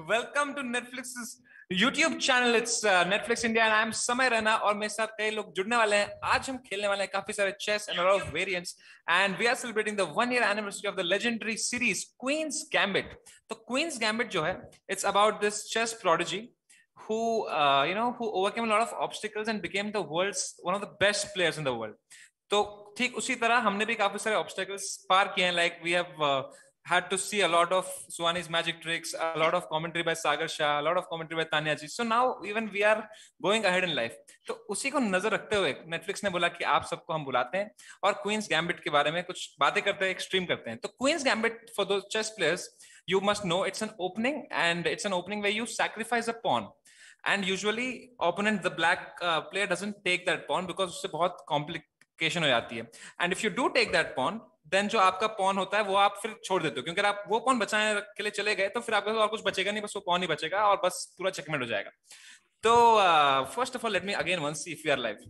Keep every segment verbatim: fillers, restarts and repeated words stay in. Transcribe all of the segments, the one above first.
Welcome to Netflix's YouTube channel. It's uh, Netflix India and I'm Samay Rana और मेरे साथ कई लोग जुड़ने वाले हैं. आज हम खेलने वाले हैं काफी सारे chess and a lot of variants and we are celebrating the one year anniversary of the legendary series Queen's Gambit. तो Queen's Gambit जो है, it's about this chess prodigy who uh, you know who overcame a lot of obstacles and became the world's one of the best players in the world. तो ठीक उसी तरह हमने भी काफी सारे obstacles पार किए हैं. Like we have uh, had to see a lot of Suhani's magic tricks, a lot of commentary by Sagar Shah, a lot of commentary by Tanya ji. So now even we are going ahead in life. तो उसी को नजर रखते हुए Netflix ने बोला कि आप सबको हम बुलाते हैं और Queen's Gambit के बारे में कुछ बातें करते हैं, एक्सट्रीम करते हैं. तो Queen's Gambit for those chess players, you must know it's an opening and it's an opening where you sacrifice a pawn. And usually opponent, the black uh, player doesn't take that pawn because उससे बहुत complication हो जाती है. And if you do take that pawn, then जो आपका pawn होता है वो आप फिर छोड़ देते हो, क्योंकि आप वो पॉन बचाने के लिए चले गए तो फिर आपके और कुछ बचेगा नहीं, बस वो पॉन ही बचेगा और बस पूरा चेकमेट हो जाएगा. तो first of all let me again once see if we are live.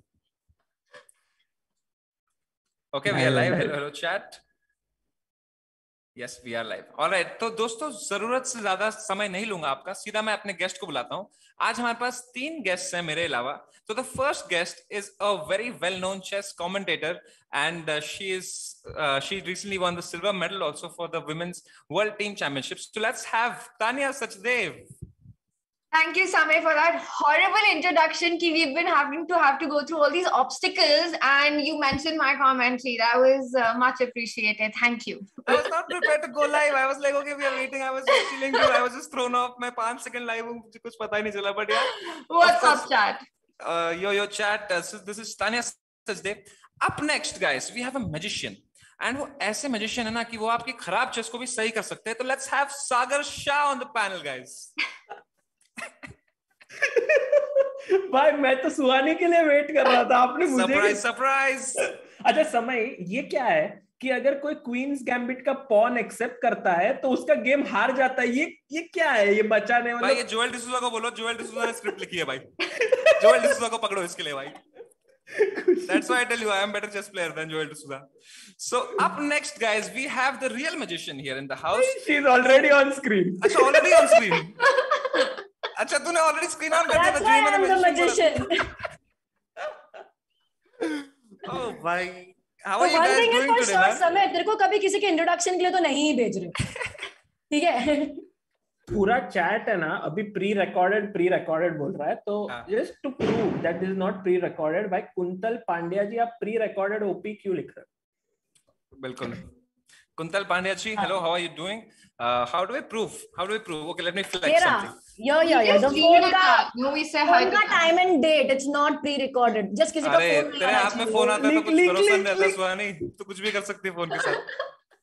Okay, we are live. Hello chat. Yes, we are live. Alright, तो दोस्तों जरूरत से ज्यादा समय नहीं लूंगा आपका, सीधा मैं अपने गेस्ट को बुलाता हूं. आज हमारे पास तीन गेस्ट हैं मेरे अलावा. तो the first guest is a very well known chess commentator and uh, she is uh, she recently won the silver medal also for the women's world team championships. So let's have Tanya Sachdev. Thank you, Samay, for that horrible introduction. Ki we've been having to have to go through all these obstacles, and you mentioned my commentary. That was uh, much appreciated. Thank you. I was not prepared to go live. I was like, okay, we are waiting. I was just feeling good. I was just thrown off. मैं पांच second live हूँ, मुझे कुछ पता ही नहीं चला. But yeah. What's up, chat? Uh, yo, yo, chat. Uh, so this is Tanya Sachdev. Up next, guys, we have a magician. And वो ऐसे magician है ना कि वो आपकी खराब चेस को भी सही कर सकते हैं. तो let's have Sagar Shah on the panel, guys. भाई मैं तो सुहानी के लिए वेट कर रहा था, आपने मुझे सरप्राइज सरप्राइज. अच्छा समय, ये क्या है कि अगर कोई क्वींस गैम्बिट का पॉन एक्सेप्ट करता है तो उसका गेम हार जाता है. ये ये क्या है, ये बचाने वाला. भाई ये जोएल डिसूजा को बोलो. जोएल डिसूजा ने स्क्रिप्ट लिखी है भाई. जोएल डिसूजा को पकड़ो इसके लिए भाई. That's why I tell you I am better chess player than Joel D'Souza. So up next, guys, we have the real magician here in the house. She's already on screen. अच्छा, already on screen. अच्छा, तूने already screen on कर दिया. That's why I'm the magician. Oh भाई, how are you guys doing today, man? समय तेरे को कभी किसी के इंट्रोडक्शन के लिए तो नहीं भेज रहे, ठीक है? पूरा चैट है ना अभी प्री रिकॉर्डेड प्री रिकॉर्डेड बोल रहा है. तो just to prove that this is not pre recorded, भाई कुंतल पांड्या जी आप प्री रिकॉर्डेड ओपी क्यों लिख रहे हो? बिल्कुल. Kuntal Pandya ji, hello, how are you doing? Uh, how do I prove? How do I prove? Okay, let me flex something. Yeah, yeah, yeah. The phone का, no, we say hi. phone का time and date, it's not pre-recorded. Just किसी का अरे phone तेरे हाथ में phone आता है तो कुछ भरोसा नहीं रहता सुहानी. तू कुछ भी कर सकती है फोन के साथ.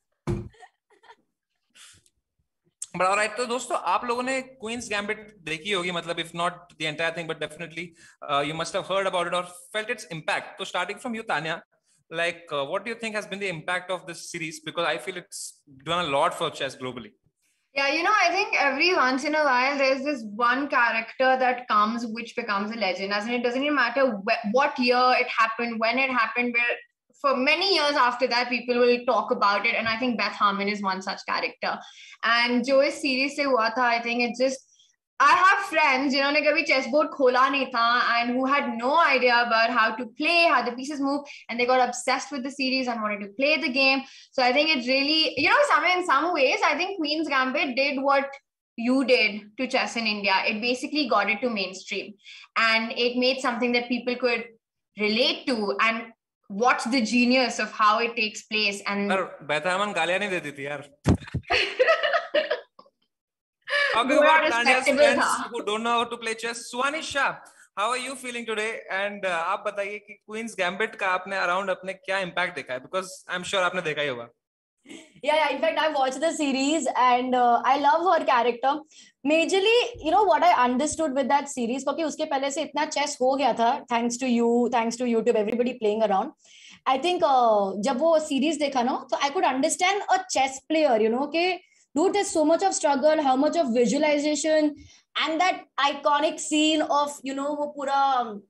But all right, तो दोस्तों आप लोगों ने Queen's Gambit देखी होगी, मतलब if not the entire thing, but definitely uh, you must have heard about it or felt its impact. So starting from you, Tanya, like uh, what do you think has been the impact of this series? Because I feel it's done a lot for chess globally. Yeah, you know, I think every once in a while there's this one character that comes which becomes a legend. As in, it doesn't even matter wh- what year it happened, when it happened, where for many years after that, people will talk about it. And I think Beth Harmon is one such character. And जो इस series से हुआ था, I think it just, I have friends, जिन्होंने कभी chessboard खोला नहीं था and who had no idea about how to play, how the pieces move, and they got obsessed with the series and wanted to play the game. So I think it really, you know, some, in some ways, I think Queen's Gambit did what you did to chess in India. It basically got it to mainstream. And it made something that people could relate to and watch the genius of how it takes place. And Beth Harmon गालियां नहीं देती थी यार. Talking about Tanya's friends who don't know how to play chess, Suhani Shah, how are you feeling today? And uh, आप बताइए कि Queen's Gambit का आपने around अपने क्या impact देखा है? Because I'm sure आपने देखा ही होगा. Yeah, yeah. In fact, I watched the series and uh, I love her character. Majorly, you know what I understood with that series, क्योंकि उसके पहले से इतना chess हो गया था, thanks to you, thanks to YouTube, everybody playing around. I think uh, जब वो series देखा ना, तो I could understand a chess player, you know, कि dude, there's so much of struggle, how much of visualization, and that iconic scene of, you know, वो पूरा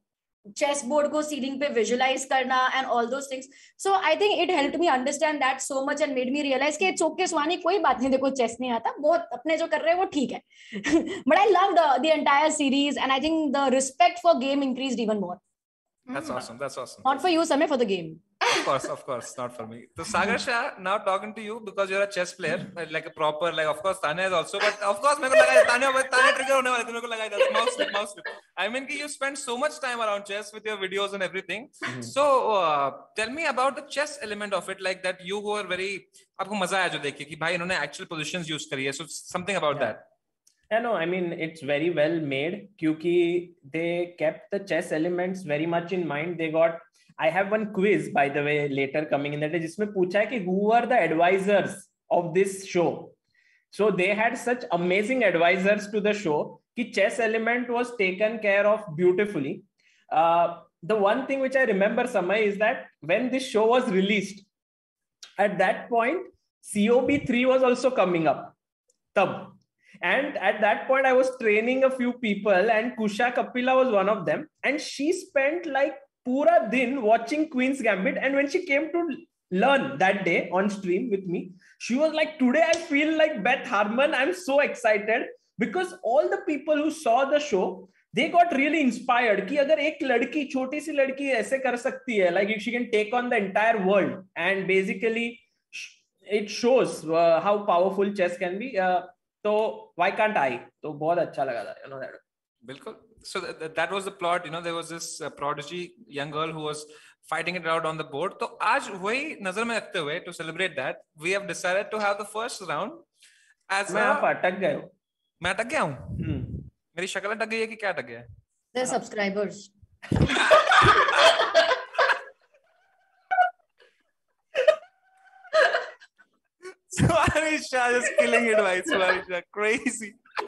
chess board को ceiling पे visualize करना and all those things. So I think it helped me understand that so much and made me realize कि it's okay सुहानी, कोई बात नहीं, देखो chess नहीं आता, बहुत अपने जो कर रहे हैं वो ठीक है. But I loved the, the entire series, and I think the respect for game increased even more. That's awesome. That's awesome. Not for you, Samay, for the game. Of course, of course, not for me. So Sagar Shah, now talking to you because you're a chess player, like a proper, like of course Tanya is also, but of course मेरे को लगा Tanya, Tanya trigger होने वाले थे, मेरे को लगा था mouse slip, mouse slip. I mean कि you spend so much time around chess with your videos and everything. Mm-hmm. So uh, tell me about the chess element of it, like that you were very, आपको मजा आया जो देख के कि भाई इन्होंने actual positions use करी है. So something about yeah. that. Yeah, no, I mean, it's very well made because they kept the chess elements very much in mind. They got, I have one quiz, by the way, later coming in that, जिसमें पूछा है कि who were the advisors of this show. So they had such amazing advisors to the show कि chess element was taken care of beautifully. Uh, the one thing which I remember, Samay, is that when this show was released, at that point, C O B three was also coming up. Tab. And at that point, I was training a few people, and Kusha Kapila was one of them. And she spent like pura din watching Queen's Gambit. And when she came to learn that day on stream with me, she was like, today I feel like Beth Harmon. I'm so excited because all the people who saw the show, they got really inspired कि अगर एक लड़की, छोटी सी लड़की ऐसे कर सकती है, like she can take on the entire world. And basically, it shows uh, how powerful chess can be. Uh, So why can't I? तो बहुत अच्छा लगा था, you know that. बिल्कुल. So th that was the plot. You know, there was this uh, prodigy young girl who was fighting it out on the board. तो आज वही नजर में रखते हुए, to celebrate that, we have decided to have the first round as मैं आप अटक गए हो. मैं अटक गया हूँ. hmm. मेरी शक्ल अटक गई है कि क्या अटक गया है? The subscribers. Suhani Shah is killing it, right? Suhani Shah, crazy.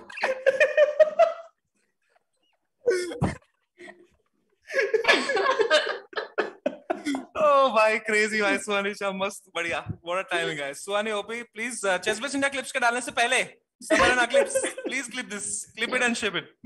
Oh, bhai, crazy, bhai. Suhani Shah, mast, बढ़िया. What a timing, guys. Suhani O P, please, uh, Chessbase India clips के डालने से पहले, Samarana clips, please clip this, clip it and ship it.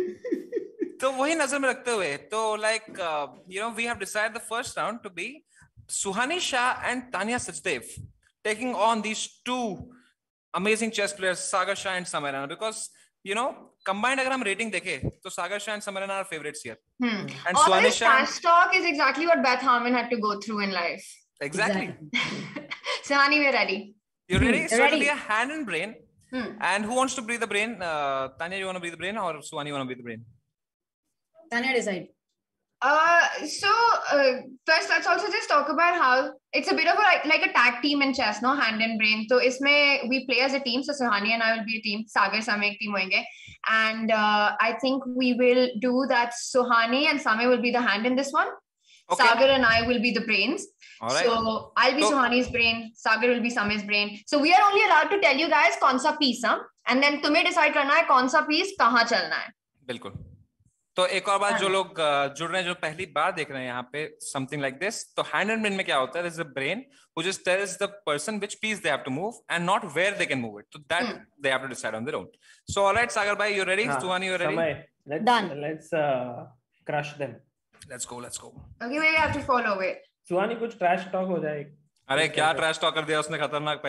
तो वही नजर में रखते हुए, तो like, uh, you know, we have decided the first round to be Suhani Shah and Tanya Sachdev taking on these two amazing chess players, Sagar Shah and Samay Rana, because, you know, combined agar hum rating dekhe, to Sagar Shah and Samay Rana are favorites here. Hmm. And all Suhani this Shah, trash talk is exactly what Beth Harmon had to go through in life. Exactly. Suhani, we're ready. You ready? Hmm. So Ready. it'll be a hand and brain. Hmm. And who wants to breathe the brain? Uh, Tanya, you want to breathe the brain, or Suhani, you want to breathe the brain? Tanya, decide. Uh, so uh, first, let's also just talk about how it's a bit of a like, like a tag team in chess, no, hand and brain. So isme we play as a team. So Suhani and I will be a team. Sagar, Samay ek team hoenge, and uh, I think we will do that. Suhani and Samay will be the hand in this one. Okay. Sagar and I will be the brains. All right. So I'll be so, Suhani's brain. Sagar will be Samay's brain. So we are only allowed to tell you guys kaun sa piece, huh? And then तुम्हें decide करना है kaun sa piece कहाँ चलना है. बिल्कुल. तो एक और बात, जो लोग जुड़ रहे हैं, जो पहली बार देख रहे हैं यहाँ पे, something like this, तो hand and brain में क्या होता है? There's a brain who just tells the person which piece they have to move and not where they can move it. So that hmm. they have to decide on their own. So all right, Sagar bhai, you ready? Haan, Suhani, you ready? Samay, let's, Done. Let's uh, crush them. Let's go, let's go. Okay, we have to follow it. Suhani, कुछ trash talk हो जाए. अरे क्या trash talk कर दिया उसने खतरनाक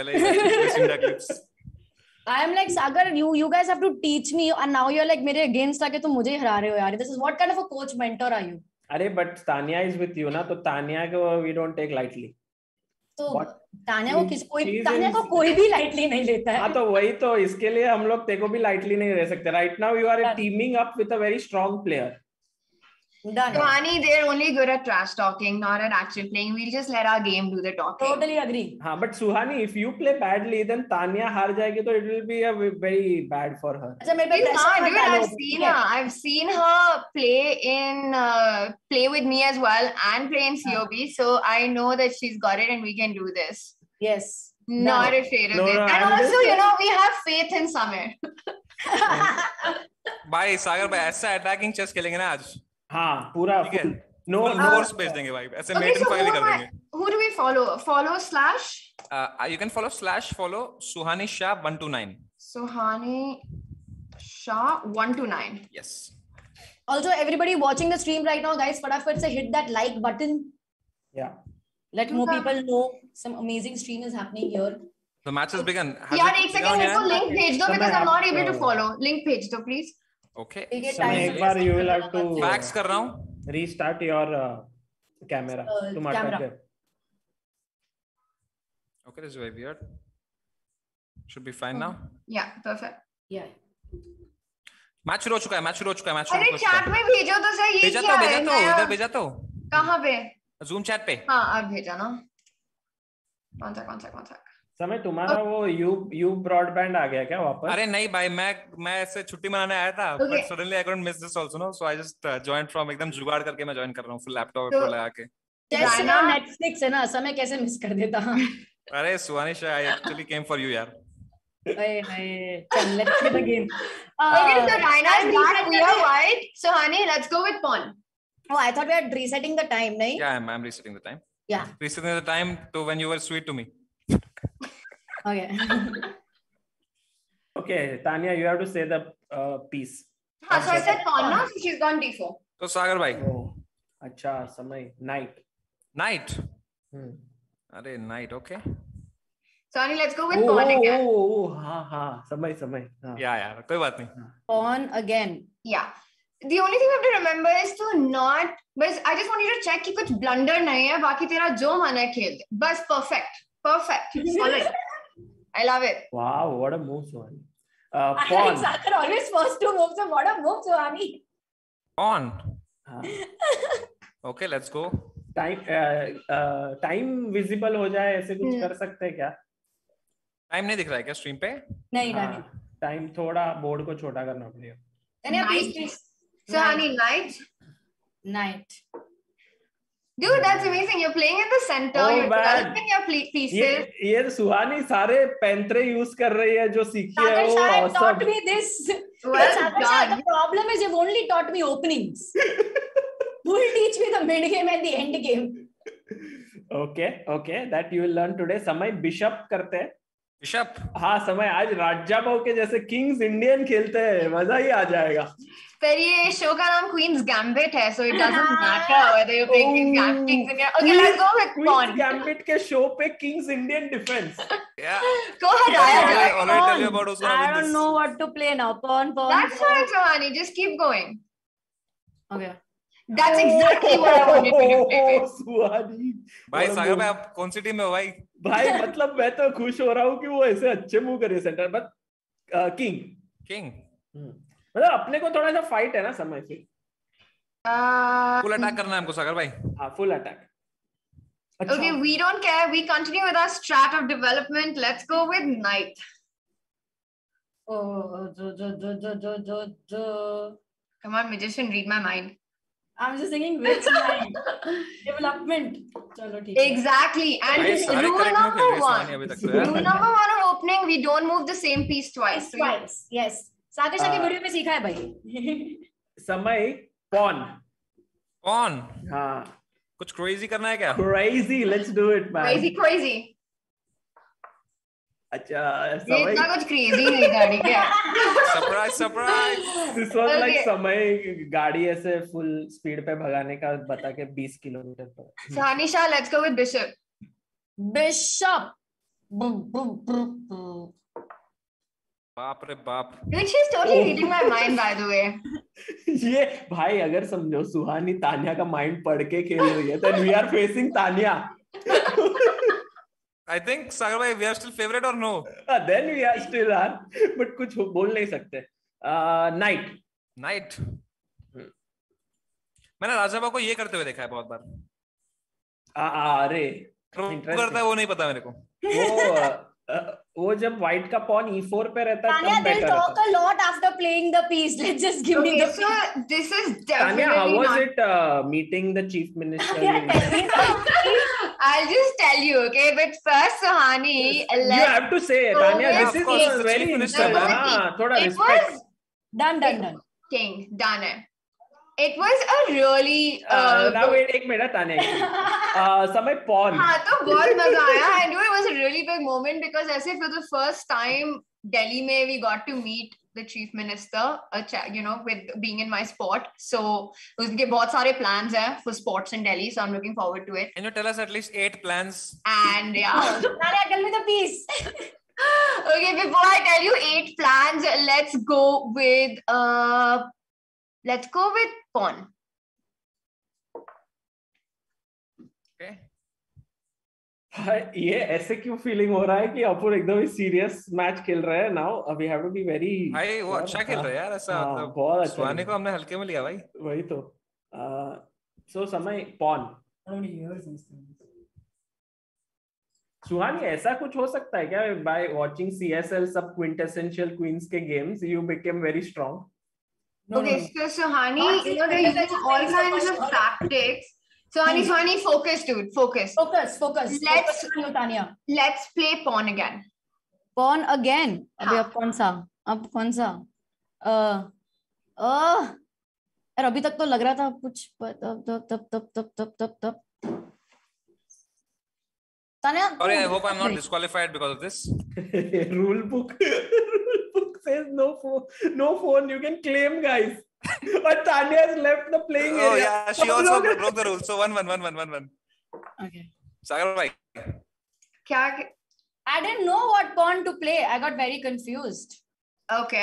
पहले. I am like, Sagar, you you guys have to teach me, and now you're like मेरे against आके तुम मुझे हरा रहे हो यार. This is what kind of a coach mentor are you? अरे but Tanya is with you ना, तो Tanya को we don't take lightly. तो तान्या को किस कोई तान्या को कोई भी lightly नहीं लेता है. हाँ तो वही तो इसके लिए हम लोग तेको भी lightly नहीं ले सकते. Right now you are teaming up with a very strong player. Done. Suhani, they're only good at trash talking, not at actual playing. We'll just let our game do the talking. Totally agree. हाँ, but Suhani, if you play badly, then Tanya हार जाएगी, तो it will be a very bad for her. अच्छा मेरे पे pressure मत डालो. I've seen her. I've seen her play in uh, play with me as well and play in C O B. So I know that she's got it, and we can do this. Yes. Not no. afraid of no, this. No, and I'm also, just... you know, we have faith in Samay. भाई सागर भाई ऐसा attacking chess खेलेंगे ना आज. हाँ पूरा know notes भेज देंगे भाई ऐसे मेटिंग फाइल ही कर देंगे. Who do we follow? Follow slash? Uh, you can follow slash follow Suhani Shah one two nine. Suhani Shah one two nine. Yes. Also, everybody watching the stream right now, guys, फटाफट से hit that like button. Yeah. Let more people know some amazing stream is happening here. The match has begun. Has यार it एक begun second मेरे को yet? link भेज दो समय because I'm not आप, able to uh, follow. Link भेज दो please. Okay. ठीक है, समय time एक बार you will have to Facts कर रहा हूँ. restart your uh, camera. Uh, तुम camera. अटक गए. Okay, this is very weird. Should be fine now. Yeah, perfect. Yeah. Match शुरू हो चुका है. मैच शुरू हो चुका है. मैच शुरू अरे हो चुका है. chat में भेजो तो सही. ये भेजा क्या तो है? भेजा तो नया- इधर भेजा तो. कहाँ पे? Zoom chat पे. हाँ अब भेजा ना. कौन सा कौन सा कौन सा? समय तुम्हारा वो यू यू ब्रॉडबैंड आ गया क्या वापस? अरे नहीं भाई, मैं मैं ऐसे छुट्टी मनाने आया था. Okay. But suddenly I couldn't miss this also, no. So I just uh, joined from एकदम जुगाड़ करके मैं join कर रहा हूँ full laptop तो- पे लगा के. Chess Rana- ना Netflix है ना, समय कैसे मिस कर देता. अरे सुहानिश, I actually came for you यार. हाय हाय. चल, let's play the game. Okay, Uh, so Raina is let's back. reset We the are time. white. So honey, let's go with pawn. Oh, I thought we had resetting the time, nahi? Yeah, I'm I'm resetting the time. Yeah. Resetting the time to when you were sweet to me. Okay. Okay, Tanya, you have to say the uh, piece. हाँ, so I said pawn now. So she's gone d four. तो सागर भाई. Oh, अच्छा समय night. Night. Hmm. अरे night, okay. So honey, let's go with Oh, pawn oh, again. oh, oh, हाँ हाँ समय समय. हाँ. या यार कोई बात नहीं. Pawn again. Yeah. The only thing we have to remember is to not. बस I just want you to check कि कुछ blunder नहीं है. बाकी तेरा जो मन है खेल दे. बस perfect, perfect, solid. I love it. Wow, what a move, Suhani. Uh, I like pawn. Sagar always first to move. So what a move, Suhani. On. हाँ. Okay, let's go. Time time visible हो जाए ऐसे कुछ हम्म। कर सकते हैं क्या? Time नहीं दिख रहा है क्या स्ट्रीम पे? नहीं नहीं. टाइम थोड़ा बोर्ड को छोटा करना पड़ेगा. Tanya, please, Night. please. So honey, knight. Night. Dude, that's amazing. You're playing in the center. Oh, You're man. developing your ple- ये pieces. ये सुहानी सारे पैंतरे यूज कर रही है जो सीखी है Sagar वो Shah awesome. taught me this. Well Sagar Shah, done. the problem is you've only taught me openings. You will teach me the mid game and the end game. Okay, okay, that you will learn today. Samay bishop करते हैं. Bishop. हाँ समय आज राजाभाव के जैसे Kings Indian खेलते हैं, मजा ही आ जाएगा. पर ये शो का नाम Queen's Gambit है, so it doesn't matter whether you're playing King's Gambit. King's India. Okay, let's go with queen's pawn. Gambit के शो पे king's Indian defence. Yeah. Go हटाया I जाए. already tell you about who's gonna I win don't this. know what to play now. Pawn, pawn. That's pawn. fine, Sohani. Just keep going. Okay. That's exactly what I wanted you to play with. Suhani. भाई What a Sagar move. भाई आप कौन सी team में हो भाई? भाई मतलब मैं तो खुश हो रहा हूँ कि वो ऐसे अच्छे मूव करे सेंटर बट किंग किंग. मतलब अपने को थोड़ा सा फाइट है ना समय से. Uh, फुल अटैक करना है हमको सागर भाई. हाँ full attack. okay, we don't care. We continue with our strat of development. Let's go with knight. Oh, jo, jo, jo, jo, jo, jo, jo. Come on, magician, read my mind. I'm just thinking which line. Development. Chalo, theek hai. Exactly. And भाई सारे rule correct नहीं खेल number रहे सुहानी अभी one. तक तो यार. Rule number one of opening, we don't move the same piece twice. So you- Twice. Yes. Sagar Shah की Uh, वीडियो में सीखा है भाई. समय पॉन. On. हाँ कुछ क्रेजी करना है क्या? crazy, let's do it man. crazy, crazy. अच्छा ये समय इतना कुछ crazy नहीं था, ठीक है? Surprise, surprise. this was like Okay. समय गाड़ी ऐसे फुल स्पीड पे भगाने का बता के बीस किलोमीटर पर. So Anisha, let's go with bishop. Bishop. Boom, boom, boom, boom. बाप रे बाप. Dude, she's totally reading my mind, by the way. ये भाई अगर समझो सुहानी तानिया का माइंड पढ़ के खेल रही है then we are facing Tania. I think सागर भाई we are still favorite or no? then we are still are but कुछ बोल नहीं सकते. नाइट. Night. मैंने राजाबा को ये करते हुए देखा है बहुत बार. अरे करता है वो नहीं पता मेरे को. वो अ, वो जब व्हाइट का पॉन ई फोर पे रहता है Tanya, तब they'll बेटर talk रहता है. a lot after playing the piece. Let's just give me Okay, the so piece. this is Tanya, how definitely was not. it uh, meeting the chief minister? Yeah, tell me the piece. I'll just tell you, okay? But first, Sohani, You let's have to say, Oh, Tanya, yeah, this of is course, a the very chief minister, insult. man. हाँ, थोड़ा It respect. was Done, done, done. king, done it. It was a really Uh, uh, now wait एक minute Tanya. Uh, Samay pawn. हाँ तो बहुत मजा आया. I knew it was a really big moment because ऐसे for the first time Delhi में we got to meet the chief minister, uh, you know, with being in my sport. So unke bahut sare plans hai for sports in Delhi. So I'm looking forward to it. Can you tell us at least eight plans? And yeah. Tell me the piece. Okay, before I tell you eight plans, let's go with uh, let's go with pawn. Okay. ये ऐसे क्यों feeling हो रहा है कि अपुर एकदम ही serious match खेल रहा है now we have to be very भाई वो अच्छा खेल रहा है यार ऐसा मतलब बहुत अच्छा सुहानी को हमने हल्के में लिया भाई वही तो सो समय पॉन सुहानी ऐसा कुछ हो सकता है क्या बाय वाचिंग सीएसएल सब क्विंटेसेंशियल क्वींस के games you became very strong okay so Suhani you know they're using all kinds of tactics. Suhani, Suhani, focus, dude. Focus. Focus, focus. Let's focus on Tanya. Let's play pawn again. Pawn again. अबे हाँ. अब कौन सा? अब कौन सा? अह अह यार अभी तक तो लग रहा था कुछ तब तब तब तब तब तब तब तब Tanya. Sorry, I hope I'm not disqualified because of this. Rule book. Rule book says no phone. No phone. You can claim, guys. But Tanya has left the playing area. Oh yeah, she also broke the rules. So one, one, one, one, one, one. Okay. Sagar bhai. Kya? I didn't know what pawn to play. I got very confused. Okay.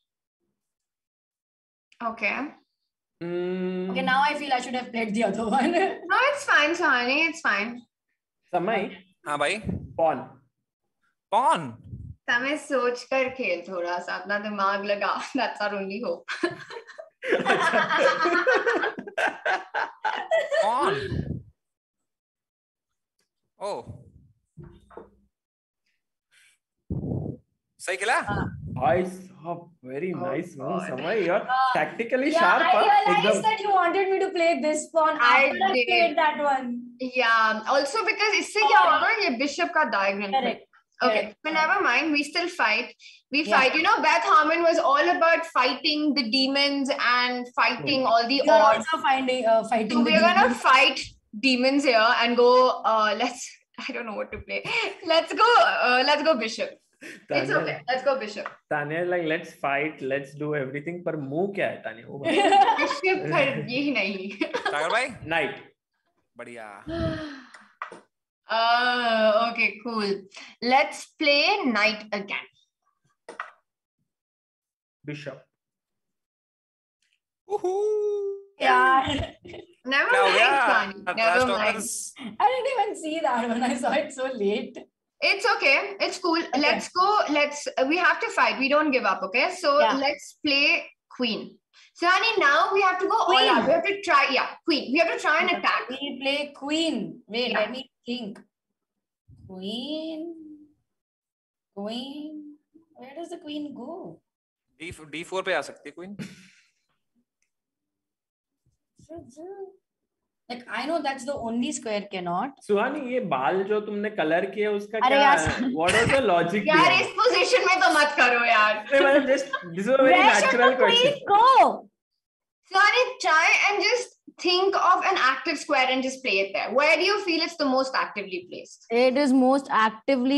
Okay. Mm. Okay, now I feel I should have played the other one. No, it's fine, Suhani. It's fine. Samay. हाँ भाई. Pawn. Pawn. समय सोच कर खेल थोड़ा सा अपना दिमाग लगा. That's our only hope. Pawn. Oh. सही खेला? I saw very nice move. Samay, you're tactically yeah, sharp. I realized Ekdam. that you wanted me to play this pawn I after I did. played that one. Yeah. Also because इससे क्या होगा ना ये bishop का diagram. Correct. Okay, Correct. but never mind. We still fight. We Yeah. fight. You know, Beth Harmon was all about fighting the demons and fighting all the You're odds. also finding, uh, fighting. So the we're gonna demons. fight demons here and go. Uh, let's. I don't know what to play. Let's go. Uh, let's go bishop. It's Tanya, okay. Let's go bishop. Tanya is like, let's fight, let's do everything. पर move क्या है Tanya? वो बता. Bishop पर यही नहीं. सागर भाई. Knight. बढ़िया. Uh, okay, cool. Let's play knight again. Bishop. Woohoo. Yeah. Never क्या हो mind, गया? Sunny. Trash Never mind. talkers. I didn't even see that one. I saw it so late. It's okay. It's cool. Let's go. Let's. We have to fight. We don't give up. Okay. So Yeah. let's play queen. So, Honey, now we have to go Queen. all out. We have to try. Yeah, queen. We have to try and attack. We play queen. Wait, Yeah. let me think. Queen. Queen. Where does the queen go? D D four पे आ सकती है queen. Like I know that's the only square cannot. सुहानी ये बाल जो तुमने colour किया उसका अरे क्या यार, what was the logic यार behind? इस पोजीशन में तो मत करो यार. नहीं, मतलब just this is a very Where should natural the queen question. go? So, Honey, try and just think of an active square and just play it there. Where do you feel it's the most actively placed? It is most actively.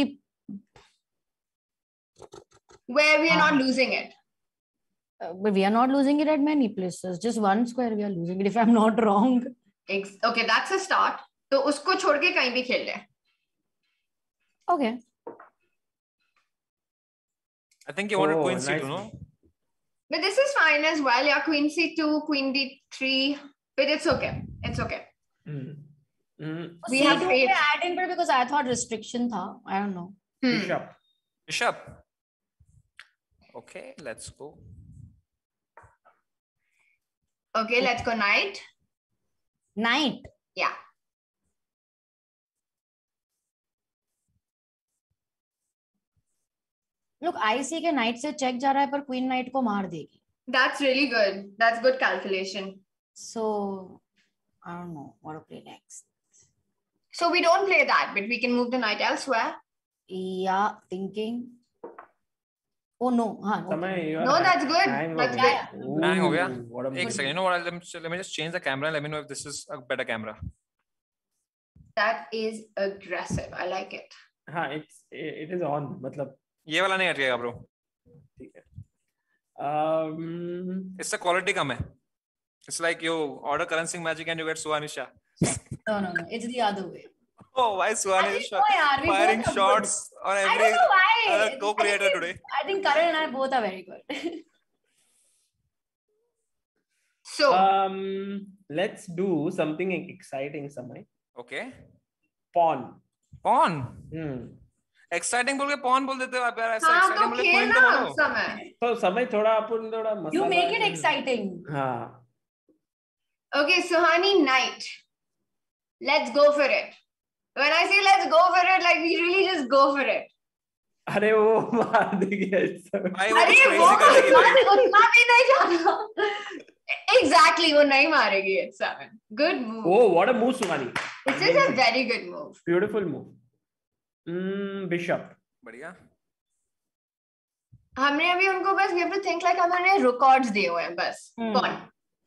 Where we are not losing it. Uh, but we are not losing it at many places. Just one square we are losing it. If I'm not wrong. Ex- Okay, that's a start. तो उसको छोड़ के कहीं भी खेल ले. Okay. I think you wanted Oh, queen c nice two, no? move. But this is fine as well. Yeah, queen c two, queen d three. But it's okay. It's okay. Mm. Mm. We See, have do eight. we add in but because I thought restriction tha. I don't know. Hmm. Bishop. Bishop. Okay, let's go. Okay, let's go knight. Knight. Yeah. Look, I see के knight से check जा रहा है पर queen knight को मार देगी. That's really good. That's good calculation. So I don't know what to play next. So we don't play that, but we can move the knight elsewhere. Yeah, thinking. Oh no, हाँ. समय Okay. you are No, that's good. hang That's हो good. गया. Hang हो गया. Ooh, what a एक move. second. You know what? Let me, let me just change the camera and let me know if this is a better camera. That is aggressive. I like it. हाँ, it's it is on. मतलब ये वाला नहीं हटेगा bro. ठीक है. Um, इससे quality कम है. It's like you order Karan Singh Magic and you get Suhani Shah. No, no, no. It's the other way. Oh, why Suhani Shah we firing both are shots good. on I every don't know why. other co-creator I think, today? I think Karan and I both are very good. So, um, let's do something exciting, Samay. Okay. Pawn. Pawn. Hmm. Exciting बोल के pawn बोल देते हो आप यार ऐसा हाँ exciting तो बोल के खेल queen तो ना बोलो. समय. तो समय थोड़ा अपन थोड़ा मसाला. You make it exciting. हाँ. Okay, Suhani, knight. Let's go for it. When I say let's go for it, like we really just go for it. अरे वो मार देगी ऐसा. भाई वो अरे कुछ वो crazy कर देगी भाई. उतना भी नहीं जाना. Exactly, वो नहीं मारेगी at seven. Good move. Oh, what a move, Suhani. This is a very good move. Beautiful move. Mm, bishop. बढ़िया. हमने अभी उनको बस we have to think like हमने records दिए हुए हैं बस. Pawn.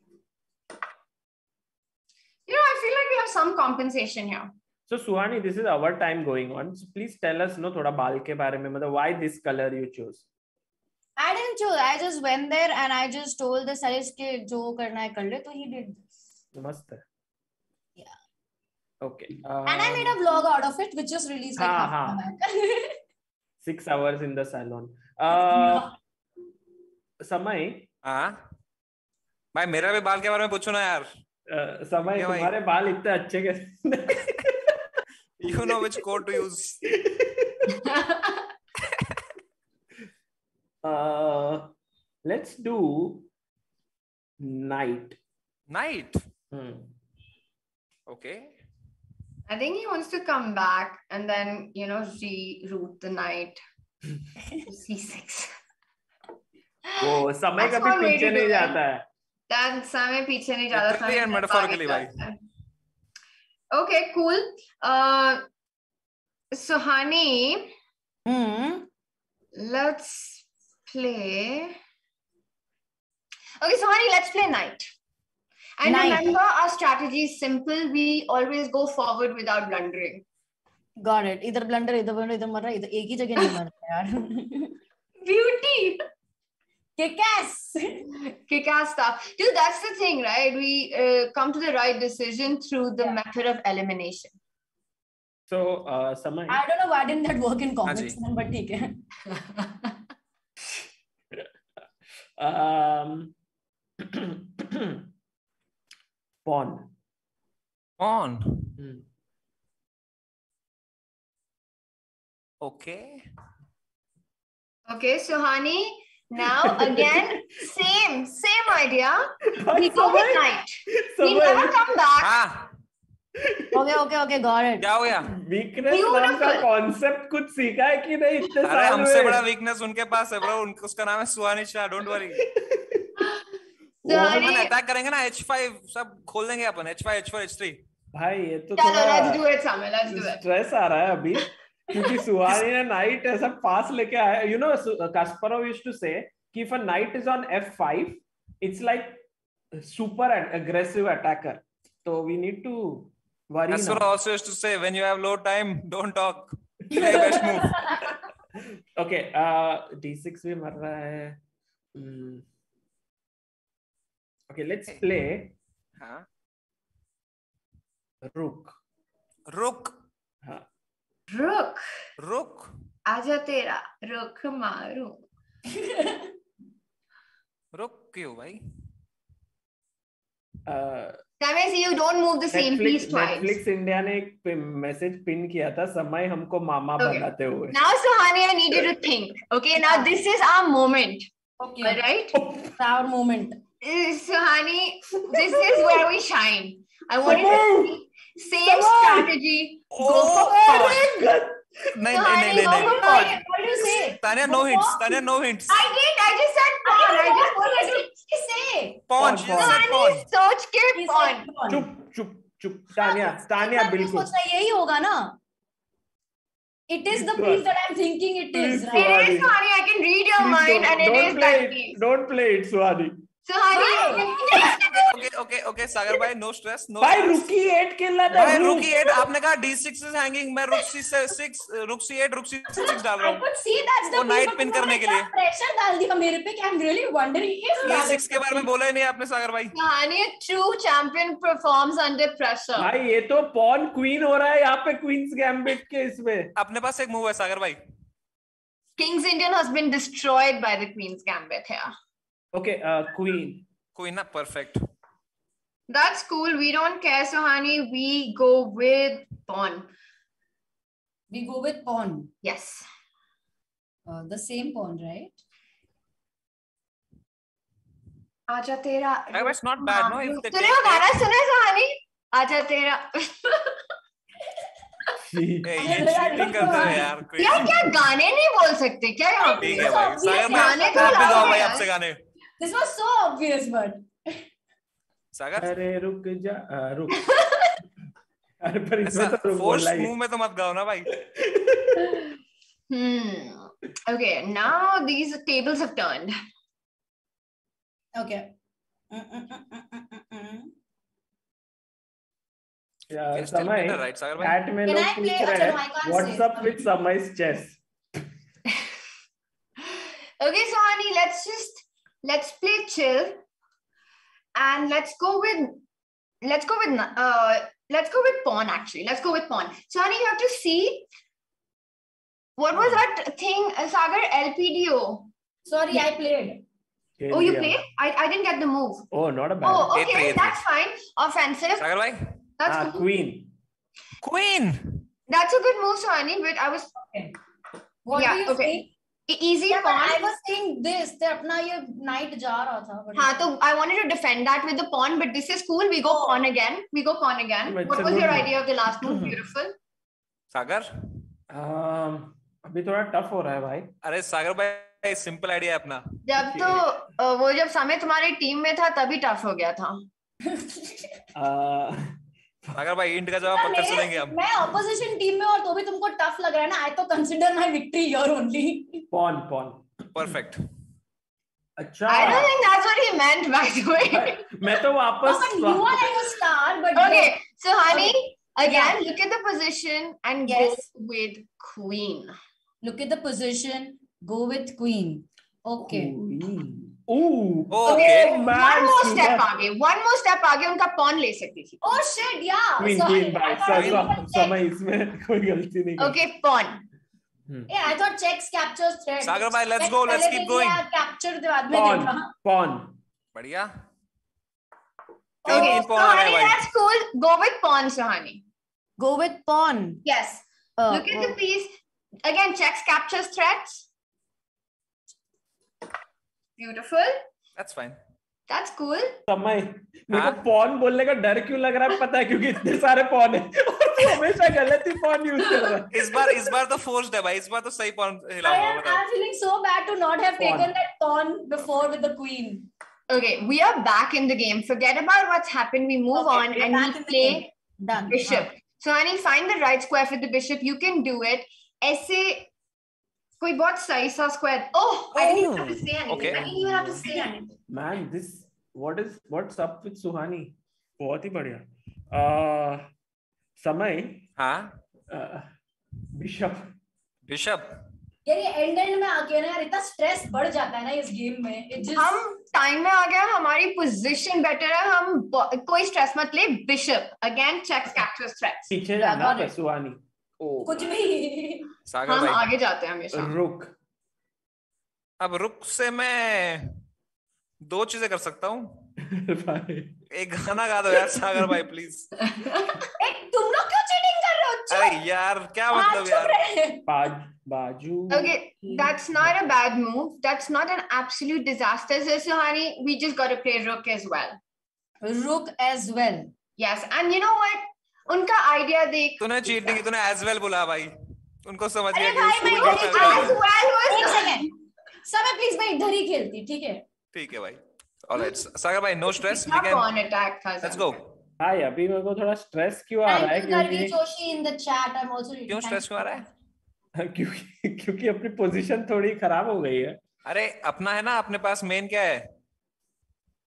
You know, I feel like we have some compensation here. So Suhani, this is our time going on. So please tell us, no, थोड़ा बाल के बारे में, मतलब why this color you chose? I didn't choose. I just went there and I just told the Saris के जो करना है कर ले, तो he did this. मस्त है. Yeah. Okay. Um, and I made a vlog out of it, which just released like हाँ, half an hour. Six hours in the salon. Uh, समय. हाँ. भाई मेरा भी बाल के बारे में पूछो ना यार. Uh, समय तुम्हारे बाल इतने अच्छे कैसे? You know which code to use. uh, let's do knight. Knight. Hmm. Okay. I think he wants to come back and then, you know, reroute the knight to c six. वो समय कभी पीछे नहीं जाता है. That समय पीछे नहीं जाता. Literally and metaphorically, भाई. Okay, cool. Uh, Suhani, Hmm. let's play. Okay, Suhani, let's play knight. And Knight. remember, our strategy is simple. We always go forward without blundering. Got it. इधर blunder, इधर blunder, इधर मर रहा है, इधर एक ही जगह नहीं मर रहा यार. Beauty. Kick-ass. Kick-ass stuff. Dude, that's the thing, right? We uh, come to the right decision through the Yeah. method of elimination. So, uh, Samay. I don't know why didn't that work in comics, हाँ जी. but ठीक है. um, pawn. Pawn. Hmm. Okay. Okay, Suhani. Now again, same, same idea. But We go with knight. We never come back. हाँ. Okay, okay, okay, got it. क्या हो गया? Weakness नाम का concept कुछ सीखा है कि नहीं इतने अरे साल हमसे में? बड़ा weakness उनके पास है bro. उनका उसका नाम है Suhani Shah. Don't worry. Suhani, अपन अटैक करेंगे ना H five सब खोल देंगे अपन H five H four H three. भाई ये तो चलो, let's थोड़ा do it, Samay. Let's do it. Stress आ रहा है अभी क्योंकि सुहानी ने नाइट ऐसा पास लेके आया. You know, Kasparov used to say कि if a knight is on F five, it's like super aggressive attacker. So we need to worry That's now. what I also used to say. When you have low time, don't talk. Play best move. Okay, uh, D six भी मर रहा है. Hmm. Okay, let's play हाँ. rook. Rook. हाँ. Rook. Rook. आजा तेरा रुख मारू. Rook क्यों भाई? Uh, Samay, see, you don't move the same Netflix, piece twice. Netflix India ने एक मैसेज पिन किया था समय हमको मामा Okay. बनाते हुए. Now, Suhani, I need you to think. Okay, now this is our moment. Okay. All right? Proud moment. Uh, Suhani, this is where we shine. I want you to see same strategy. Go for pawn. नहीं नहीं नहीं नहीं नहीं. What do you say? Tanya no hints. Tanya no hints. I did. I just said pawn. I just What wanted did to you say? Pawn. She just said pawn. Suhani, सोच के He pawn. said pawn. चुप चुप चुप तानिया तानिया बिल्कुल. सोचना यही होगा ना? It is the piece that I'm thinking it is, Please, right? It is Suhani. I can read your Please mind, don't- and it don't is play that it. piece. Don't play it, Suhani. Suhani okay okay okay Sagar भाई no stress no भाई रुकी eight खेलना था भाई रुकी eight आपने कहा D six is hanging मैं रुक सी सिक्स रुक सी एट रुक सी सिक्स डाल रहा हूं वो नाइट पिन करने के लिए प्रेशर डाल दिया मेरे पे कि I am really wondering if D six के बारे में बोला ही नहीं आपने सागर भाई Suhani true champion performs under pressure भाई ये तो पॉन क्वीन हो रहा है यहाँ पे क्वींस गैम्बिट के इसमें अपने पास एक मूव है सागर भाई King's Indian has been destroyed by the Queen's Gambit here. Okay, uh, Queen. Queen, na perfect. That's cool. We don't care, Suhani. We go with pawn. We go with pawn. Yes. Uh, the same pawn, right? Acha tera. It's not bad, no? If they सुने हो गाना सुने सुहानी? आजा तेरा. ये cheating करते हैं यार कोई यार क्या गाने नहीं बोल सकते क्या यहाँ पे? ठीक है भाई सागर गाने भाई तो आप भी लाओ गाओ भाई यार। आपसे गाने This was so obvious, but सागर अरे रुक जा आ, रुक अरे पर इसमें तो रुक फोर्स बोला ही मूव में तो मत गाओ ना भाई Hmm. Okay, now these tables have turned. okay. Mm, mm, mm, mm, mm, mm, mm. Yeah, Can still Samay, be the right, Sagar bhai. chat में Can लोग I पूछ play? रहे अच्छा, no, I हैं can't what's say. up with Samay's chess? Okay, Suhani, let's just let's play chill, and let's go with let's go with uh let's go with pawn. Actually, let's go with pawn. Suhani, you have to see what was that thing, uh, Sagar L P D O. Sorry, I played. खेल Oh, you दिया। played? I I didn't get the move. Oh, not a bad. Oh, A three, okay, A three. that's fine. Offensive. सागर भाई That's Ah, cool. Queen. Queen That's a good move, Suhani. But I was What Yeah, do you okay. say? e- easy Yeah, but pawn. I was saying this. ते अपना ये knight जा रहा था. but- हाँ, so I wanted to defend that with the pawn, but this is cool. We go pawn again. We go pawn again. It's What a was good your move. idea of the last move? Beautiful. Sagar Um, अभी थोड़ा tough हो रहा है भाई। अरे सागर भाई simple idea है अपना जब तो अ, वो जब समय तुम्हारी टीम में था तभी टफ हो गया था. Uh, सागर भाई इंट का जवाब पर पत्थर से मेरे- देंगे हम मैं opposition team में और तो भी तुमको tough लग रहा है ना. I तो consider my victory here only. pawn, pawn. Perfect अच्छा। I don't think that's what he meant, by the way. मैं तो No, वापस but you are like a star, but Okay, so honey, again, Yeah. look at the position and Yes. go with queen. look at the position. Go with queen. Okay. Queen. Ooh. Okay One man, more सीधा- step आगे, one more step आगे उनका pawn ले सकती थी. Oh shit! Yeah. Queen, Sorry. queen भाई, I thought sir- I sir- check. समय इसमें कोई गलती नहीं की। Okay, pawn. Yeah, I thought checks captures thread. सागर भाई, let's Checks go, let's पहले keep देख going. लिया, capture के बाद में Pawn, देखा. pawn. बढ़िया Okay, तीन so pawn आ रहे honey, हैं भाई that's cool. Go with pawn, so honey. Go with pawn. Yes. Uh, Look at the piece. Again, checks, captures, threats. Beautiful. That's fine That's cool. समय मेरे हाँ? को पॉन बोलने का डर क्यों लग रहा है पता है क्योंकि इतने सारे पॉन है और तू हमेशा गलत ही पॉन यूज कर रहा है। इस बार इस बार तो फोर्स्ड है भाई इस बार तो सही पॉन I हिलाऊंगा am, बताओ I'm feeling so bad to not have Pawn. taken that pawn before with the queen. Okay, we are back in the game. Forget about what's happened. We move Okay, on we're and back we in the play game. Done. bishop. So, honey, find the right square for the bishop. You can do it. ऐसे कोई बहुत सही सा square. Oh, I didn't even have to say anything. Okay. I didn't even have to say anything. Man, this what is what's up with Suhani? बहुत ही बढ़िया। uh, समय हाँ bishop bishop यार ये एंड एंड में आके ना यार इतना स्ट्रेस बढ़ जाता है ना इस गेम में. It just हम टाइम में आ गया हमारी पोजीशन बेटर है हम ब- कोई स्ट्रेस मत ले bishop again checks captures threats पीछे जाना got है it. सुहानी। ओ कुछ भी. सागर हम भाई आगे जाते हैं हमेशा रुक अब रुक से मैं दो चीजें कर सकता हूँ भाई एक गाना गा दो यार सागर भाई प्लीज ए, तुम लोग क्यों चीटिंग कर रहे हो? चुप. अरे यार क्या हाँ, मतलब चुप यार रहे. बाज बाजू Okay, that's not a bad move. That's not an absolute disaster, so Suhani. We just got to play rook as well. Rook as well. Yes, and you know what? उनका idea देख. तूने चीट नहीं की तूने as well बोला भाई उनको समझ गया अरे कि भाई उसको मैं भी वो करना as है। well एक was. सेकंड. समय प्लीज मैं इधर ही खेलती. ठीक है. ठीक है भाई ऑलराइट सागर भाई नो स्ट्रेस वी क्या कैन pawn attack था? लेट्स गो भाई अभी मेरे को थोड़ा स्ट्रेस क्यों आ रहा है Thank you, Garvi क्योंकि Joshi in the chat. I'm also reading. क्यों Thank स्ट्रेस you. क्यों आ रहा है क्योंकि क्योंकि अपनी पोजीशन थोड़ी खराब हो गई है। अरे अपना है ना अपने पास मेन क्या है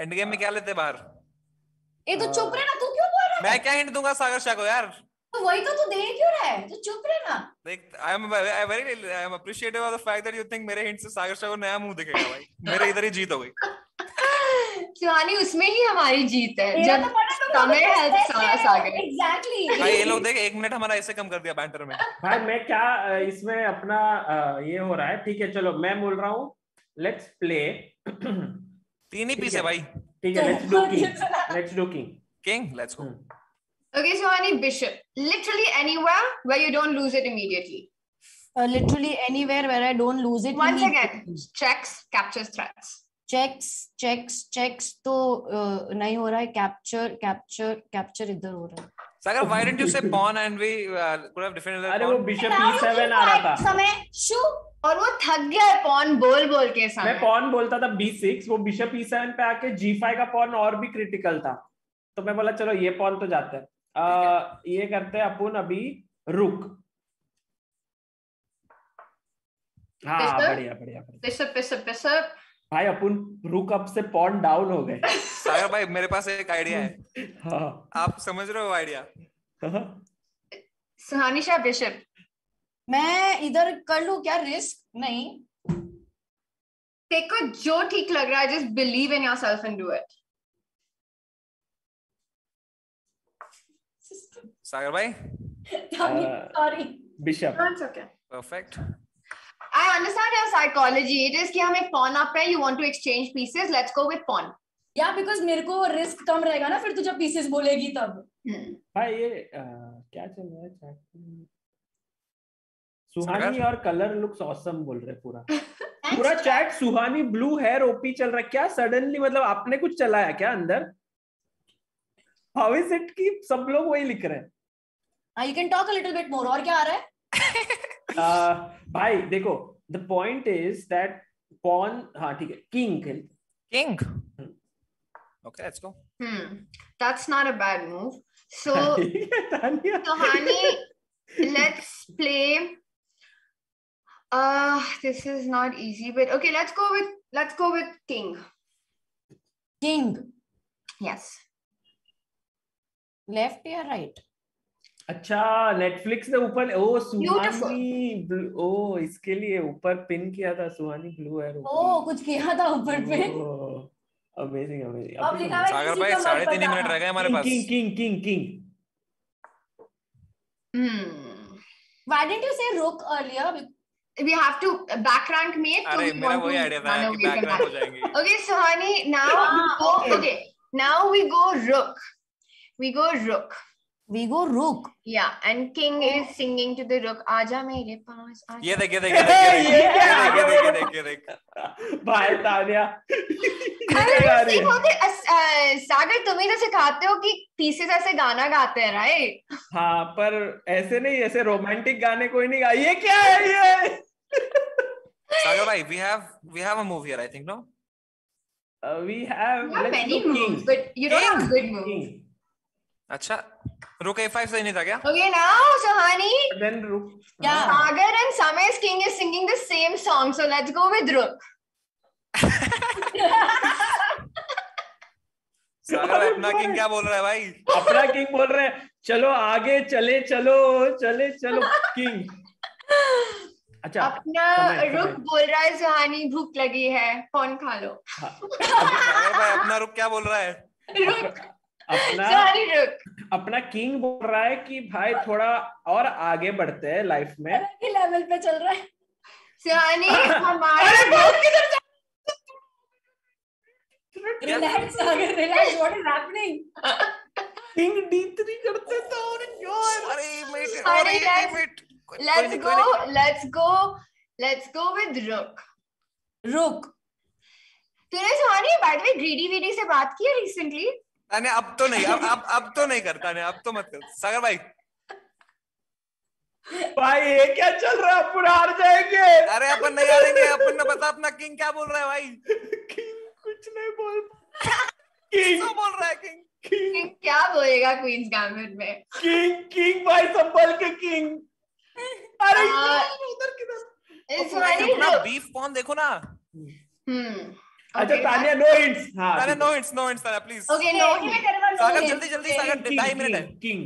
एंड गेम में क्या लेते बाहर? ए तो चुप रहे ना, तू क्यों बोल रहा है? मैं क्या हिंट दूंगा सागर शाह को यार? तो वही तो तू दे क्यों रहा है? तू चुप रहे ना। देख, I am I very I am appreciative of the fact that you think मेरे हिंट से सागर शाह को नया मुंह दिखेगा भाई। मेरे इधर ही जीत हो गई। सुहानी, उसमें ही हमारी जीत है जब तो समय है सागर। एग्जैक्टली भाई ये लोग देख, एक मिनट हमारा ऐसे कम कर दिया बैंटर में। भाई मैं क्या इसमें अपना ये हो रहा है। ठीक है चलो मैं बोल रहा हूँ लेट्स प्ले। तीन ही पीस है भाई। ठीक है let's do king. Let's do king. King let's go. Okay, Suhani, bishop. Literally anywhere where you don't lose it immediately. Uh, literally anywhere where I don't lose it. Once again, checks, captures, threats. Checks, checks, checks. तो uh, नहीं हो रहा है. Capture, capture, capture इधर हो रहा है. Sagar, why didn't you say pawn and we uh, could have defended the pawn? अरे वो bishop e seven आ रहा था. समय शू. और वो थक गया है pawn बोल बोल के समय. मैं pawn बोलता था b six, वो bishop e seven पे आके g five का pawn और भी critical था. तो मैं बोला चलो ये pawn तो जाता है. Uh, ये करते हैं अपन अभी रुक। हाँ बढ़िया बढ़िया बिशप बिशप बिशप। भाई अपन रुक अप से पॉन डाउन हो गए। सागर भाई मेरे पास एक आइडिया है। हाँ आप समझ रहे हो आइडिया? सुहानी शाह बिशप। मैं इधर कर लूं क्या? रिस्क नहीं। देखो जो ठीक लग रहा है, just believe in yourself and do it. Sagar bhai? uh, sorry. Bishop. That's okay. Perfect. I understand your psychology. It is कि हम एक pawn up है, you want to exchange pieces. Let's go with pawn. Yeah, because मेरे को risk कम रहेगा ना, फिर तू जब pieces बोलेगी तब. भाई ये क्या चल रहा है चैट में? सुहानी और कलर लुक्स ऑसम बोल रहे पूरा। पूरा chat Suhani blue hair OP चल रहा है क्या? सडनली मतलब आपने कुछ चलाया क्या अंदर? How is it कि सब लोग वही लिख रहे हैं? Uh, you can talk a little bit more. और क्या आ रहा है? uh, भाई देखो, the point is that pawn, हाँ ठीक है, king खेल. King. Okay, let's go. Hmm, that's not a bad move. So, Suhani, let's play. Uh, this is not easy, but okay, let's go with let's go with king. King. Yes. Left या right? अच्छा Netflix ने ऊपर ओ सुहानी ओ इसके लिए ऊपर pin किया था सुहानी blue है। ओ कुछ किया था ऊपर पे। Amazing amazing. अब लिखा है सागर भाई साढ़े तीन मिनट रह गए हमारे पास। King king king king. Hmm. Why didn't you say rook earlier? We have to back rank mate. अरे मेरा वही आइडिया था कि back rank हो जाएंगे। Okay, Suhani, now we go. Okay, now we go rook. We go rook. We go rook. Yeah, and king is singing to the rook. आजा मेरे पास आजा. ये देख ये देख ये देख ये देख ये देख ये देख भाई तानिया। अरे बोलते सागर तुम ही तो सिखाते हो कि पीसेस ऐसे गाना गाते हैं राइट? हाँ पर ऐसे नहीं, ऐसे रोमांटिक गाने कोई नहीं गा। ये क्या है ये? सागर भाई we have we have a move here I think no? Uh, we have, you have many moves, but you don't have good moves. King. अच्छा रुक a five सही नहीं था क्या? Okay, now Suhani. Then rook. Yeah. Sagar and Samay's king is singing the same song, so let's go with rook. सागर अपना king क्या बोल रहा है भाई? अपना किंग बोल रहे हैं चलो आगे चले चलो चले चलो किंग। अच्छा अपना रुक बोल रहा है सुहानी भूख लगी है कौन खा लो। सागर भाई अपना रुक क्या बोल रहा है? रुक अपना रुक अपना किंग बोल रहा है कि भाई थोड़ा और आगे बढ़ते हैं लाइफ में। लेवल पे चल रहा है सुहानी हमारे relax Sagar relax what is happening? King D three करते तो और क्यों? अरे मेट अरे mate let's go let's go let's go with रुक रुक। तूने Suhani by the way greedy VD से बात की है रिसेंटली? अरे अब तो नहीं अब अब अब तो नहीं करता ने अब तो मत कर सागर भाई। भाई ये क्या चल रहा है? अपन हार जाएंगे। अरे अपन नहीं हारेंगे। अपन ने बता अपना किंग क्या बोल रहा है भाई? किंग कुछ नहीं बोल किंग क्या बोल रहा है? किंग किंग क्या बोलेगा क्वींस गैम्बिट में? किंग किंग भाई संभल के किंग। अरे उधर किधर? अपना बीफ पॉन देखो ना। हम्म अच्छा तानिया नो हिंट्स. हाँ Tania no hints no hints Tania please. Okay, no. Sagar जल्दी जल्दी सागर ढाई मिनट है. किंग.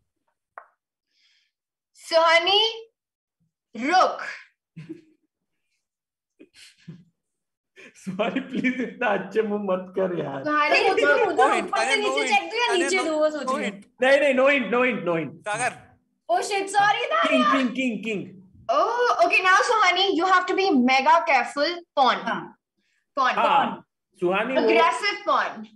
सुहानी रुक. सॉरी प्लीज इतना अच्छे मुंह मत कर यार. सुहानी उधर रुक. उधर ऊपर से नीचे चेक दो या नीचे दो वो सोच रही हूँ. नहीं नहीं no hint no hint no hint. Sagar. Oh shit, sorry king Tania. King king king. Oh, okay. Now, Suhani, you have to be mega careful. Pawn. हाँ. Pawn. हाँ सुहानी वो Aggressive pawn.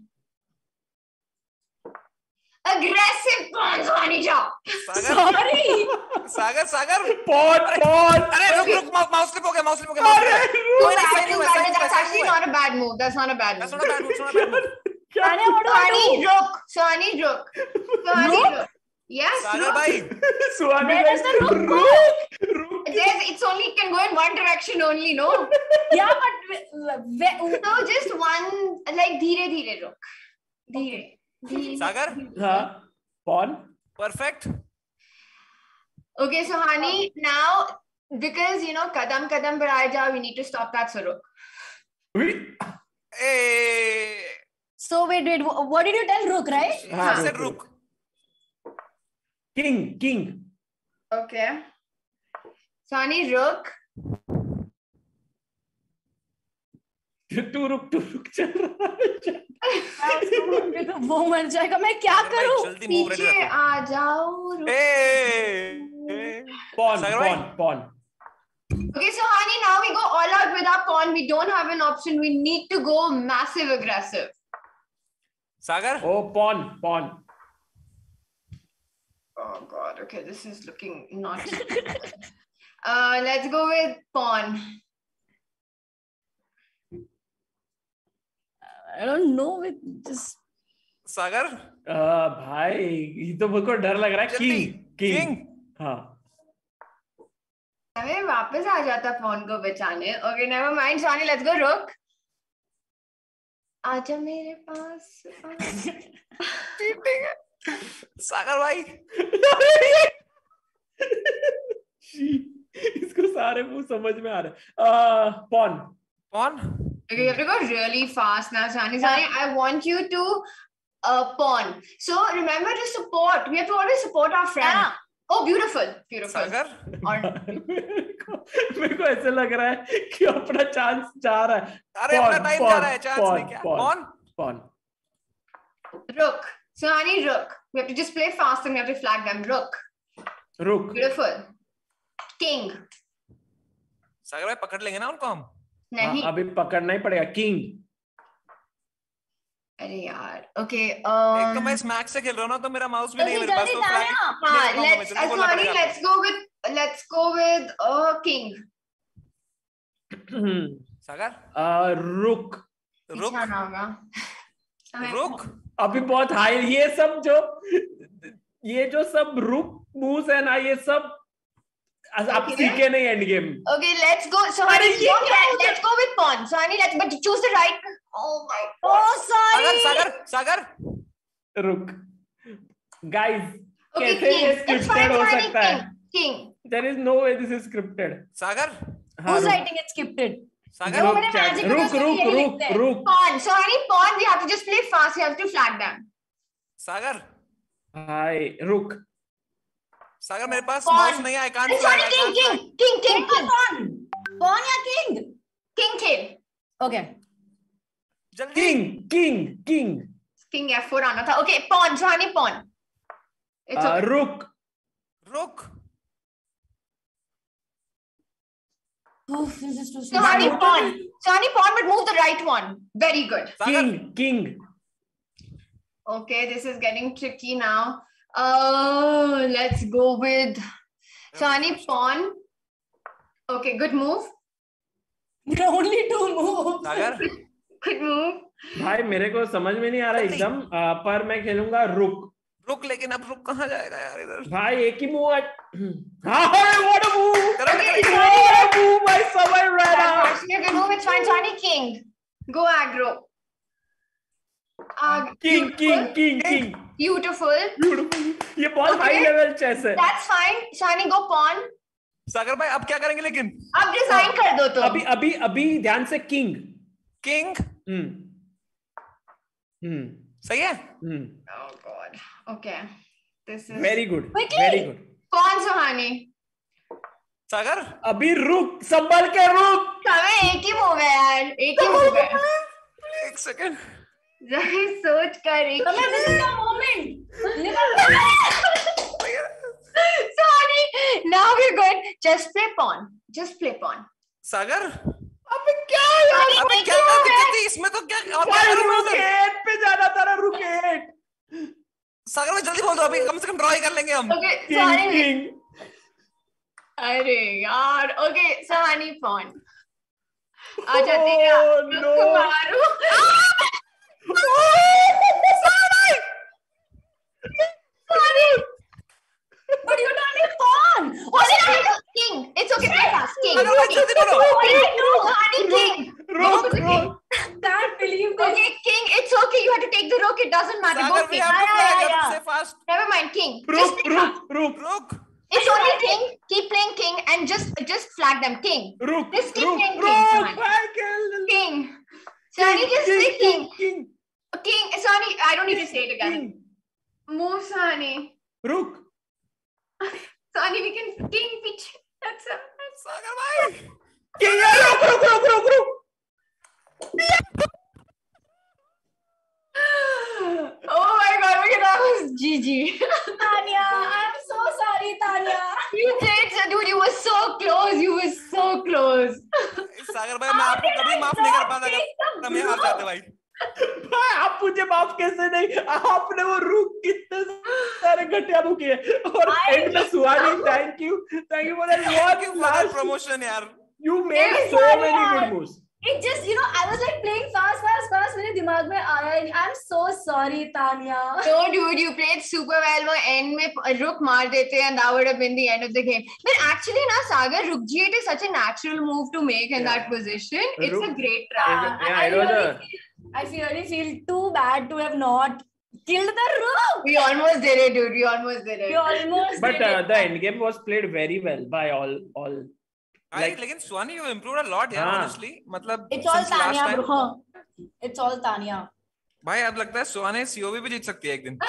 Aggressive pawn, Suhani ja. Sagar. Sorry. Sagar Sagar. Pawn pawn. अरे रुक रुक mouse slip हो गया mouse slip हो गया. No, that's, too bad. That's actually not a bad move. That's not a bad That's move. not a bad move. That's not a bad move. Tania, what do I Suhani, do? rook. Suhani, rook. Suhani, Rook? rook. Yes, Sagar rook. Suhani Where like, does the rook go? रुक. There's, it's only, it can go in one direction only, no? Yeah, but where- where- So just one, like, dheere, dheere, rook. Dheere. dheere. Sagar. हाँ pawn. Perfect. Okay, so honey, now because you know kadam kadam par aa ja, we need to stop that suruk. Hey. So wait, wait. wh- What did you tell Rook, right? हाँ, She said rook, rook. King king. Okay. So honey, rook. तू रुक तू रुक चल रहा है. तो वो मर जाएगा. मैं क्या सागर भाई, करूं? जल्दी move ready पीछे रखो. आ जाओ. rook. Hey. Hey. Pawn Sagar भाई. Pawn pawn. Okay, so honey, now we go all out with our pawn. We don't have an option. We need to go massive aggressive. Sagar. Oh pawn pawn. Oh God. Okay, this is looking not. uh, let's go with pawn. I don't know. With just Sagar. आ, भाई ये तो मुझको डर लग रहा है. जल्दी. King King. किंग. हाँ हमें वापस आ जाता pawn को बचाने. Okay, never mind. So honey, let's go rook. आजा मेरे पास. Cheating है. सागर भाई. इसको सारे मुंह समझ में आ रहे हैं. Pawn Pawn. Okay, you have to go really fast now, Sani. Sani, I want you to uh, pawn. So remember to support. We have to always support our friend. Yeah. Oh, beautiful, beautiful. Sagar. और मेरे को मेरे को ऐसे लग रहा है कि अपना चांस जा रहा है. अरे Pawn, अपना टाइम pawn, जा रहा है. चांस pawn, नहीं क्या? pawn. Pawn. Pawn. rook. Sani, rook. We have to just play fast and we have to flag them. Rook. Rook. Beautiful. King. Sagar भाई पकड़ लेंगे ना उनको हम. नहीं. अभी पकड़ना ही पड़ेगा. किंग. अरे यार. Okay. एक तो Um. मैं स्मैक से खेल रहा हूँ ना तो मेरा माउस भी नहीं है जल्दी मेरे पास जल्दी तो flag- तानिया. हाँ, नहीं, let's. जल्दी Uh, बोलना Sani, पड़ेगा. let's go with. Let's go with uh, king. सागर. आ, रुक. रुक. पीछा ना होगा. रुक. अभी बहुत हाई. ये सब जो ये जो सब रुक मूव्स है ना ये सब आप Okay. सीखे नहीं endgame. Okay, let's go. So, honey, अरे ये don't क्या let- हो गया? let's go with pawn. So, honey, let's but choose the right. Oh my God. Oh, Sagar sorry. Sagar Sagar. रुक. गाइस Okay, कैसे king. ये It's fine, स्क्रिप्टेड हो honey, सकता है? king. King. There is no way this is scripted. Sagar. हाँ, Who's रुक. writing it scripted? सागर. वो रुक, मैंने chat. magic में रुक उसमें रुक यही रुक लिखते हैं. रुक. Pawn. So, honey, pawn. We have to just play fast. We have to flag them. सागर. हाय रुक. सागर मेरे पास Pawn. माउस नहीं है. I can't Hey, flag. sorry, I king, can't king, flag. king, king, king, Pawn. Pawn या king? king, king. Okay. जल्दी. King king king. King F four आना था. Okay, pawn. So, honey, pawn. It's okay. रुक. रुक. Oof, this is too So, slow. honey, pawn. So, honey, pawn, but move the right one. Very good. Sagar. King king. Okay, this is getting tricky now. Uh, let's go with Sani pawn. Okay, good move. Only two moves. Sagar. Good move. भाई मेरे को समझ में नहीं आ रहा एकदम. आ, पर मैं खेलूंगा रुक. रुक लेकिन अब रुक कहाँ जाएगा यार इधर. भाई एक ही मूव. हाँ व्हाट अ मूव. करो, Okay, करो, Sani, What a move by Samay Rana. Actually, good move. It's fine. Sani king. Go aggro. Uh, King king king king. Beautiful. Beautiful. ये बहुत Okay. हाई लेवल चेस है. That's fine. Sani, go pawn. सागर भाई अब क्या करेंगे लेकिन. अब design कर दो तो. अभी अभी अभी ध्यान से किंग. किंग. हम्म हम्म सही है? Hmm Oh God. Okay. This is very good Quickly. Very good. कौन सुहानी? सागर अभी रुक, संभल के रुक. हमें एक ही मूव है यार, एक ही मूव है. एक सेकंड. जरा सोच कर एक Samay, this is the moment. Sorry. Now we're good. Just play pawn. Just play pawn. सागर अबे क्या यार, अबे एक क्या ही क्या मूव दिक्कत है. थी इसमें? तो क्या और भाई क्या रुक, करूं? एट पे जाना था ना, रुक एट. सागर में जल्दी बोल दो, अभी कम से कम ड्रॉ ही कर लेंगे हम. Okay. King Sorry. किंग. अरे यार. Okay. सुहानी pawn. आजा Oh, तेरा. no. मारू. Sorry. But you don't need pawn. King. It's okay. Play fast. King. अरे भाई जल्दी बोलो. Suhani king. रुक रुक. Can't believe this. Okay, king. It's okay. You have to take the rook. It doesn't matter. Go Sagar we king. have to Yeah, play yeah, yeah. से fast. Never mind. King. Just रुक play fast. रुक रुक रुक. It's only king. Keep playing king and just just flag them. King. रुक Just keep रुक playing रुक. king. भाई खेल. King. Sunny, just say king. King King. Sunny, I don't need to say it again. King. Move, Sunny. रुक. Sunny, we can king pitch. That's a. Sagar भाई. King रुक रुक रुक रुक रुक. Oh my God! Look at that was G G. Tanya, I'm so sorry, Tanya. You did, dude. You were so close. You were so close. सागर भाई मैं आपको कभी माफ नहीं कर पाता अगर मैं हार जाते भाई. भाई आप मुझे माफ कैसे नहीं, आपने वो रुक कितने सारे घटिया रुक किए और एंड में Suhani. Thank you thank you for that Thank you for that last. promotion यार. You made so many good moves. It just, you know, I was like playing fast, fast, fast. मेरे दिमाग में आया ही नहीं. I'm so sorry, Tanya. No, dude, you played super well. वो end में रुक मार देते and that would have been the end of the game. But actually, na Sagar, Rook G eight is such a natural move to make in Yeah. that position. It's Rook- a great try. Yeah, I it was really a- feel, I really feel too bad to have not killed the rook. We almost did it, dude. We almost did it. You almost But did uh, it. the end game was played very well by all all. भाई Like- लेकिन सुहानी you improved a lot यार हाँ. honestly. मतलब It's all since last Tanya, time. bro. It's all Tanya. भाई अब लगता है सुहानी CoV भी जीत सकती है एक दिन.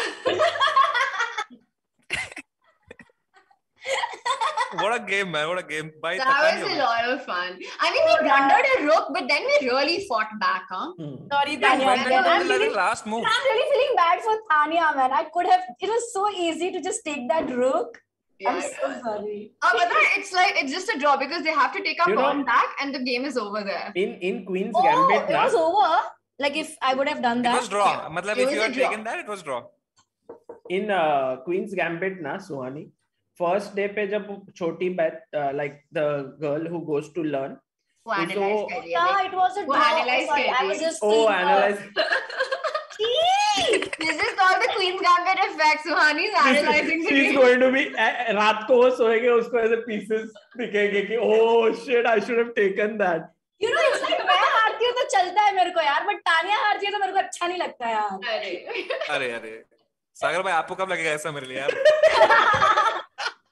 What a game, man! What a game! भाई That पता नहीं was a होगा. lot of fun. I mean, we blundered a rook, but then we really fought back, huh? Hmm. Sorry, Yeah, Tanya. but then I'm the feeling, last move. I'm really feeling bad for Tanya, man. I could have. It was so easy to just take that rook. I'm Yeah. so sorry. Uh, but then it's like it's just a draw because they have to take our You know- pawn back and the game is over there. In in Queen's Oh, Gambit, it na, was over. Like if I would have done It that. was draw. Yeah. मतलब It if was you a had draw. taken that, it was draw. in uh, Queen's Gambit, na Suhani. First day पे जब छोटी Beth, uh, like the girl who goes to learn. वो So- analyze कर लिया, Yeah, like, it was a वो draw. analyze Sorry, कर I the. was just. Oh, seeing, uh, analyze. This is called the Queen's Gambit effect. Suhani is analyzing the She's game. going to be uh, रात को वो सोएंगे, उसको ऐसे pieces दिखेंगे कि oh shit, I should have taken that. You know, it's like मैं हारती हूँ तो चलता है मेरे को यार, but तानिया हारती है तो मेरे को अच्छा नहीं लगता यार. अरे अरे अरे सागर भाई आपको कब लगेगा ऐसा मेरे लिए यार?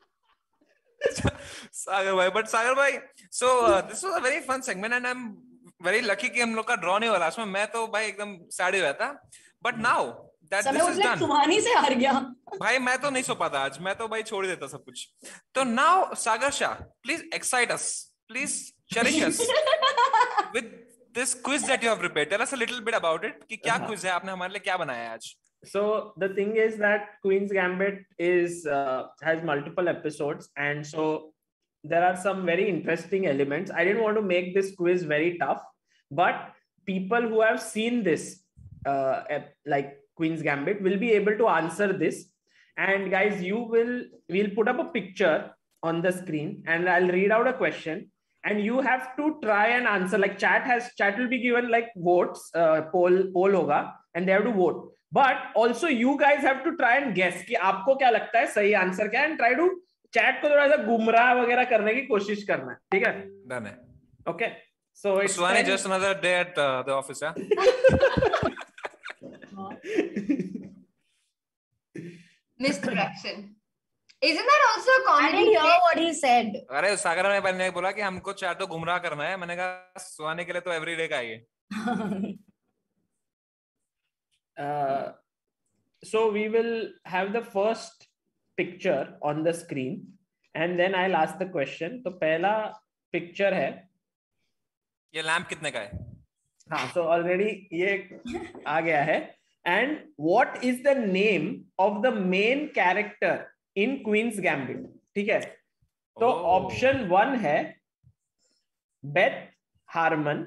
सागर भाई, but सागर भाई, so uh, this was a very fun segment and I'm very lucky कि हम लोग का ड्रॉ नहीं हुआ लास्ट में. मैं तो भाई एकदम सैड ही हुआ था. But now that समय this is उस done, सुहानी से हार गया. भाई मैं तो नहीं सो पाता आज. मैं तो भाई छोड़ ही देता सब कुछ. तो now Sagar Shah, please excite us, please cherish us with this quiz that you have prepared. Tell us a little bit about it. कि क्या quiz है, आपने हमारे लिए क्या बनाया है आज? So the thing is that Queen's Gambit is uh, has multiple episodes, and so there are some very interesting elements. I didn't want to make this quiz very tough, but people who have seen this, uh, ep- like Queen's Gambit, will be able to answer this. And guys, you will we'll put up a picture on the screen, and I'll read out a question, and you have to try and answer. Like chat has chat will be given like votes, uh, poll poll hoga, and they have to vote. But also you guys have to try and guess कि आपको क्या लगता है सही answer क्या है, and try to chat को थोड़ा सा गुमराह वगैरह करने की कोशिश करना है. ठीक है? Done है. Okay. So it's Suhani, time- just another day at uh, the office, yeah? misdirection. Isn't that also a I comedy didn't hear play? what he said. अरे सागर ने पहले बोला कि हमको चार तो गुमराह करना है. मैंने कहा सुहानी के लिए तो एवरीडे का ही है. uh, so we will have the first picture on the screen and then I'll ask the question. तो पहला picture है. ये लैम्प कितने का है? हाँ, so already ये आ गया है. And what is the name of the main character in Queen's Gambit? ठीक है. तो option one है Beth Harmon.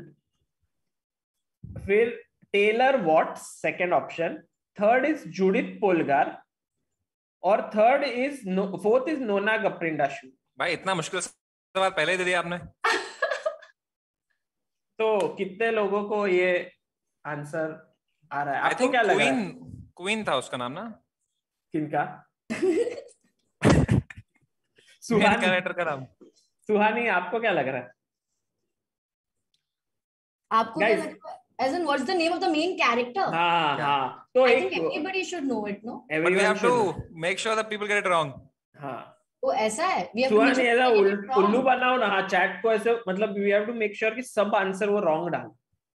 फिर Taylor Watts, second option. Third is Judith Polgar. और third is fourth is Nona Gaprindashvili. भाई इतना मुश्किल सवाल पहले ही दे दिया आपने. तो कितने लोगों को ये आंसर आ रहा है? आपको क्या लग रहा है? क्वीन था उसका नाम ना? किनका? सुहानी कैरेक्टर का नाम. सुहानी, आपको क्या लग रहा है? आपको क्या लग रहा है? As in, what's the name of the main character? हाँ हाँ. तो I एक think everybody should know it, no? But we have to make sure that people get it wrong. हाँ. वो ऐसा है. We have to ऐसा उल्लू बनाओ ना. हाँ, चैट को ऐसे मतलब we have to make sure कि सब आंसर वो wrong डाल.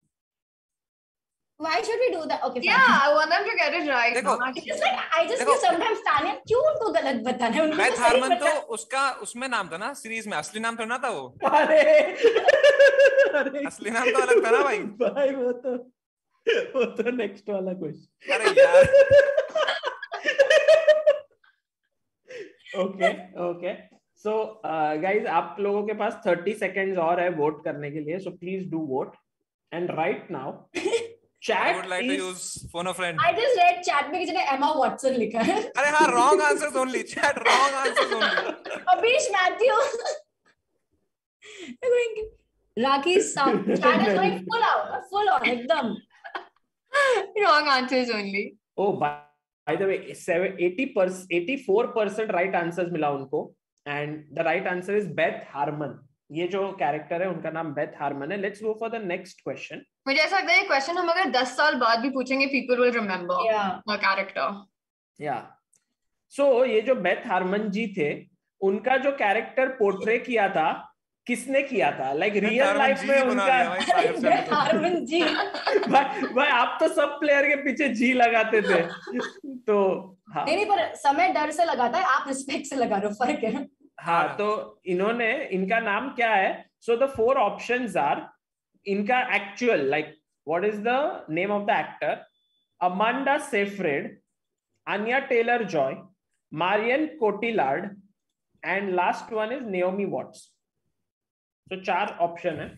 Why should we do that? Okay, fine. Yeah, I want them to get it right. देखो, it's like I just feel sometimes Tania क्यों उनको गलत बताना है? उनको Beth Harmon तो उसका उसमें नाम था ना सीरीज में. असली नाम तो ना था वो. अरे असली नाम तो अलग था ना भाई. भाई वो तो वो तो नेक्स्ट वाला क्वेश्चन. अरे यार. Okay okay. सो गाइज, आप लोगों के पास थर्टी सेकेंड्स और है वोट करने के लिए. So please do vote. And right now chat I would like is... to use phone a friend. I just read chat में किसी ने Emma Watson लिखा है. अरे हाँ, wrong answers only. Chat wrong answers only. Abish Matthew. Raki Sam. Chat is going full out, full on, एकदम. Wrong answers only. Oh, by, by the way, eighty percent, eighty-four percent right answers मिला उनको. And the right answer is Beth Harmon. ये जो character है उनका नाम Beth Harmon है. Let's go for the next question. मुझे ऐसा लगता है ये क्वेश्चन हम अगर दस साल बाद भी पूछेंगे people will remember the character. या सो ये जो बेथ हार्मन जी थे, उनका जो कैरेक्टर पोर्ट्रे किया था, किसने किया था? लाइक रियल लाइफ में उनका हार्मन जी. भाई भाई आप तो सब प्लेयर के पीछे जी लगाते थे. तो हाँ, नहीं पर समय डर से लगाता है, आप रिस्पेक्ट से लगा रहे हो, फर्क है. हाँ, तो इन्होंने, इनका नाम क्या है? So the four options are, इनका actual like what is the name of the actor? Amanda Seyfried, Anya Taylor Joy, Marion Cotillard and last one is Naomi Watts. तो चार ऑप्शन है.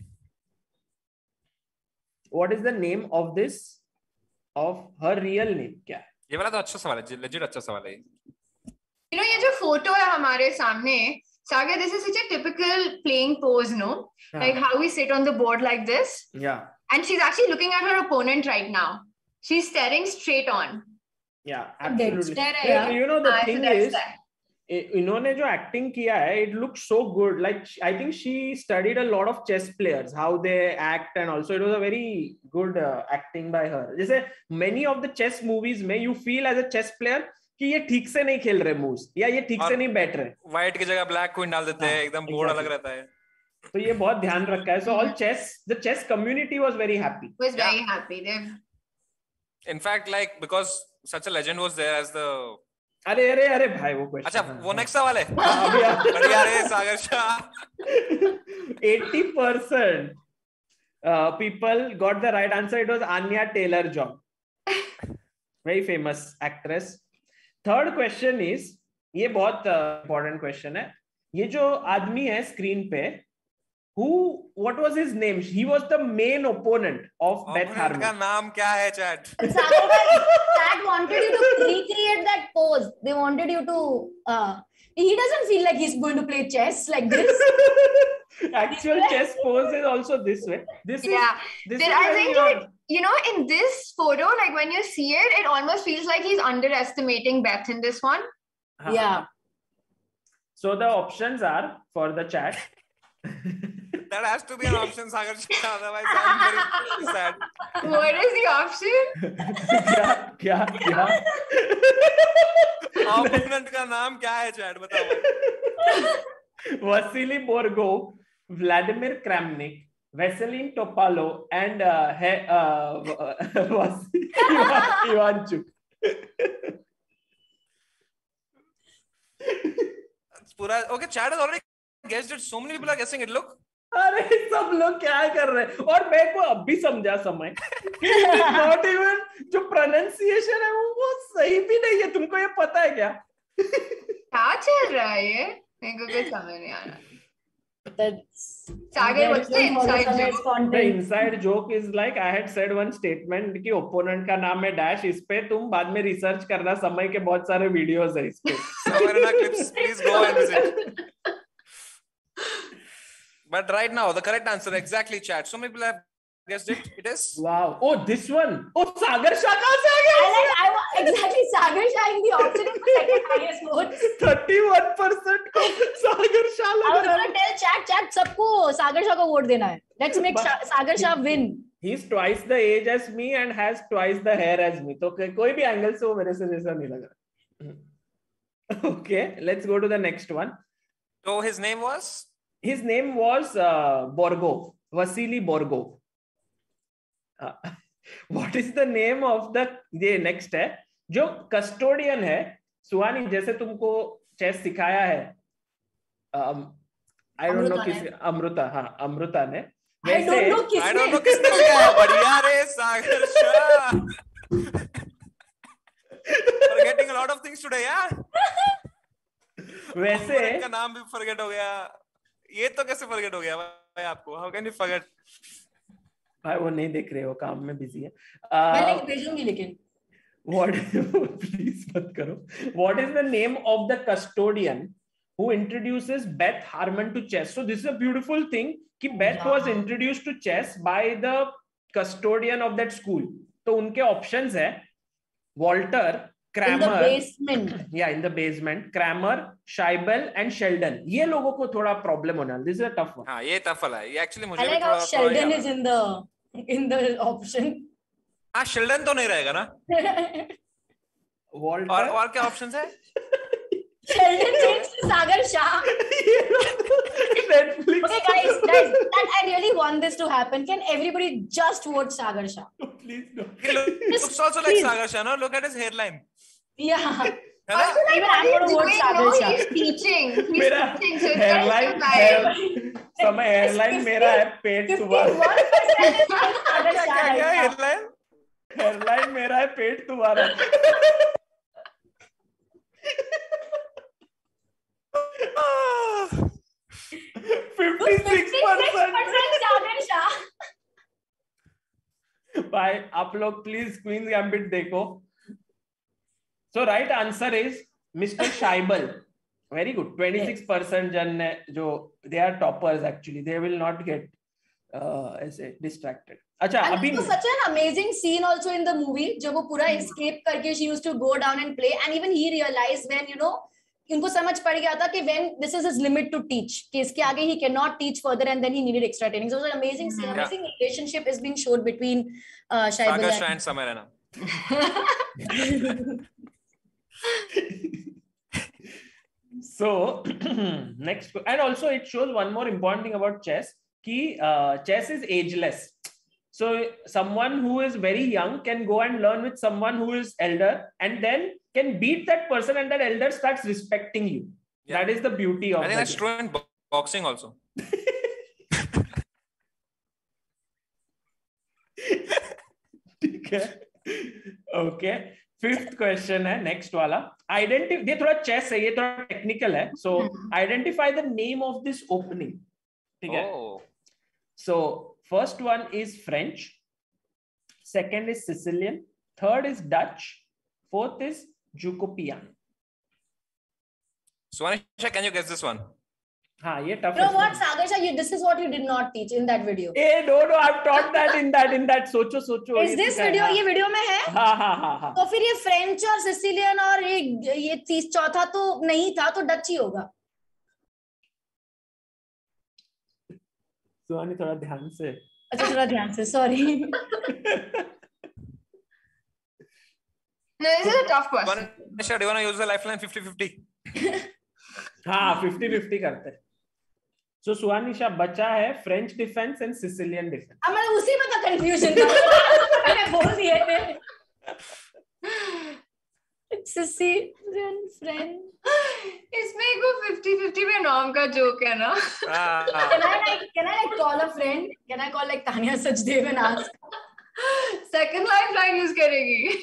What is the name of this, of her real name क्या है? ये वाला तो अच्छा सवाल है, लेजिट अच्छा सवाल है. You know, ये जो फोटो है हमारे सामने, Sagar, this is such a typical playing pose, no? Yeah. Like how we sit on the board like this. Yeah. And she's actually looking at her opponent right now. She's staring straight on. Yeah, absolutely. Stare, yeah. You know, the ah, thing so is, इन्होंने जो acting किया है, it looks so good. Like I think she studied a lot of chess players, how they act, and also it was a very good uh, acting by her. जैसे many of the chess movies में you feel as a chess player कि ये ठीक से नहीं खेल रहे moves, या ये ठीक से नहीं बैठ रहे. व्हाइट की जगह ब्लैक क्वीन डाल देते हैं, एकदम बोर्ड अलग रहता है. तो ये बहुत ध्यान रखा है. So all chess, the chess community was very happy. Was very happy. They. In fact, like because such a legend was there as the. अरे अरे अरे भाई वो क्वेश्चन. अच्छा, वो नेक्स्ट सवाल है. अभी बढ़िया रे Sagar Shah. eighty percent uh, people got the right answer. It was Anya Taylor-Joy, very famous actress. Third question is, ये बहुत इंपॉर्टेंट uh, क्वेश्चन है. ये जो आदमी है स्क्रीन पे, who what was his name? He was the main opponent of Beth Harmon. का नाम क्या है chat? Chat wanted you to recreate that pose. They wanted you to uh, he doesn't feel like he's going to play chess like this. Actual chess pose is also this way. This yeah. is this Then is I think it, you know, in this photo, like when you see it, it almost feels like he's underestimating Beth in this one. Uh-huh. Yeah. So the options are for the chat. That has to be an option, Sagar. Otherwise, I'm very sad. What is the option? क्या क्या क्या? Opponent का नाम क्या है chat बताओ. Vasily Borgov, Vladimir Kramnik, Veselin Topalo and uh, he, uh, was Ivanchuk. पूरा okay, chat has already guessed it. So many people are guessing it. Look. अरे सब लोग क्या कर रहे हैं और मैं को अब भी समझा समय नॉट इवन जो प्रोनाउंसिएशन है वो, वो सही भी नहीं है. तुमको ये पता है क्या क्या चल रहा है ये? मेरे को कुछ समझ नहीं आ रहा. Sagar, what's the inside joke? The inside joke is like I had said one statement कि opponent का नाम है dash. इस पे तुम बाद में रिसर्च करना. समय के बहुत सारे वीडियोस है इस पे. Samarana clips, please go and visit. But right now, the correct answer exactly, chat. So many people have guessed it. It is. Wow. Oh, this one. Oh, Sagar Shah कहाँ से आ गया? I like. I wa- exactly. Sagar Shah in the option of the second highest votes. thirty-one percent को Sagar Shah I लग was रहा gonna है. tell chat chat सबको Sagar Shah को vote देना है. Let's make But- Shah- Sagar Shah win. He's twice the age as me and has twice the hair as me. तो कोई भी एंगल से वो मेरे से जैसा नहीं लग रहा. Okay, let's go to the next one. So his name was. His name was uh, Borgov, Vasily Borgov. Uh, what is the name of the ये next है जो custodian है. सुहानी जैसे तुमको चेस सिखाया है um, I don't know किस अमृता. हाँ अमृता ने. I don't know किसने. I don't know किसने सिखाया. बढ़िया रे Sagar Shah. Forgetting a lot of things today, yeah. वैसे का नाम भी forget हो गया. ये तो कैसे forget हो गया भाई आपको? How can you forget? भाई वो नहीं देख रहे हो काम में बिजी है. मैं लिंक भेजूंगी लेकिन. What please मत करो. What is the name of the custodian who introduces Beth Harmon to chess? So this is a beautiful thing कि Beth Yeah. was introduced to chess by the custodian of that school. तो उनके options है Walter, In the Kramer, basement. yeah, in the basement, Kramer, Scheibel and Sheldon. ये लोगों को थोड़ा problem होना. This is a tough one. हाँ ये tough वाला है. ये actually मुझे I भी like how थोड़ा Sheldon थोड़ा is in the in the option. हाँ Sheldon तो नहीं रहेगा ना. Walter. और और क्या options है? Sheldon changed to Sagar Shah. Netflix. Okay, guys, guys, that I really want this to happen. Can everybody just vote Sagar Shah? Please no. He looks also like Please. Sagar Shah, no? Look at his hairline. Yeah. है ना? Also, like, Even what I'm he's gonna vote doing, Sagar no, Shah. he's teaching. He's मेरा teaching, so it's hairline like, hair, समय hairline मेरा है पेट तुम्हारा. fifty-one percent is from Sagar Shah क्या right क्या now. hairline? hairline मेरा है पेट तुम्हारा. fifty-six percent. Sagar Shah. भाई आप लोग प्लीज क्वींस गैम्बिट देखो. So right answer is Mister Scheibel. Very good. twenty-six percent जन ने जो they are toppers actually. They will not get uh, ऐसे distracted. अच्छा And अभी it was such an amazing scene also in the movie जब वो पूरा escape करके she used to go down and play and even he realized when you know उनको समझ पड़ गया था कि when this is his limit to teach कि इसके आगे he cannot teach further and then he needed extra training. So it was an amazing scene, Yeah. amazing relationship is being showed between uh, Scheibel Sagar and Shah and Samay Rana. So next, and also it shows one more important thing about chess कि uh, chess is ageless. So someone who is very young can go and learn with someone who is elder and then can beat that person and that elder starts respecting you. Yeah. That is the beauty of I think the that's game. true in bo- boxing also. ठीक है. Okay. Fifth question है next वाला. Identify. ये थोड़ा chess है, ये थोड़ा technical है. So identify the name of this opening. ठीक है. Oh. So first one is French, second is Sicilian, third is Dutch, fourth is Jukopian. So Anisha, can you guess this one? हाँ ये tough you know है. what Sagar Shah, you, this is what you did not teach in that video. Eh, no no, I've taught that in that in that. सोचो सोचो. Is ये this सिखाया. video ये video में है? हाँ हाँ हाँ हाँ. तो फिर ये फ्रेंच और सिसिलियन और ये ये तीस चौथा तो नहीं था तो डच ही होगा. सुहानी थोड़ा ध्यान से. अच्छा थोड़ा ध्यान से sorry. No, this is a tough question. Anisha, do you want to use the lifeline fifty fifty? हाँ fifty fifty करते हैं. So Suanisha बचा है French defense and Sicilian defense. अब मैं उसी में तो confusion था मैंने बोल दिए थे Sicilian French. इसमें एक वो fifty fifty पे नाम का जोक है ना. Can I like can I like call a friend? Can I call like Tanya Sachdev and ask? Second lifeline use करेगी.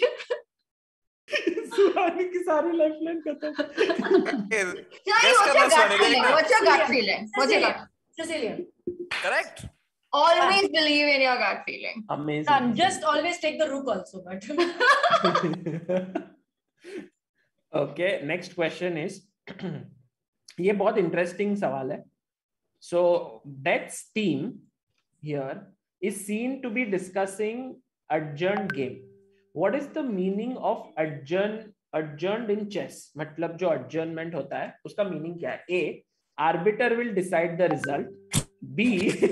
सुहानी की सारी लाइफलाइन खत्म. Chai, what's your gut feeling? What's your gut feeling? What's your gut? Sicilian. Correct. Always believe in your gut feeling. Amazing. And just always take the rook also, but. Okay, next question is ये बहुत interesting सवाल है. So Death's team here is seen to be discussing adjourned game. What is the meaning of adjourn adjourned in chess? मतलब जो adjournment होता है उसका meaning क्या है? A, arbiter will decide the result. B,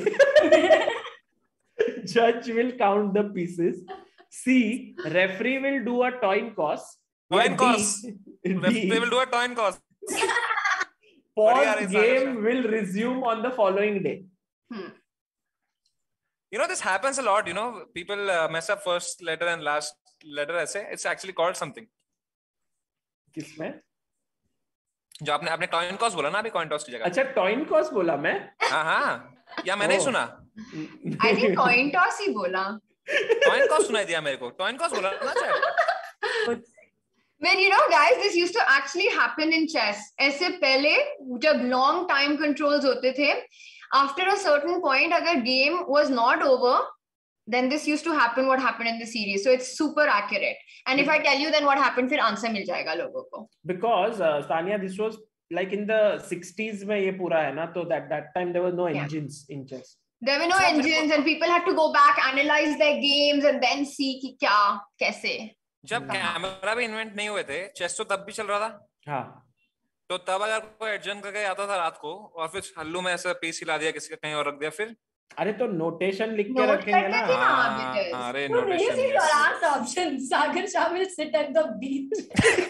judge will count the pieces. C, referee will do a coin toss. Coin D, toss. D, They will do a coin toss. pause game will resume on the following day. Hmm. You know, this happens a lot. You know, people uh, mess up first letter and last letter ऐसे. It's actually called something. किसमें? जो आपने आपने coin toss बोला ना अभी coin toss की जगह. अच्छा coin toss बोला मैं? हाँ हाँ. या मैंने ही सुना. I think coin toss ही बोला. Coin toss सुनाई दिया मेरे को. Coin toss बोला ना शायद. Well, you know, guys, this used to actually happen in chess. ऐसे पहले जब long time controls होते थे, after a certain point, अगर game was not over, then this used to happen. What happened in the series? So it's super accurate. And if I tell you, then what happened? फिर answer मिल जाएगा लोगों को. Because uh, Tanya, this was like in the sixties में ये पूरा है ना, तो that that time there were no Yeah. engines in chess. There were no engines, and people had to go back, analyze their games, and then see कि क्या कैसे. जब कैमरा भी इन्वेंट नहीं हुए थे, चेस तो तब भी चल रहा था. हाँ. तो तब अगर कोई एडजन करके आता था रात को और फिर हल्लू में ऐसा पीस हिला दिया किसी का कहीं और रख दिया फिर. अरे तो नोटेशन लिख के Note रखेंगे करके ना. थे ना arbiters. हाँ, अरे No, really, notation. your last option. Sagar Shah will sit at the beach.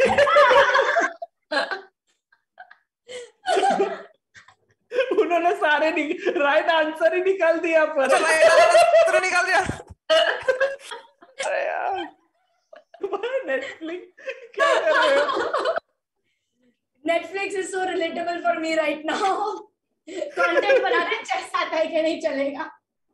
उन्होंने सारे राइट आंसर ही निकाल दिया पर. तो निकाल दिया. अरे यार. Netflix क्या कर रहे हो? Netflix is so relatable for me right now. Content बनाने चेस आता है कि नहीं चलेगा.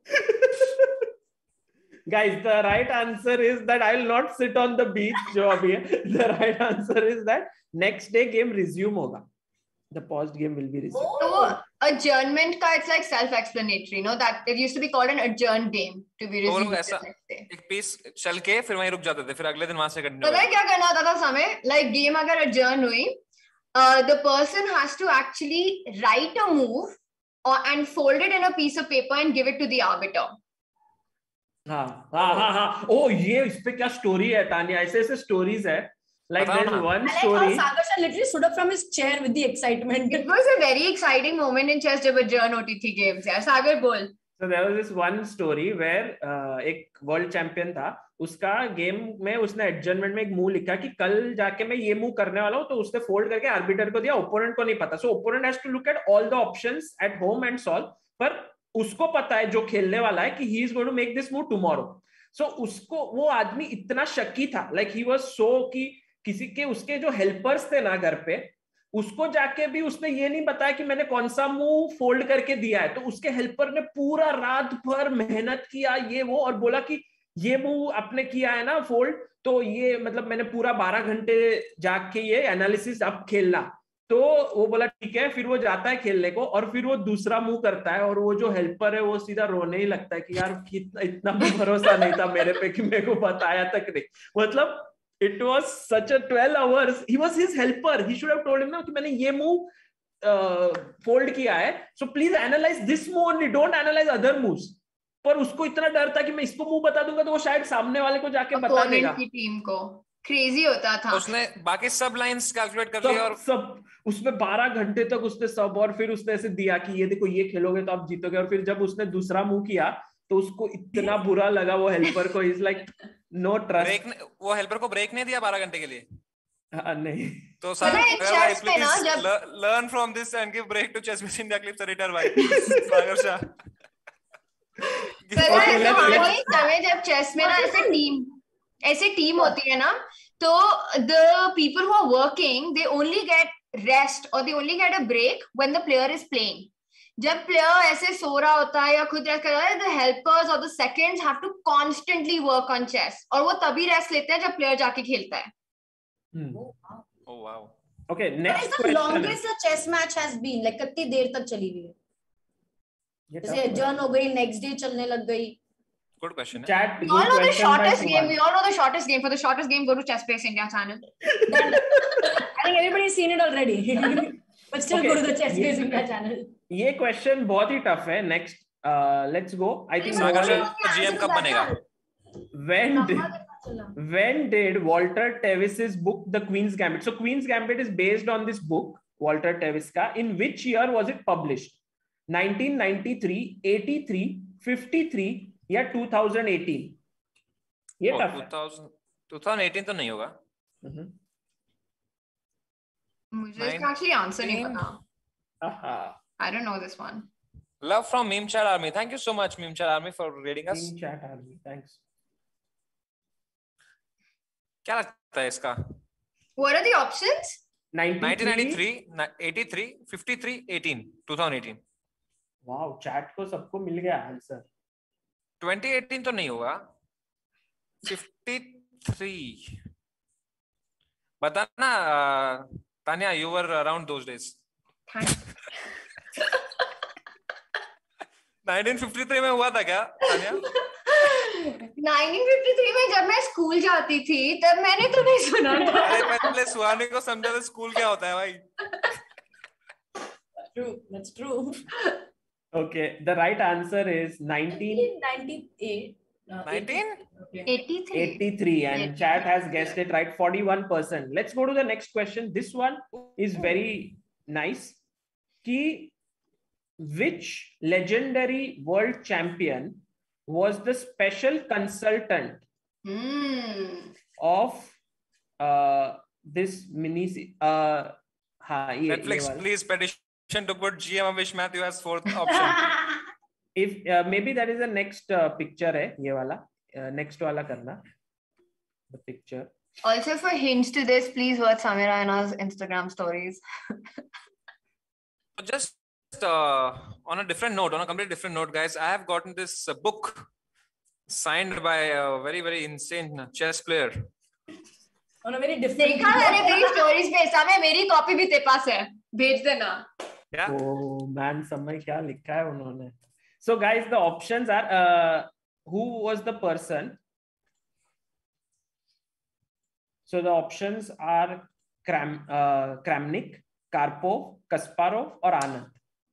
Guys, the right answer is that I will not sit on the beach. जो अभी है. The right answer is that next day game resume होगा. The paused game will be resumed. So adjournment का it's like self-explanatory, no? That it used to be called an adjourned game to be वो resumed लोग the ऐसा next day. एक piece चल के फिर वहीं रुक जाते थे फिर अगले दिन वहां से कंटिन्यू. पता है क्या करना होता था समय? Like game अगर adjourn हुई, uh, the person has to actually write a move or and fold it in a piece of paper and give it to the arbiter. हाँ हाँ हाँ हाँ. ओ ये इस पे क्या स्टोरी है तानिया? ऐसे ऐसे स्टोरीज है. Like there's one I like story. how Sagar Shah literally stood up from his chair with the excitement. It was a very exciting moment in chess जब adjourn होती थी games यार. सागर बोल. So there was this one story where uh, एक world champion था. उसका game में उसने एडजर्नमेंट में एक मूव लिखा कि कल जाके मैं ये मूव करने वाला हूँ, तो उसने फोल्ड करके आर्बिटर को दिया. ओपोनेंट को नहीं पता. So opponent has to look at all the options at home and solve. पर उसको पता है जो खेलने वाला है कि he is going to make this move tomorrow. So उसको वो आदमी इतना शकी था. लाइक ही वाज सो कि किसी के उसके जो हेल्पर्स थे ना घर पे, उसको जाके भी उसने ये नहीं बताया कि मैंने कौन सा मूव फोल्ड करके दिया है. तो उसके हेल्पर ने पूरा रात भर मेहनत किया ये वो और बोला कि ये मूव आपने किया है ना फोल्ड, तो ये मतलब मैंने पूरा बारह घंटे जाग के ये एनालिसिस अब खेलना. तो वो बोला ठीक है. फिर वो जाता है खेलने को और फिर वो दूसरा मूव करता है और वो जो हेल्पर है वो सीधा रोने ही लगता है कि यार इतना भरोसा नहीं था मेरे पे कि मेरे को बताया तक नहीं. मतलब it was such a twelve hours. He was his helper. He should have told him ना कि मैंने ये move fold किया है, so please analyze this move only, don't analyze other moves. पर उसको इतना डर था कि मैं इसको मूव बता दूंगा तो वो शायद सामने वाले को जाके बता देगा. की टीम को क्रेजी होता था. उसने बाकी सब लाइंस कैलकुलेट कर लिया और सब उसमें बारह घंटे तक उसने सब और फिर उसने ऐसे दिया कि ये देखो ये खेलोगे तो आप जीतोगे. और फिर जब उसने दूसरा मूव किया तो उसको इतना बुरा लगा वो हेल्पर को. Is like no trust. Break वो हेल्पर को ब्रेक नहीं दिया बारह घंटे के लिए. uh, nahi. So Sagar, chess please na, jab... le- learn from this and give break to Chess Miss India Clips editor. Bhai. Sagar Shah. Okay, let's, let's... जब chess में ना ऐसे team ऐसे team होती है ना, तो the people who are working, they only get rest or they only get a break when the player is playing. जब player ऐसे सो रहा होता है या खुद रेस्ट कर रहा है, the helpers or the seconds have to constantly work on chess. और वो तभी रेस्ट लेते हैं जब player जाके खेलता है. Hmm. Oh wow. Okay, next question. The longest a chess match has been, like कितनी देर तक चली हुई है? जैसे adjourn हो गई, next day चलने लग गई. Good question. Chat. We all know the shortest game. We all know the shortest game. For the shortest game, go to ChessBase India channel. I think everybody's seen it already. But still okay. Go to the ChessBase India channel. ये question बहुत ही tough है. Next, uh, let's go. I think G M कब बनेगा? When did when did Walter Tevis's book The Queen's Gambit? So Queen's Gambit is based on this book, Walter Tevis का. In which year was it published? nineteen ninety-three, eighty-three, fifty-three या twenty eighteen? ये oh, tough है. twenty eighteen तो नहीं होगा. Mm-hmm. मुझे इसका actually answer नहीं पता. I don't know this one. Love from Meme Chat Army. Thank you so much, Meme Chat Army, for reading us. Meme Chat Army, thanks. क्या लगता है इसका? What are the options? nineteen ninety-three, eighty-three, fifty-three, eighteen, twenty eighteen. Wow, chat को सबको मिल गया answer. twenty eighteen तो नहीं होगा. fifty-three. बताना Tanya, you were around those days. nineteen fifty-three में हुआ था क्या तान्या? nineteen fifty-three में जब मैं स्कूल जाती थी तब मैंने तो नहीं सुना था. अरे पहले सुहानी को समझा था स्कूल क्या होता है भाई. True, that's true. Okay, the right answer is nineteen ninety-eight. Uh, nineteen eighty-three. eighty-three, and eighty-three. Chat has guessed it right, forty-one percent. Let's go to the next question. This one is very nice. Ki, which legendary world champion was the special consultant mm. of uh, this mini uh, ha, ye, Netflix, ye please petition to put G M Avish Mathew as fourth option. If uh, maybe that is the next uh, picture hai, ye wala. Uh, next wala karna. The picture. Also for hints to this, please watch Samira Raina's Instagram stories. Just uh, on a different note, on a completely different note, guys, I have gotten this uh, book signed by a very, very insane chess player. On a very different देखा मैंने तेरी stories पे समय मेरी copy भी तेरे पास है भेज देना. Yeah. Oh man, समय क्या लिखा है उन्होंने. So guys, the options are uh, who was the person? So the options are Kram, uh, Kramnik, Karpov, Kasparov, or Anand.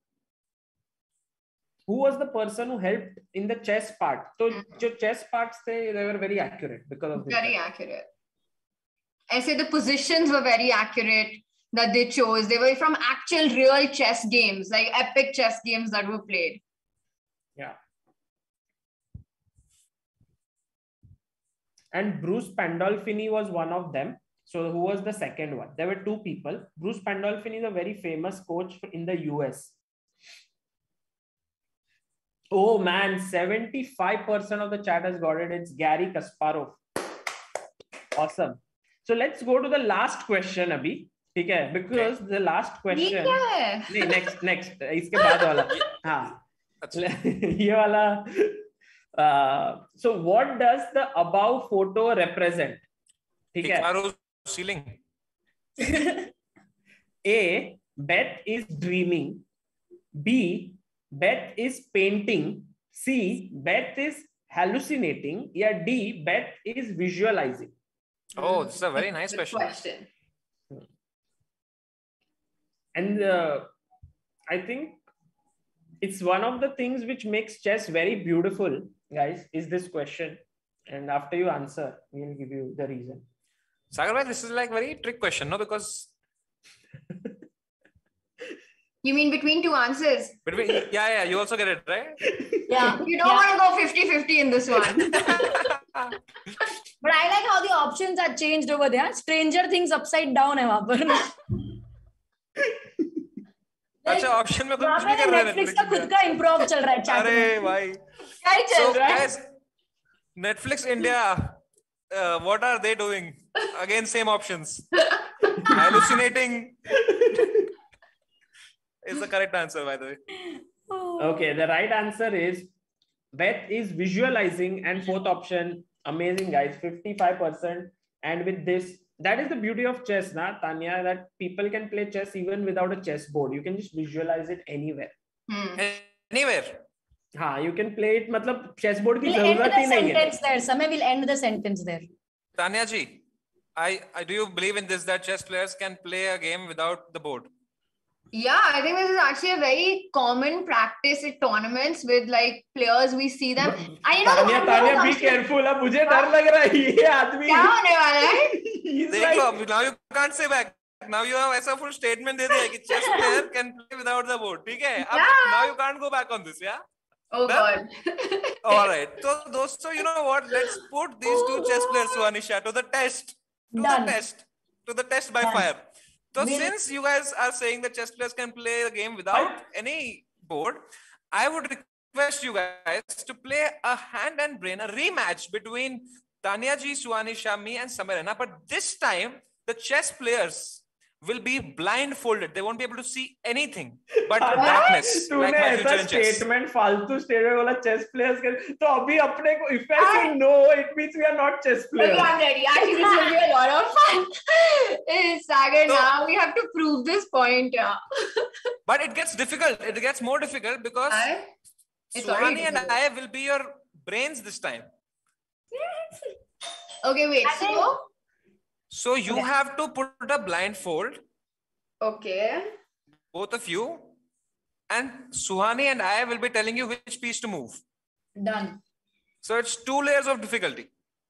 Who was the person who helped in the chess part? So the chess parts they, they were very accurate because of this. Very accurate. I say the positions were very accurate that they chose. They were from actual real chess games, like epic chess games that were played. Yeah. And Bruce Pandolfini was one of them. So who was the second one? There were two people. Bruce Pandolfini is a very famous coach in the U S. Oh man, seventy-five percent of the chat has got it. It's Gary Kasparov. Awesome. So let's go to the last question, Abhi. Okay, because the last question. Yeah. Next, next. Iske baad wala. हाँ. ये वाला. Uh, so what does the above photo represent? Hikaru's ceiling. A, Beth is dreaming. B, Beth is painting. C, Beth is hallucinating. Yeah, D, Beth is visualizing. Oh, this is a very nice Good question. question. And uh, I think it's one of the things which makes chess very beautiful, guys, is this question. And after you answer, we'll give you the reason. Sagar, this is like very trick question, no? Because you mean between two answers? Between, yeah, yeah, you also get it, right? Yeah. You don't yeah. want to go fifty fifty in this one. But I like how the options are changed over there. Stranger Things upside down है वहाँ पर. अच्छा option में कुछ भी कर रहे हैं Netflix का खुद का improv चल रहा है chat में. अरे भाई. So guys, Netflix India, uh, what are they doing? Again, same options. Hallucinating is the correct answer, by the way. Okay, the right answer is Beth is visualizing, and fourth option, amazing guys, fifty-five percent. And with this, that is the beauty of chess, na Tanya, that people can play chess even without a chessboard. You can just visualize it anywhere. Hmm. Anywhere. हाँ, you can play it. मतलब chessboard की We'll जरूरत ही नहीं है. End the sentence there. Samay will end the sentence there. Tanya ji, I, I do you believe in this that chess players can play a game without the board? Yeah, I think this is actually a very common practice at tournaments with like players. We see them. I know. Tanya, Tanya, be careful. अब मुझे डर लग रहा है ये आदमी. क्या होने वाला है? देखो, now you can't say back. Now you have ऐसा full statement दे दिया कि chess player can play without the board. ठीक है? अब now you can't go back on this, yeah? Oh God. All right. So दोस्तों, you know what? Let's put these two chess players, Suhanisha, to the test. To Done. the test. To the test by Done. fire. So We'll... since you guys are saying that chess players can play the game without any board, I would request you guys to play a hand and brain, a rematch between Tanya ji, Suhanisha, me and Samay Raina. But this time, the chess players will be blindfolded. They won't be able to see anything but darkness. तूने ऐसा statement, फालतू statement बोला chess players के, तो अभी अपने को if I say no, it means we are not chess players. Okay, I'm ready. Actually, this will be a lot of fun. Sagar, so, now we have to prove this point. Yeah. But it gets difficult. It gets more difficult because Suhani and I will be your brains this time. Okay, wait. So. So you okay. have to put a blindfold. Okay. Both of you. And Suhani and I will be telling you which piece to move. Done. So it's two layers of difficulty.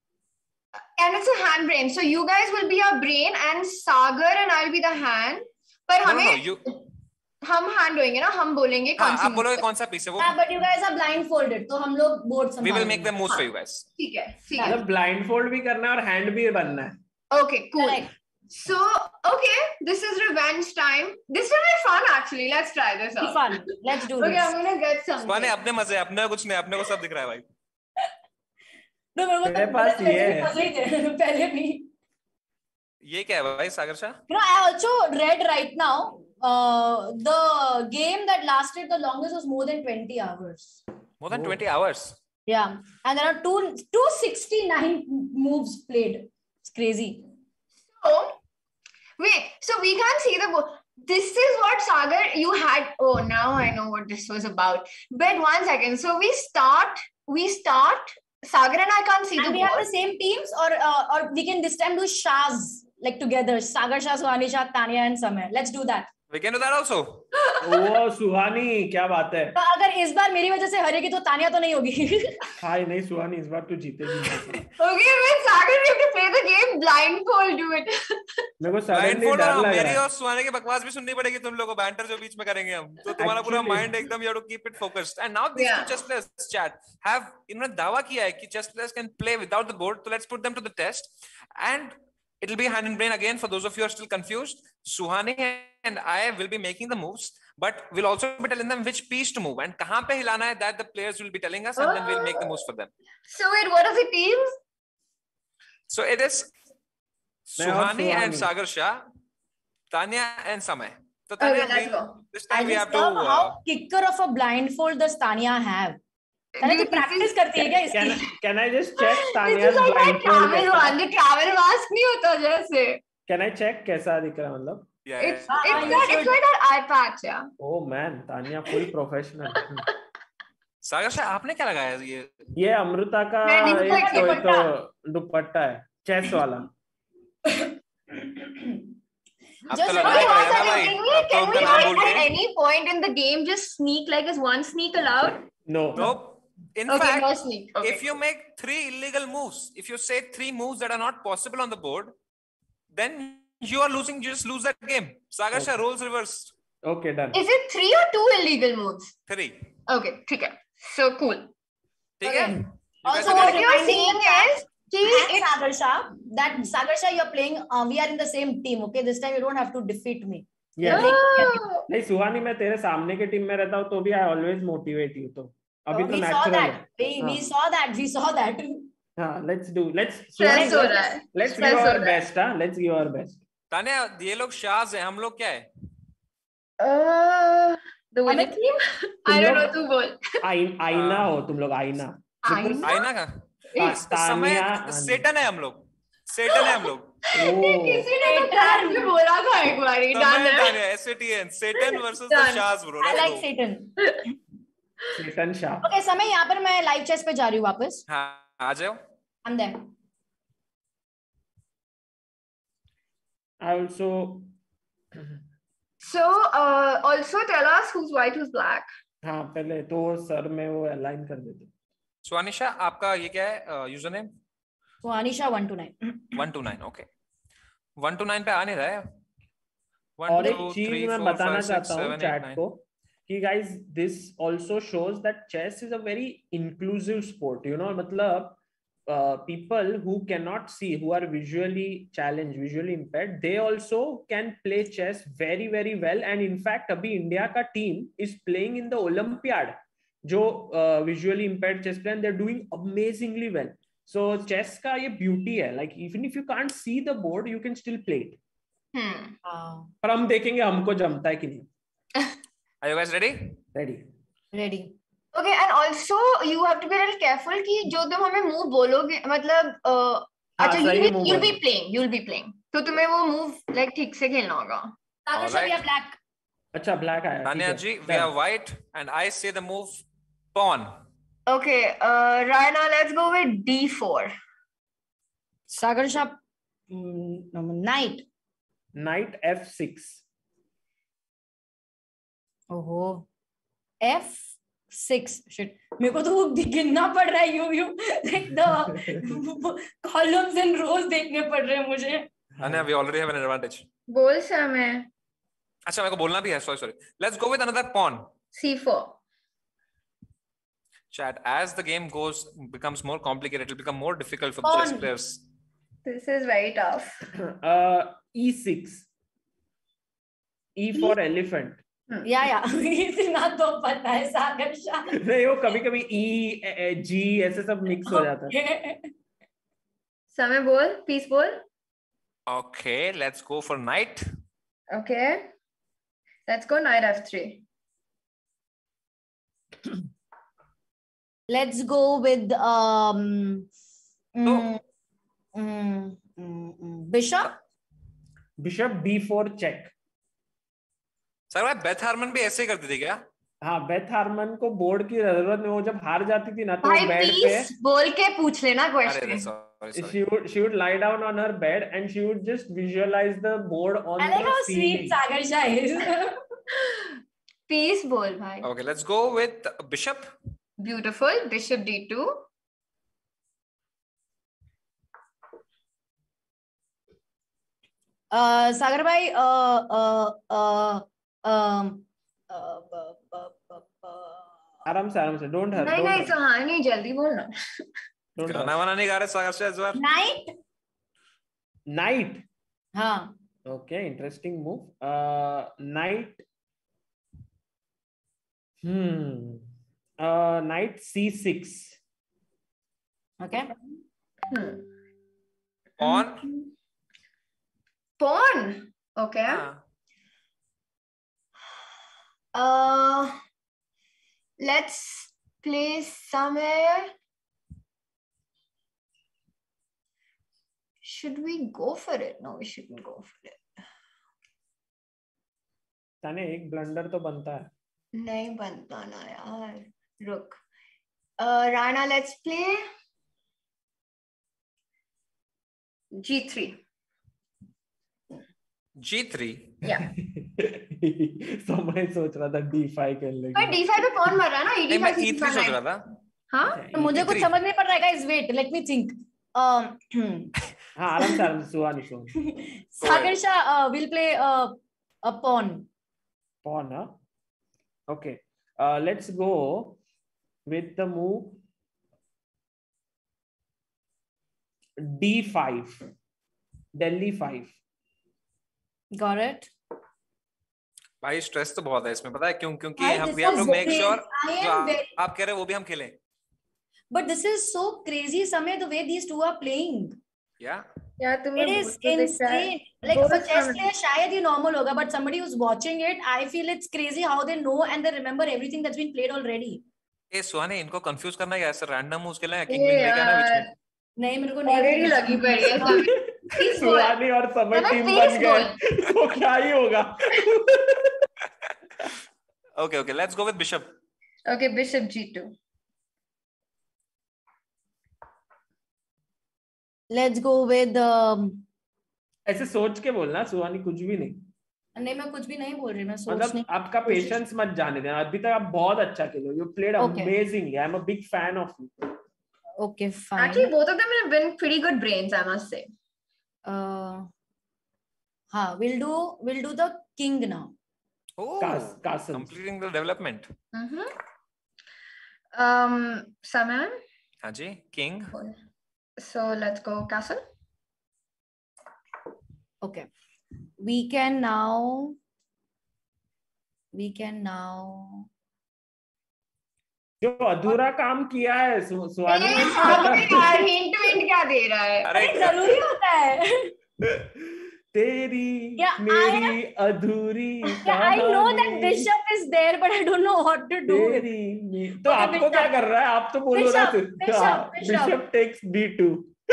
And it's a hand brain. So you guys will be our brain and Sagar and I'll be the hand. But no, हमें no, you... हम hand होएंगे ना, हम बोलेंगे कौन सी. आप बोलोगे कौन सा piece है वो. Yeah, but you guys are blindfolded, तो हम लोग board संभालेंगे. We will make the moves for you guys. ठीक है, ठीक है. मतलब blindfold भी करना है और hand भी बनना है. Okay, cool. Correct. So, okay, this is revenge time. This will be fun actually. Let's try this out. Fun. Let's do okay, this. Okay, I'm gonna get something. Suhani, अपने मजे, अपने कुछ नहीं, अपने को सब दिख रहा है भाई. No, मेरे पास ये है. पहले भी. ये क्या है भाई, सागर Shah? You know, I also read right now, uh, the game that lasted the longest was more than twenty hours. More than twenty hours? Yeah, and there are two two sixty-nine moves played. It's crazy. So, wait, so we can't see the board. This is what Sagar, you had. Oh, now I know what this was about. But one second. So we start, we start. Sagar and I can't see and the we board. have the same teams, or uh, or we can this time do Shahs like together. Sagar Shah, Suhani Shah, Tanya and Samay. Let's do that. We can do that also. Oh, Suhani, क्या बात है? तो अगर इस बार मेरी वजह से हारेगी तो तानिया तो नहीं होगी. हाँ नहीं, सुहानी इस बार तो जीतेगी. Okay, when Sagar, we have to play the game blindfold. Do it. मेरे को suddenly डर लग रहा है. मेरी और सुहानी की बकवास भी सुननी पड़ेगी तुम लोगों को, banter जो बीच में करेंगे हम. तो तुम्हारा पूरा mind एकदम, you have to keep it focused. And now these yeah. two chess players, chat, have इन्होंने दावा किया है कि chess players can play without the board. So let's put them to the test. And it'll be hand and brain again for those of you who are still confused. Suhani and I will be making the moves, but we'll also be telling them which piece to move and kahan pe hilana hai, that the players will be telling us, and oh. then we'll make the moves for them. So wait, what are the teams? So it is Suhani and Sagar Shah, Tanya and Samay. So Tanya, okay, we, this time I we have to. Uh, how uh, kicker of a blindfold does Tanya have? Tanya तो practice करती है क्या इसकी? Can, can I just check Tanya's like blindfold? Travel one, the travel mask नहीं होता जैसे. Can I check कैसा दिख रहा है मतलब? Yeah, it's yeah. it's like it's like an eye patch, yeah. Oh man, Tanya full professional. सागर शाह, आपने क्या लगाया ये? ये अमृता का एक तो तो दुपट्टा है, चेस वाला. Just can we can we at any point in the game just sneak, like is one sneak allowed? No. Nope. In okay, fact, no sneak. Okay. If you make three illegal moves, if you say three moves that are not possible on the board, then you are losing. You just lose that game. Sagar Shah, okay. Roles reversed. Okay, done. Is it three or two illegal moves? Three. Okay, okay. So cool. Okay. Okay. Also, what you're saying is And Sagar Shah, that Sagar Shah, you're playing. Uh, we are in the same team. Okay, this time you don't have to defeat me. Yeah. Oh. नहीं सुहानी, मैं तेरे सामने के team में रहता हूँ तो भी I always motivate you. तो अभी तो We saw natural that. है. We we saw that. We saw that. हाँ, let's do. Let's. Stress हो रहा let's है. let's Stress give हो our रहा है. best. हाँ, let's give our best. Tanya, ये लोग शाज हैं, हम लोग क्या है? Uh, the winning team? I don't know. तू बोल. आई आईना हो तुम लोग, आईना. आईना? आईना का? एक समय सेटन है हम लोग. सेटन है हम लोग. किसी ने तो क्लास में बोला था एक बारी. समय Tanya, S A T N, Satan versus the Shahs, bro. I like Satan. Satan Shah. Okay, समय यहाँ पर मैं लाइव चेस पे जा रही हूँ वापस. हाँ, आ जाओ. I'm there. I also. So, uh, also tell us who's white, who's black. हाँ, पहले तो सर में वो अलाइन कर देते. स्वानिशा, आपका ये क्या है user name? Swanisha one two nine. one two nine, okay. one two nine पे आ नहीं रहा है. और एक चीज मैं बताना चाहता हूँ चैट को कि guys, this also shows that chess is a very inclusive sport. You know, मतलब uh, people who cannot see, who are visually challenged, visually impaired, they also can play chess very very well. And in fact, अभी India का team is playing in the Olympiad. जो uh, visually impaired chess player, and they're doing amazingly well. So chess का ये beauty है, like even if you can't see the board, you can still play it. Hmm. Wow. पर हम देखेंगे हमको जमता है कि नहीं. Are you guys ready? Ready. Ready. Okay, and also you have to be a little careful कि जो तुम हमें move बोलोगे, मतलब uh, अच्छा you'll be, you'll be playing, you'll be playing. तो तुम्हें वो move like ठीक से खेलना होगा. Sagar Shah, we are black. अच्छा black आया. तान्या जी, we are white, and I say the move pawn. Okay, uh, Raina, let's go with D four. Sagar Shah, mm, knight. Knight F six. Oh, F six. Shit. मेरे को तो वो गिनना पड़ रहा है. You you like the columns and rows देखने पड़ रहे हैं मुझे. Tanya, we already have an advantage. बोल समय. अच्छा, मेरे को बोलना भी है. Sorry, sorry. Let's go with another pawn. C four. Chat, as the game goes, becomes more complicated, it will become more difficult for Pawn. chess players. This is very tough. Uh, E six. E for elephant. या या इतना तो पता है सागर शाह. नहीं, वो कभी कभी E G ऐसे सब मिक्स हो जाता है. समय बोल, पीस बोल. Okay, let's go for knight. Okay, let's go knight F three. Let's go with um No. mm, mm, mm, mm, bishop. Bishop B four check. Sir भाई बेथ हार्मन भी ऐसे ही करती थी क्या? हाँ, बेथ हार्मन को board की जरूरत नहीं, वो जब हार जाती थी ना तो भाई बेड पे पीस बोल के पूछ लेना अरे question. sorry, sorry. she would she would lie down on her bed and she would just visualize the board on I like the how ceiling. sweet Sagar Shah is. Piece बोल भाई. Okay, let's go with bishop. Beautiful. Bishop D two. uh, Sagar bhai, uh, uh, uh, um, uh, uh, uh, uh, uh, आराम से आराम से, don't hurry. नहीं नहीं सुहानी जल्दी बोलना. गाना वाना नहीं गा रहे सागर से इस बार. knight. Knight. हाँ. Okay, interesting move. Uh, knight. Hmm. Uh, knight C six. Okay. Hmm. Pawn. Pawn. Okay. हाँ. Uh, let's play somewhere. Should we go for it? No, we shouldn't go for it. ताने एक blunder तो बनता है. नहीं बनता ना यार. रुक. Uh, Rana, let's play G three. G three. Yeah. समय सोच रहा था D five खेलने पर D five पे कौन मर रहा है ना? नहीं, मैं E three सोच रहा था. हाँ? तो मुझे कुछ समझ नहीं पड़ रहा है guys. Wait, let me think. Um, हाँ, आराम से आराम से Suhani Suhani. Sagar Shah uh, will play uh, a pawn. Pawn, huh? Okay. Uh, let's go with the move D five. Delhi five. Got it. भाई स्ट्रेस तो बहुत है इसमें, पता है क्यों? क्योंकि भाई, हम this we have is to make very- sure I am जो आप, very- आप कह रहे हो वो भी हम खेलें. But this is so crazy, Samay, the way these two are playing. Yeah. Yeah, तुम्हें It is बोल तो दिखता है. insane. Like बोल for chess समझ- player, शायद ये normal होगा, but somebody who's watching it, I feel it's crazy how they know and they remember everything that's been played already. ए सुहानी, इनको कंफ्यूज करना क्या ऐसे रैंडम मूव्स खेलना है? किंग ये विंग लेके आना बीच में. नहीं, मेरे को नहीं Already लगी पड़ी है सब. Please go. सुहानी और समय समय टीम please बन गए तो क्या ही होगा. Okay, okay, let's go with bishop. Okay, bishop G two. Let's go with um, ऐसे सोच के बोलना सुहानी, कुछ भी नहीं. नहीं, मैं कुछ भी नहीं बोल रही, मैं सोच मतलब नहीं. आपका पेशेंस मत जाने देना. अभी तक आप बहुत अच्छा खेलो. You played Okay. amazingly. I'm a big fan of you. Okay, fine. Actually, both of them have been pretty good brains, I must say. Uh, हाँ, we'll do we'll do the king now. Oh, Cas- castles. completing the development. Mm-hmm. Um, Saman. हाँ जी, king. So let's go castle. Okay, we can now we can now. जो अधूरा काम किया है सु- सुहानी ए, ने अबे यार हिंट विंट क्या दे रहा है? अरे जरूरी होता है. तेरी Yeah, I मेरी अधूरी Yeah, I know that कहानी, bishop is there, but I don't know what to do with it. तेरी मे- तो Okay, आपको bishop. क्या कर रहा है? आप तो बोलो ना. Bishop, bishop, bishop. Bishop takes D two.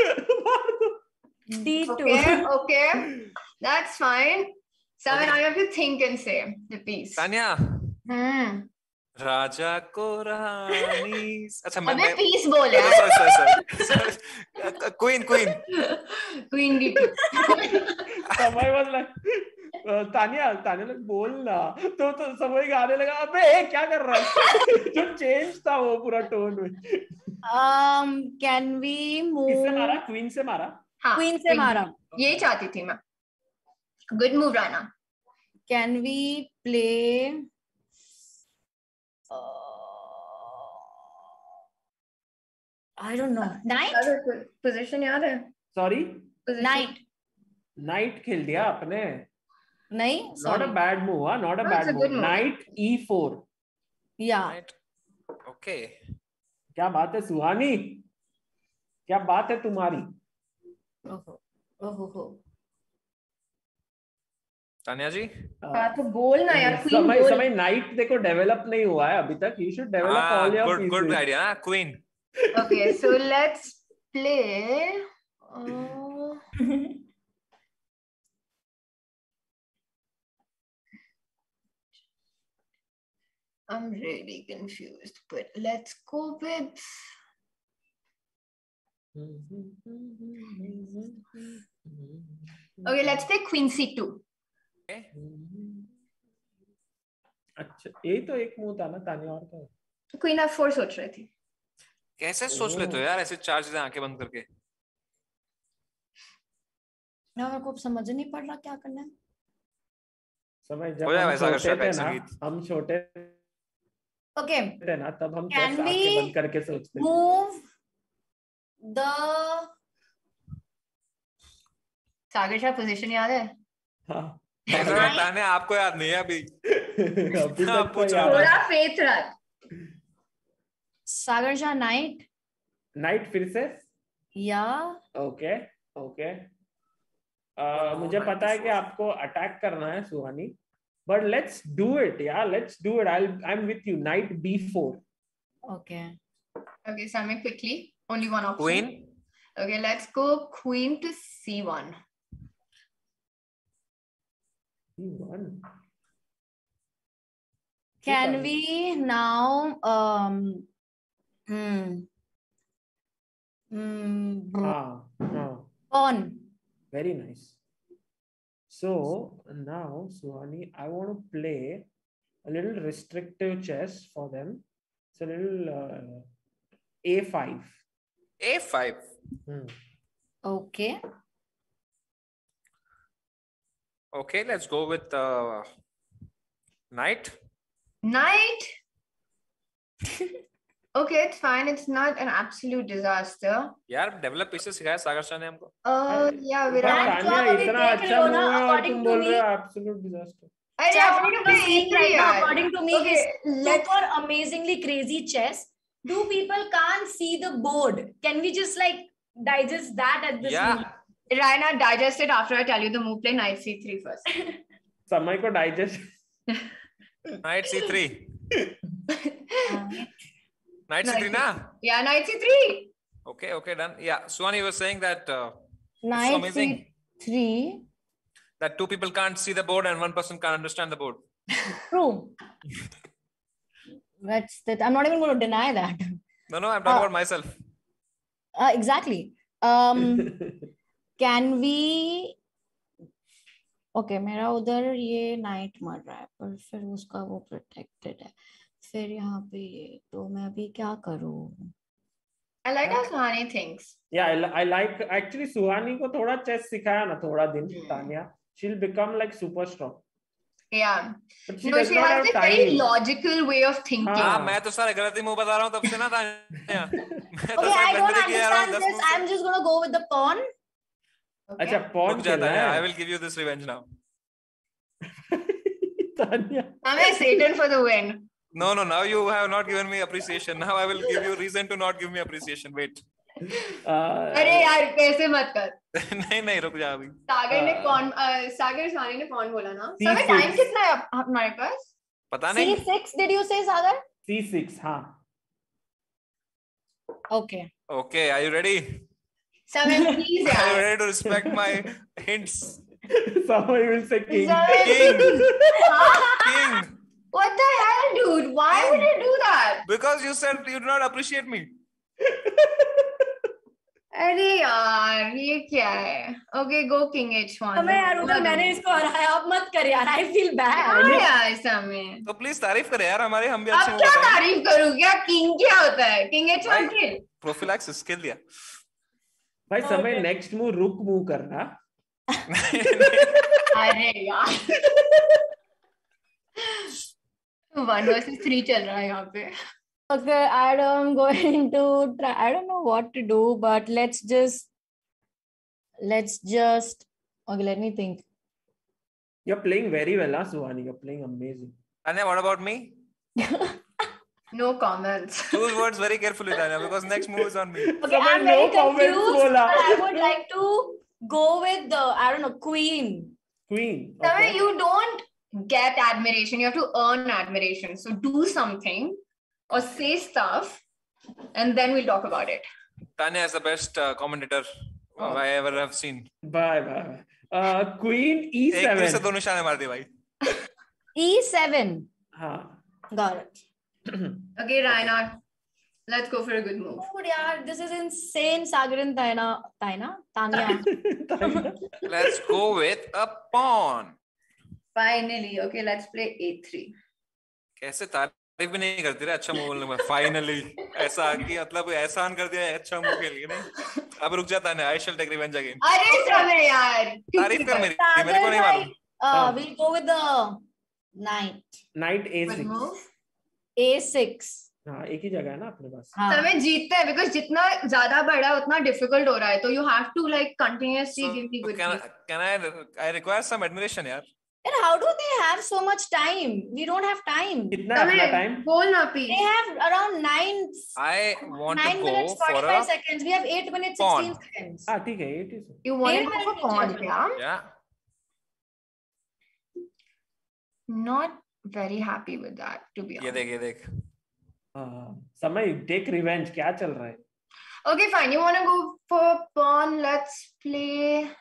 D two. Okay, okay, that's fine. Saman, Okay. I have to think and say the piece. Tania, Hmm. राजा को रानी. अच्छा मैं अबे मैं piece बोल यार. sorry sorry sorry. Queen queen. Queen D two. समय मतलब तानिया तानिया लोग बोलना तो तो समय गाने लगा. अबे ए, क्या कर रहा है? जो चेंज था वो पूरा टोन में. Um, can we किससे मारा? move? क्वीन से मारा. हाँ, Queen से मारा. यही चाहती थी मैं. Good move, Rana. Can we play? Uh, I don't know. Knight. Position याद है? Sorry, Position. Knight. नाइट खेल दिया आपने. नहीं. Not Sorry. a bad move, huh? Not a No, it's bad a good move. move. Knight E four. Yeah. Right. Okay. क्या बात है सुहानी? क्या बात है तुम्हारी? Oh, oh, oh. तानिया जी. हाँ तो बोल ना यार. Queen समय बोल. समय नाइट देखो डेवलप नहीं हुआ है अभी तक. You should develop हाँ, all your good good pieces. idea. हाँ, queen. Okay, so let's play. Uh, I'm really confused, but let's go with. Okay, let's play Queen C two. Okay. अच्छा, यही तो एक मुंह था ना तानिया और क्या? Queen F four सोच रही थी. कैसे सोच लेते हो यार ऐसे चार चीजें आंखें बंद करके? ना मेरे को समझ नहीं पड़ रहा क्या करना है. समय जब हो जाए हम वैसा अगर छोटे शायद थे एक ना, संगीत. हम छोटे Okay. थे ना तब हम Can कैसे we आंखें बंद करके सोचते थे. Move the. Sagar Shah position याद है? हाँ. ऐसा Knight. तानिया आपको याद नहीं है अभी. अभी हाँ, तक तो पूछो. याद है. थोड़ा फेथ रख. Sagar Shah Knight. नाइट फिर से. Yeah. Okay okay. Uh, मुझे पता है कि आपको अटैक करना है सुहानी, but let's do it. Yeah, let's do it. I'll I'm with you. Knight B four. Okay. Okay, Sammy, quickly. Only one option. Queen. Okay, let's go Queen to C one. C one. Can we now um hmm hmm हाँ हाँ. pawn? Very nice. So now, Suhani, I want to play a little restrictive chess for them. It's a little uh, A five. A five. Hmm. Okay. Okay, let's go with uh, knight. Knight. Okay, it's fine. It's not an absolute disaster. यार develop pieces सिखाया सागर शाह ने हमको. Uh, yeah, पर Virat. Tania अभी इतना देख रहे अच्छा हो ना, मूवी है और according तुम to बोल me- रहे हो एब्सोल्यूट डिजास्टर. अरे Chess अपने what को you're saying एक right ही now, यार. according to me, Okay, is let's. super amazingly crazy chess. Do people can't see the board? Can we just like digest that at this Yeah. moment? Raina, digest it after I tell you the move. Play knight c three first. Samay को digest. Knight c three. Knight c three, na? Yeah, knight c three. Okay, okay, done. Yeah, Suhani, you were saying that uh, it's so Knight amazing c three. that two people can't see the board and one person can't understand the board. True. That's that. I'm not even going to deny that. No, no, I'm talking Uh, about myself. Uh, exactly. Um, can we? Okay, मेरा उधर ये night मर रहा है पर फिर उसका वो प्रोटेक्टेड है. फिर यहाँ पे ये तो मैं अभी क्या करूँ? I like how Suhani thinks. Yeah, I, li- I like actually सुहानी को थोड़ा चेस सिखाया ना थोड़ा दिन. Tania, she'll become like super strong. Yeah. But she No, does she not has have a time. very logical way of thinking. हाँ, हाँ. मैं तो सारे गलत ही मुंह बता रहा हूँ तब से ना तानिया. मैं तो Okay, सारे I don't गंदे किए जा रहा हूँ understand दस this. मुंह से. I'm just gonna go with the pawn. Okay. अच्छा पॉन रुक जाता खेलना है. I है. will give you this revenge now. Tania. I'm Satan for the win. No, no, now you have not given me appreciation. Now I will give you reason to not give me appreciation. Wait. अरे यार कैसे मत कर. नहीं नहीं रुक जा अभी. सागर ने हाँ. कौन सागर सुहानी ने कौन बोला ना. C समय six. टाइम कितना है आप- हमारे पास? पता C नहीं. six. Did you say Sagar? C six. हाँ. Okay. Okay, are you ready? समय please Are you यार. ready to respect my hints? Somebody will say king. समय King. हाँ? King. What the hell, dude? Why would you do that? Because you said you do not appreciate me. अरे यार ये क्या है? Okay, go king h one. समय यार उधर मैंने इसको हराया. अब मत कर यार. I feel bad. हाँ यार समय. तो प्लीज तारीफ करे यार हमारे. हम भी अब अच्छे क्या मुंह बताएं. तारीफ करूँ? क्या king क्या होता है? King h one भाई. kill. Prophylaxis खेल दिया. भाई समय Okay. नेक्स्ट मूव रुक मूव करना. अरे यार. One versus three चल रहा है यहाँ पे. Okay, I am going to try. I don't know what to do, but let's just let's just okay. Let me think. You're playing very well, huh, Suhani? You're playing amazing. Tanya, what about me? No comments. Choose words very carefully, Tanya, because next move is on me. Okay, Someone I'm very no comments confused, bola. but I would like to go with the I don't know queen. Queen. समय Okay. you don't get admiration. You have to earn admiration. So do something or say stuff, and then we'll talk about it. Tanya is the best uh, commentator Oh. I ever have seen. Bye bye. Uh, Queen E एक तीर से seven. दो निशाने मार दिए भाई. E seven. हाँ. Got it. Okay, Raina, let's go for a good move. Dude, yaar, this is insane. Sagar and Taina, Taina, Tanya. Let's go with a pawn. Finally, okay, let's play a three. कैसे तारीफ भी नहीं करती रे अच्छा move बोलने में. Finally ऐसा कि मतलब एहसान कर दिया अच्छा मूव खेल के नहीं. अब रुक जाता है. I shall take revenge again. अरे समय यार. तारीफ कर मेरी. Sagar, मेरे को नहीं मालूम. like, uh, we'll go with the knight. Knight A Good six. move. A six. हाँ एक ही जगह है ना अपने पास. हाँ. समय जीतते हैं because जितना ज्यादा बढ़ा है उतना difficult हो रहा है. तो you have to like continuously So, give me good can I, moves. can I I require some admiration यार. And how do they have so much time? We don't have time. कितना है अपना समय time? बोल ना please. They have around nine, I want nine to minutes, go for forty-five a seconds. We have eight minutes, pawn. sixteen seconds. हाँ ठीक है eight is. You want Eight to go for minutes pawn, each. yeah? yeah. Not very happy with that, to be ये honest. देख ये देख. हाँ. समय take revenge. क्या चल रहा है? Okay, fine. You want to go for pawn? Let's play.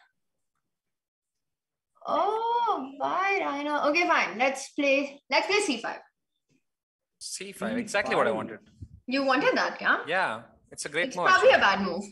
Oh, bye, Raina. Okay, fine. Let's play. Let's play c five. C five, exactly what I wanted. You wanted that, yeah? Yeah, it's a great It's move. probably actually. a bad move.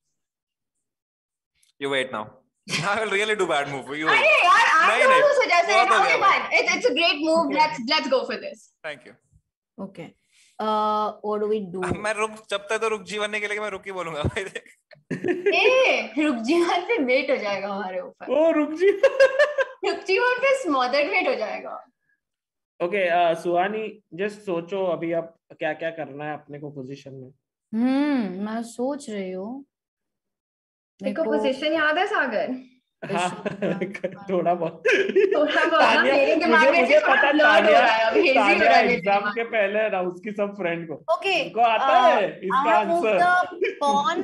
You wait now. I will really do bad move. You Hey, wait. yaar, I'm Nahi, the one nahi. who suggested it. बहुत हो Okay, गया fine. It's, it's a great move. Let's let's go for this. Thank you. Okay. Uh, what do we do? अब मैं रुक जब तक तो रुक जीवन नहीं खेलेगा मैं रुक ही बोलूंगा भाई देख. ए, रुक जीवन पे वेट हो जाएगा हमारे ऊपर. ओ रुक जी. रुक जीवन पे स्मॉदर्ड वेट हो जाएगा. ओके सुहानी जस्ट सोचो अभी आप क्या क्या करना है अपने को पोजीशन में. हम्म मैं सोच रही हूँ. देखो पोजीशन याद है सागर? हाँ थोड़ा बहुत थोड़ा बहुत ना तानिया, मेरे दिमाग मुझे में मुझे थोड़ा पता ब्लर्ड हो तानिया रहा है अभी, हेजी हो रहा है मेरे एग्जाम दिमाग. के पहले ना उसकी सब फ्रेंड को ओके उनको आता है इसका answer. Pawn.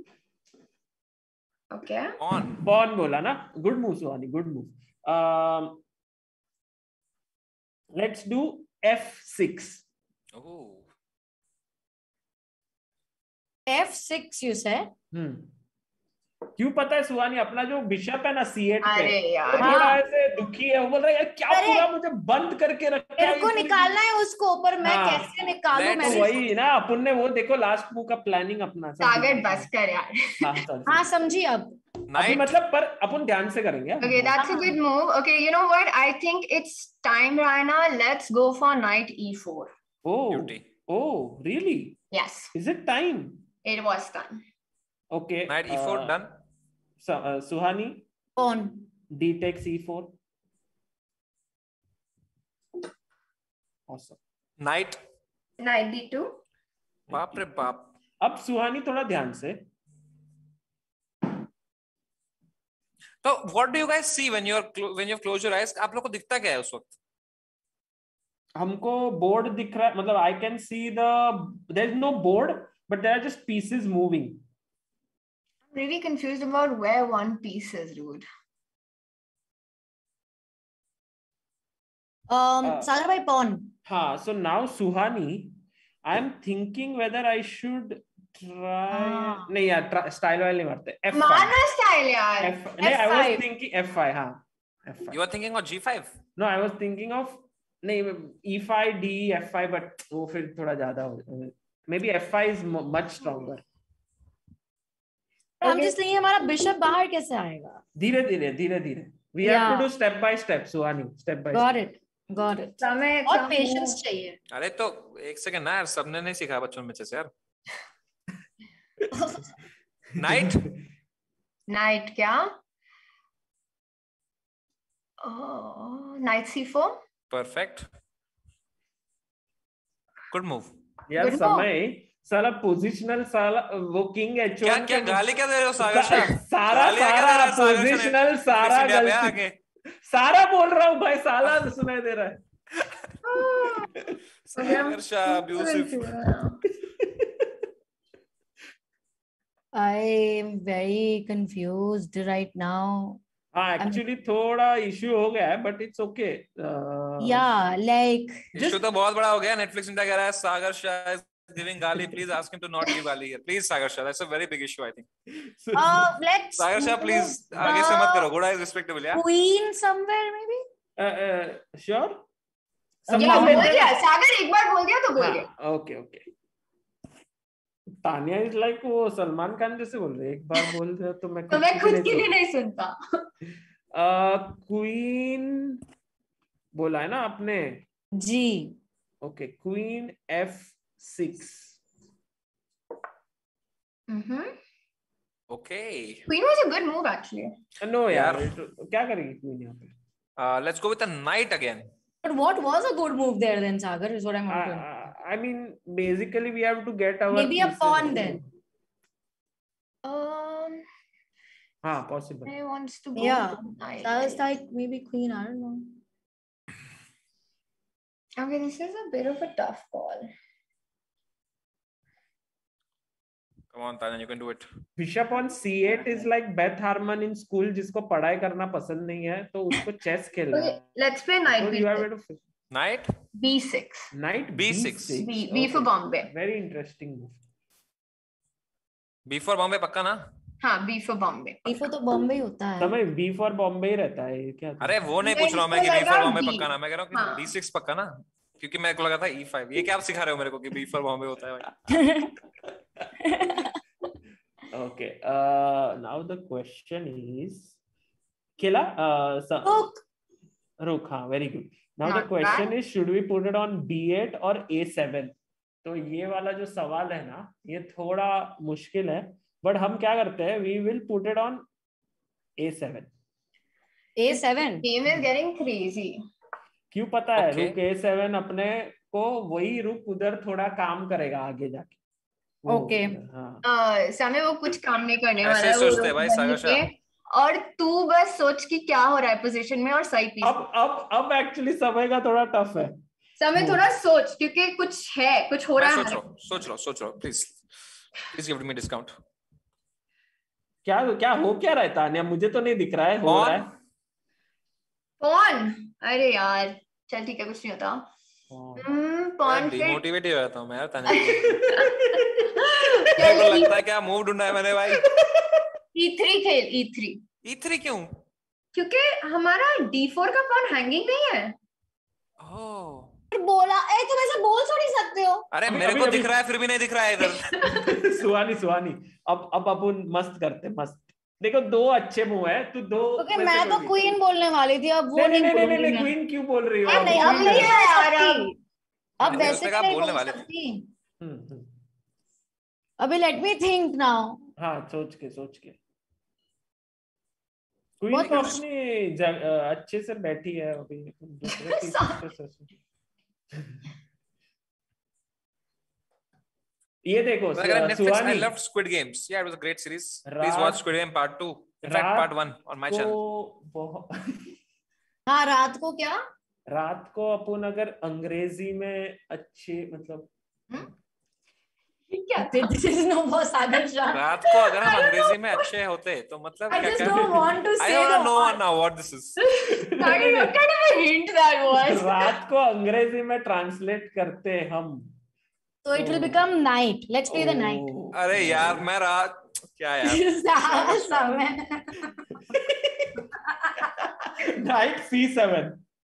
Okay on pawn बोला ना. Good move Suhani, good move. Let's do F six. oh F six you say. Hmm क्यों पता है सुहानी, अपना जो बिशप है ना सी एट पे अरे वो यार थोड़ा हाँ. ऐसे दुखी है. वो बोल रहा है यार क्या अरे, पूरा मुझे बंद करके रखा है मेरे को इसने. निकालना है उसको, पर मैं हाँ. कैसे निकालूं? Let's- तो मैंने वही ना अपन ने वो देखो लास्ट मूव का प्लानिंग अपना सब सागर दिखा बस कर यार. हाँ sorry, हाँ sorry. समझी अब. अभी knight मतलब पर अपन ध्यान से करेंगे. Okay, that's a good move. Okay, you know what? I think it's time, Raina. Let's go for knight e four. Oh, beauty oh, really? Yes, Is it time? it was done. Okay. knight e four uh, done. So, uh, Suhani, pawn. d takes e four. Awesome. Knight Knight d two. बाप रे बाप. अब सुहानी थोड़ा ध्यान से. तो what do you guys see when you're when you close your eyes? आप लोग को दिखता क्या है उस वक्त? हमको बोर्ड दिख रहा है, मतलब I can see the there is no board but there are just pieces moving. I'm really confused about where one piece is, dude. um Uh, Sagar भाई पॉन. हाँ, so now Suhani, I am thinking whether I should try. हाँ. नहीं यार, style वाले नहीं मारते. F five. मारना style यार. F नहीं, I F five. was thinking F five. हाँ, F five. You are thinking of g five. No, I was thinking of नहीं E five, D, F five, but वो फिर थोड़ा ज्यादा हो. Maybe F five is much stronger. हम जिस लिए हमारा बिशप बाहर कैसे आएगा? धीरे धीरे धीरे धीरे. We have Yeah. to do step by step, Suhani. Step by Got step. it. Got it. समय और पेशेंस चाहिए. अरे तो एक सेकंड ना यार, सबने नहीं सीखा बच्चों में से यार. Knight Knight क्या? Oh, knight c four. perfect. Good move. यार Good समय साला पोजिशनल साला वो किंग एच क्या क्या गाली क्या दे रहे हो सागर शाह? सारा गालियां क्या दे रहा सारा है सागर शाह ने? पोजिशनल सारा इंडिया पे गलती आके. सारा बोल रहा हूँ भाई, साला सुनाई दे रहा है. Sagar Shah abusive. I am very confused right now. हाँ एक्चुअली थोड़ा इश्यू हो गया है but it's okay. Yeah, like issue तो बहुत बड़ा हो गया. नेटफ्लिक्स इंडिया कह रहा है सागर शाह is giving गाली. Please ask him to not give गाली here. Please Sagar Shah. That's a very big issue I think. uh let's Sagar Shah please move आगे से मत the करो. Goda is respectable यार. queen somewhere maybe. श्योर. क्या बोल दिया सागर? एक बार बोल दिया तो बोल दिया. Okay okay. Tania is like वो सलमान खान जैसे बोल रहे. एक बार बोल दिया तो मैं तो मैं खुद के लिए नहीं सुनता. क्वीन बोला है ना आपने? जी. Okay, queen F six. Mhm. Okay. Queen was a good move actually. No यार, यार. क्या करेगी क्वीन यहाँ पे? Uh, let's go with a knight again. But what was a good move there then, Sagar? Is what I'm I, wondering. I mean, basically we have to get our Maybe a pieces. pawn then. Um, हाँ, possible. he wants to go. Yeah. for knight. That was like maybe queen. I don't know. Okay, this is a bit of a tough call. Come on, Tanya, you can do it. Bishop on C eight is like Beth Harmon in school, जिसको पढ़ाई करना पसंद नहीं है तो उसको chess खेलना है. Okay, let's play knight So b you have six. to Knight b six. knight B six. B, B for Bombay. Very interesting move. B for Bombay पक्का ना? हाँ, B for Bombay. B four तो बॉम्बे ही होता है. समय B for Bombay ही रहता है. ये क्या? अरे वो नहीं मैं पूछ रहा हूँ मैं कि इसको B for लगा Bombay B. पक्का ना. मैं कह रहा हूँ कि हाँ. D six पक्का ना, क्योंकि मेरे को लगा था E five. ये क्या आप सिखा रहे हो मेरे को कि B for Bombay होता है भाई? Okay. Uh, now the question is, खेला? Uh, so, Rook. Rook, हाँ, very good. Now the Not question bad. is, should we put it on B eight or A seven? तो ये वाला जो सवाल है ना, ये थोड़ा मुश्किल है. But हम क्या करते हैं? We will put it on A seven. A seven. Game is getting crazy. क्यों पता है? Okay. रुक ए सेवन अपने को वही रुक उधर थोड़ा काम करेगा आगे जाके। ओके हाँ समय वो कुछ काम नहीं करने वाला ऐसे है वो सोचते हैं भाई सागर शाह। और तू बस सोच कि क्या हो रहा है पोजीशन में और सही पीस। अब अब अब एक्चुअली समय का थोड़ा टफ है। समय थोड़ा सोच क्योंकि कुछ है, कुछ हो रहा है। सोच लो सोच लो सोच लो please please give me discount. क्या क्या हो क्या रहा है तानिया? मुझे तो नहीं दिख रहा है हो रहा है। कौन? अरे यार चल ठीक है कुछ नहीं होता। हम्म पॉन पे डिमोटिवेट हो जाता हूं मैं यार तानिया। मेरे को लगता है क्या मूव ढूंढा है मैंने भाई। ई थ्री खेल ई थ्री। ई थ्री क्यों? क्योंकि हमारा डी फोर का पॉन हैंगिंग नहीं है। ओह बोला ए तुम ऐसा बोल थोड़ी सकते हो। अरे मेरे को दिख रहा है फिर भी नहीं दिख रहा है इधर। सुहानी सुहानी अब अब अपन मस्त करते मस्त। देखो दो अच्छे मुंह है तू दो। ओके मैं तो क्वीन बोलने वाली थी अब वो नहीं नहीं नहीं नहीं नहीं क्वीन क्यों बोल रही हो? नहीं अब नहीं है यार अब अब मैंने वैसे उसने नहीं बोलने बोल वाले थे। सकती। अभी लेट मी थिंक नाउ। हाँ सोच के सोच के। क्वीन तो अपनी जग- अ, अच्छे से बैठी है अभी दूसरे की। ये देखो Netflix, I loved Squid Games. Yeah, it was a great series. Please watch Squid Game Part Two. In fact, Part One on my channel. हाँ रात को क्या? रात को अपन अगर अंग्रेजी में अच्छे मतलब क्या This is no more Sagar Shah. रात को अगर हम अंग्रेजी में अच्छे होते तो मतलब I क्या just क्या? don't want to say I don't the know word. now what this is. Sorry, what kind of a hint that was? रात को अंग्रेजी में ट्रांसलेट करते हम So it will become night. Let's play the night. अरे यार मैं रात क्या यार? Knight C seven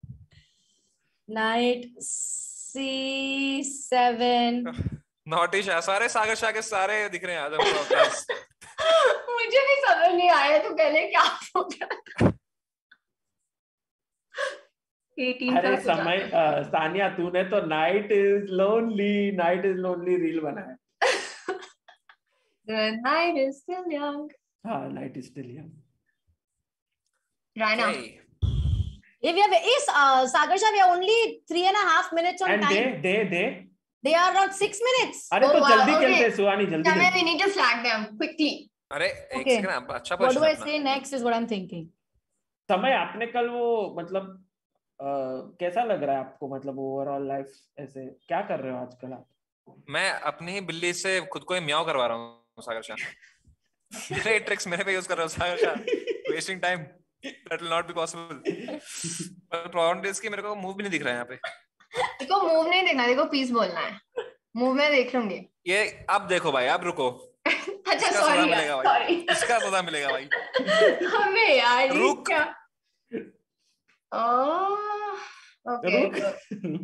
Night C seven. Naughty Shah सारे सागर शाह के सारे दिख रहे हैं आज हमको। मुझे भी समझ नहीं आया तू पहले क्या हो गया। अरे समय सानिया तूने तो night is lonely night is lonely reel बनाया। The night is still young. हाँ night is still young. Raina. If we have is uh, Sagar Shah, we are only three and a half minutes on And time. they they they They are around six minutes. अरे Oh, तो wow, जल्दी okay. खेलते हैं सुहानी जल्दी समय खेलते we need to flag them quickly. अरे एक Okay. सेकंड अच्छा What do I question say next is what I'm thinking. समय आपने कल वो मतलब uh, कैसा लग रहा है आपको मतलब ओवरऑल लाइफ ऐसे क्या कर रहे हो आजकल आप? मैं अपनी ही बिल्ली से खुद को ही म्याऊ करवा रहा हूँ सागर शाह। मेरे ट्रिक्स मेरे पे यूज कर रहा हूँ Sagar Shah. Wasting time that will not be possible. पर प्रॉब्लम इज कि मेरे को मूव भी नहीं दिख रहा है यहाँ पे। देखो मूव नहीं देखना, देखो पीस बोलना है। मूव में देख लूंगी। ये अब देखो भाई अब रुको। अच्छा सॉरी सॉरी इसका सजा मिलेगा भाई। हमें यार रुक। क्या ओके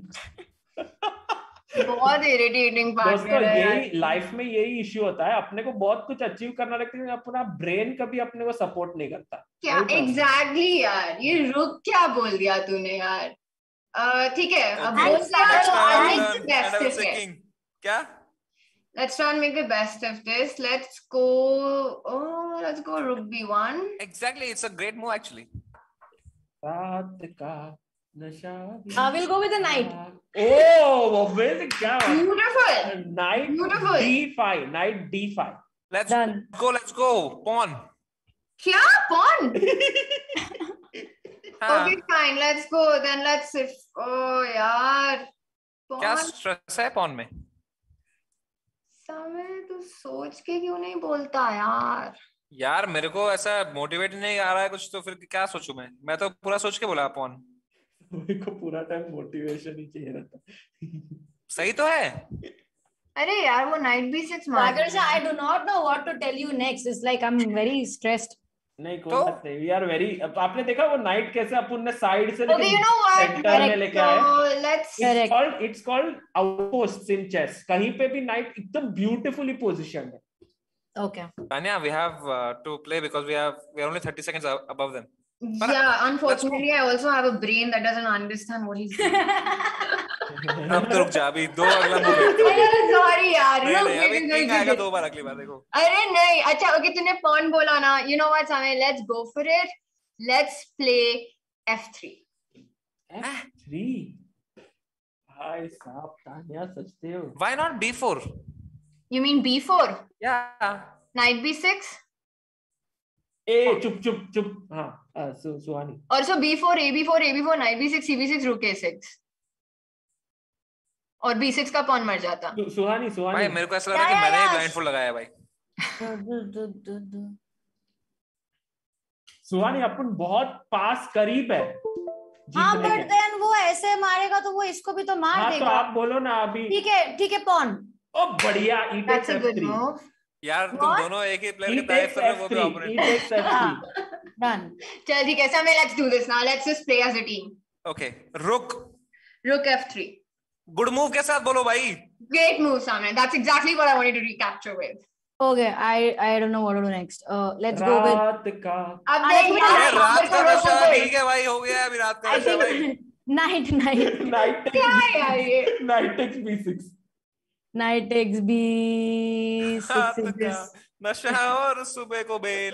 बहुत इरिटेटिंग पार्टनर है यार। यही लाइफ में यही इश्यू होता है, अपने को बहुत कुछ अचीव करना लगता है, अपना ब्रेन कभी अपने को सपोर्ट नहीं करता। क्या एग्जैक्टली exactly यार, ये रुक क्या बोल दिया तूने यार। ठीक है अब बोल क्या Let's try and make the best of this. Let's go. Oh, let's go Rook B one. Exactly, it's a great move actually. रात का नशा। Uh, we'll go with the knight. Oh, amazing! क्या? Beautiful. Knight Beautiful. D five. Knight D five. Let's Done. go. Let's go. Pawn. क्या? Pawn? हाँ. Okay, fine. Let's go. Then let's. If oh यार. क्या stress है pawn में? समय तू सोच के क्यों नहीं बोलता यार? यार मेरे को ऐसा मोटिवेट नहीं आ रहा है कुछ, तो फिर क्या सोचूं मैं? मैं तो पूरा सोच के बोला पॉन। मेरे को पूरा टाइम मोटिवेशन ही चाहिए रहता। सही तो है। अरे यार वो नाइट बी सिक्स मार। Sagar Shah, I do not know what to tell you next. It's like I'm very stressed. नहीं कोई बात नहीं, वी आर वेरी। आपने देखा वो नाइट कैसे अपन ने साइड से लेके सेंटर में लेके आए। Let's it's called it's called outpost in chess. कहीं पे भी नाइट एकदम ब्यूटीफुली पोजीशनड है। Okay. Tanya, we have uh, to play because we have we are only thirty seconds above them. But yeah, unfortunately, I also have a brain that doesn't understand what he's doing. अब तो रुक जा, अभी दो अगला move है। अरे sorry यार, नहीं नहीं अभी किंग आएगा दो बार अगली बार देखो। अरे नहीं, अच्छा ओके तूने पॉन बोला ना, you know what समय, let's go for it. Let's play F three. F three. Hi, साहब तानिया सचते हो. Why not B four? You mean B four? Yeah. Knight B six? ए चुप चुप चुप. हाँ, सु सुहानी. Also B four, A B four, A B four, Knight B six, C B six, Rook A six. और B six का pawn मर जाता. सुहानी सुहानी. भाई मेरे को ऐसा लग रहा है कि मैंने ही blindfold लगाया भाई. सुहानी अपन बहुत पास करीब है. हाँ बट देन वो ऐसे मारेगा तो वो इसको भी तो मार हाँ, देगा. तो आप बोलो ना अभी. ठीक है ठीक है पॉन. ओ बढ़िया. E takes That's a F good three. move. यार तुम दोनों एक ही प्लेयर की तारीफ कर रहे हो वो भी E opponent. takes F three. Done. चल ठीक है समय. Let's do this now. Let's just play as a team. Okay. Rook. Rook F three. Good move के साथ बोलो भाई. Great move, Samir. That's exactly what I wanted to recapture with. Okay, I I don't know what to do next. Uh, let's go with. रात का. अब अरे देख यार, यार, रात Samir का को रोको नशा कोई. ठीक है भाई हो गया अभी रात का I नशा भाई. think night night Knight takes क्या है यार ये? Knight takes B six. night takes B six रात is का this. नशा और सुबह को बेल.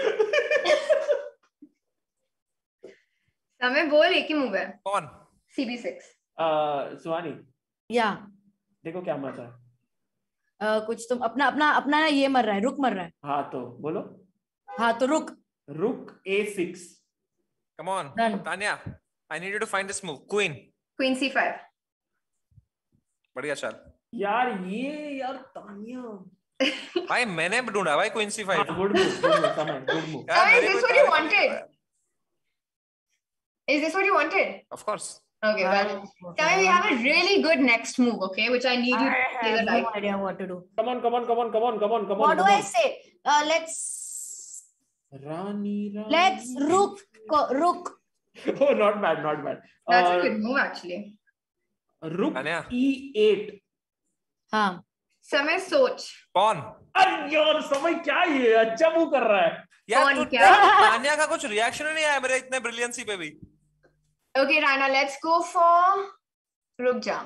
समय बोल एक ही मूव है. कौन? C B six. Uh, सुहानी. Yeah. देखो क्या मचा है. Uh, कुछ तुम अपना अपना अपना ना ये मर रहा है. रुक मर रहा है. हाँ तो बोलो. हाँ तो रुक. Rook A six. Come on. Done. Tanya, I need you to find this move. Queen. Queen C five. बढ़िया चल. यार ये यार तानिया. भाई मैंने ढूंढा भाई Queen C five. Good move. Good move. Samay. Good move. यार, Samir, is मेरे this को what you तारीफ wanted? नहीं Is this what you wanted? Of course. Okay, well, Samir, we have a really good next move, okay, which I need you to I play the have right. no idea what to do. Come on, come on, come on, come on, come on, come on. What do come I on. say? Uh, let's Rani, Rani. let's rook co- rook. Oh, not bad, not bad. That's Uh, a good move, actually. Rook Tanya. E eight. हाँ. Samir, सोच. Pawn. अरे यार समय क्या ये अच्छा move कर रहा है. यार Pawn तू क्या? तान्या का कुछ रिएक्शन ही नहीं आया मेरे इतने ब्रिलियंसी पे भी. Okay, Raina, let's go for Ruk Ja.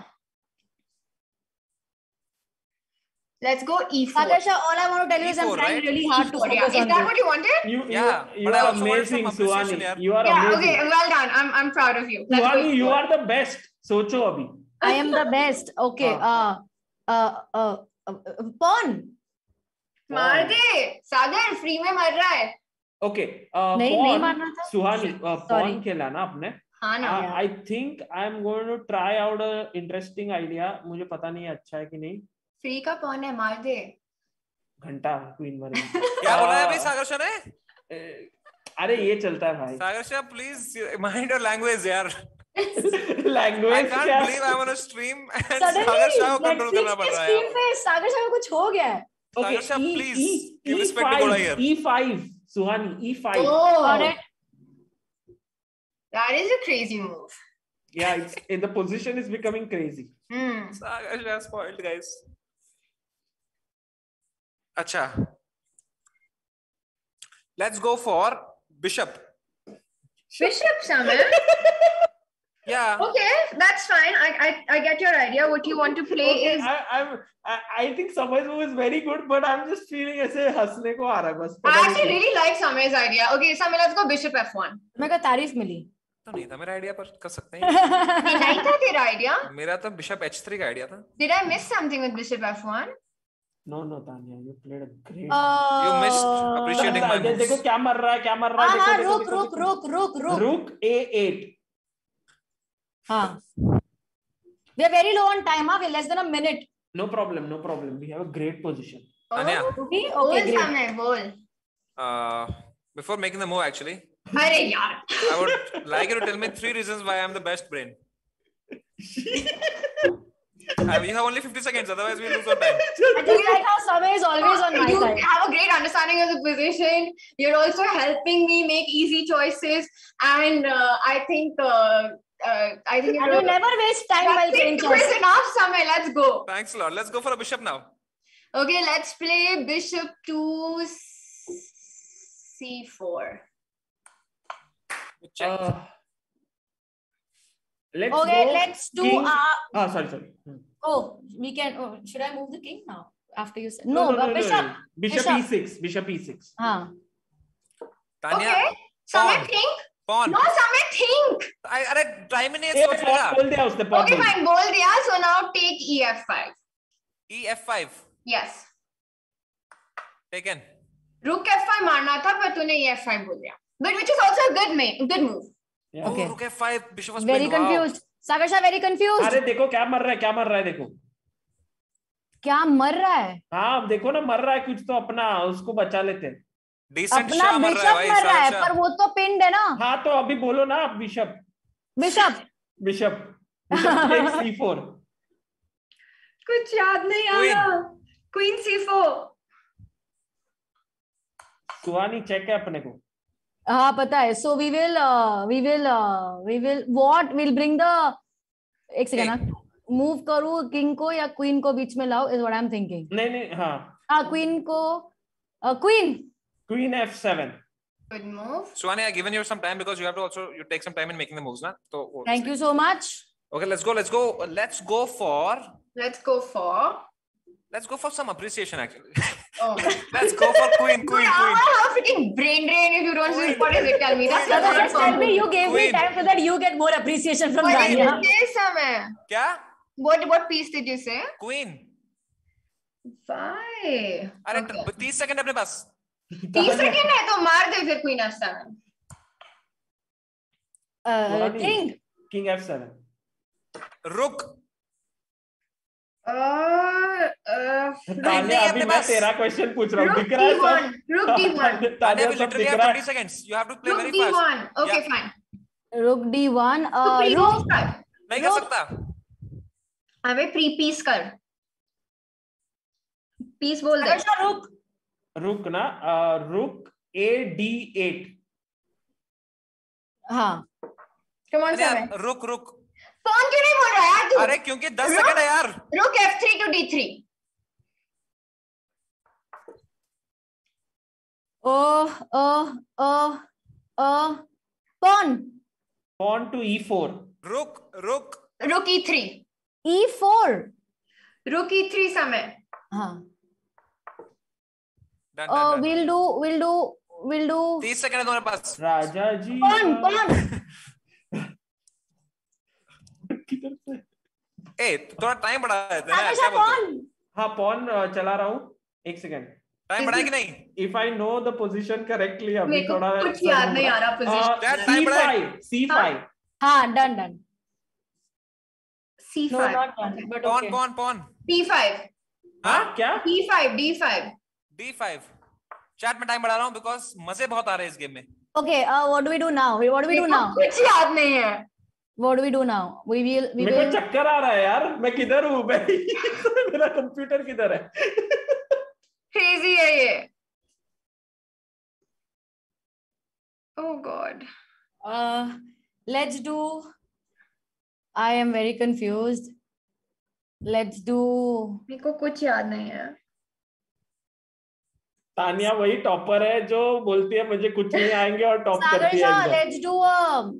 Let's go E four. Sagasha, all I want to tell you is I'm E four, trying right? really hard to E four, yeah. focus Is on that this. what you wanted? You, Yeah, you, you but I are also wanted some amazing, appreciation, Suhani. yaar. You are Yeah, amazing. okay, well done. I'm I'm proud of you. Let's go Suhani, E you four. are the best. सोचो अभी. I am the best. Okay. Uh, uh, uh, uh, uh, pawn. मार दे. सागर free में मर रहा है. Okay. Uh, नहीं pawn, नहीं मारना था. सुहानी, uh, Sorry. pawn खेला ना आपने. हाँ ना. Uh, I think I'm going to try out a interesting idea. मुझे पता नहीं है अच्छा है कि नहीं. फ्री का pawn है, मार दे. घंटा क्वीन मरी. क्या बोला है अभी सागरशा ने? अरे ये चलता है भाई. सागरशा प्लीज mind your language यार. Language I can't क्या? believe I'm on a stream and Suddenly, सागरशा को कंट्रोल Netflix करना पड़ के रहा है screen यार. पे सागरशा में कुछ हो गया है. Okay, Sagasha, E, please, E, give E respect to five, Gola here. E five, Suhani, E five. Oh, Got it. that is a crazy move. Yeah, it's, in the position is becoming crazy. Hmm. Sagasha spoiled guys. अच्छा. Let's go for bishop. Bishop, Samir. Yeah. Okay, that's fine. I, I I get your idea. What you want to play Okay, is. I, I'm, I, I think Samay's move is very good, but I'm just feeling ऐसे हंसने को आ रहा है बस. I actually really like Samir's idea. Okay, Samir, let's go Bishop F one. मेरे को तारीफ मिली. तो नहीं था मेरा आइडिया पर कर सकते हैं. नहीं था तेरा idea? मेरा तो bishop H three का आइडिया था. Did I miss something with Bishop F one? No, no, Tanya, you played a great. Uh, You missed appreciating my moves. देखो क्या मर रहा है, क्या मर रहा है. हाँ हाँ देखो, रुक देखो, रुक देखो. रुक रुक रुक. Rook A eight. हाँ. We are very low on time. Huh? We are less than a minute. No problem, no problem. We have a great position. Anya. Okay, Bol okay, great. Samir, bol. Uh, before making the move actually, अरे यार. I would like you to tell me three reasons why I'm the best brain. Uh, we have only fifty seconds, otherwise we lose our time. I just like how Samir is always on my You side. have a great understanding of the position. You're also helping me make easy choices, and uh, I think uh, uh, I think And you never waste time while playing That's chess. enough, Samir. Let's go. Thanks a lot. Let's go for a bishop now. Okay, let's play Bishop to C four. Check. Uh, let's Okay, go let's do. king. Uh, Ah, sorry, sorry. Hmm. oh, we can. Oh, should I move the king now? After you said No, no, no, but no, no, bishop. no. Bishop, Bishop. E six. Bishop E six. Huh. Tanya, Okay, Samir, pawn. king. pawn. No, Samay, think. I, अरे time ही नहीं ए, सोचने pawn का. बोल दिया उसने, pawn Okay, बोल fine. बोल दिया. So now take E F five. E F five. Yes. Taken. Rook F five मारना था पर तूने E F five बोल दिया. But which is also a good move. Good move. Yeah. Oh, Okay. Rook F five. Bishop was Very playing. Wow. confused. Sagar Shah very confused. अरे देखो क्या मर रहा है, क्या मर रहा है देखो. क्या मर रहा है? हाँ देखो ना, मर रहा है कुछ तो अपना, उसको बचा लेते हैं. Decent अपना शाह मर रहा है बिशप भाई. मर रहा है, सागर पर वो तो पिंड है ना. हाँ तो अभी बोलो ना bishop. Bishop. Bishop. Bishop take C four. कुछ याद नहीं आ Queen. रहा. Queen C four. Suhani check है अपने को. हाँ पता है. So we will, uh, we will, uh, we will what? We'll bring the. एक सेकंड ना. मूव करूँ किंग को या क्वीन को बीच में लाओ is what I'm thinking. नहीं नहीं हाँ. हाँ क्वीन को. Queen. Queen F seven. Good move. Suhani, I've given you some time because you have to also you take some time in making the moves, na? So, Thank you so much. Okay, let's go. Let's go. Let's go for. Let's go for. Let's go for some appreciation, actually. Oh. Let's go for queen, queen, Dude, queen. I have freaking brain drain if you don't see what is it. Tell me. That's Sagar, not just tell me you gave me Queen. time so that you get more appreciation from What did Dania. you say, Samay? क्या? What what piece did you say? Queen. Five. अरे Okay. तीस second अपने पास. तीस second है तो मार दे फिर Queen F seven. Uh, king. King F seven. रुक. Uh, uh, तान्या नहीं, अभी अपने मैं पास। तेरा क्वेश्चन पूछ रहा हूँ. Rook दिख रहा है D one. सब. Rook D one. Tanya we सब literally दिख have रहा twenty है. seconds. You have to play Rook very D fast. one. Okay, Yeah. fine. Rook D one. तो Uh, pre rook. piece कर. नहीं कर Rook. सकता. अबे pre piece कर. Piece बोल दे. Sagar Shah, rook. रुक ना. रुक A D eight. हाँ. Come on, अरे Samay. यार, रुक रुक. Pawn क्यों नहीं बोल रहा यार तू? अरे क्योंकि दस रुक। सेकंड है यार. Rook F three to D three. Oh, oh, oh, oh. Pawn. Pawn to E four. रुक रुक. Rook E three. E four. Rook E three Samay. हाँ. Done, Uh, done, done. we'll do, we'll do, we'll do. तीस second है तुम्हारे पास. राजा जी. Pawn, pawn. किधर से? ए थोड़ा time बढ़ा देते हैं ना. Sagar क्या Shah, बोलते हो? pawn. हाँ pawn uh, चला रहा हूँ. एक सेकंड. टाइम बढ़ाए कि नहीं? If I know the position correctly, अभी मेरे को थोड़ा कुछ याद नहीं आ रहा position. That C time five. C five. हाँ, done, done. C No, five. not done, but Pawn, okay. pawn, pawn. P five. हाँ क्या? D five. D five. D five. Chat में टाइम बढ़ा रहा हूँ because मजे बहुत आ रहे हैं इस गेम में. Okay, uh, what do we do now? What do we do मेरे को now? कुछ याद नहीं है. What do we do now? We will, we मेरे को will. चक्कर आ रहा है यार. मैं किधर हूँ मैं? मेरा कंप्यूटर किधर है? Crazy है ये. Oh God. Uh, let's do. I am very confused. Let's do. मेरे को कुछ याद नहीं है. तानिया वही टॉपर है जो बोलती है मुझे कुछ नहीं आएंगे और टॉप Sagar करती है Shah, एकदम. let's do a.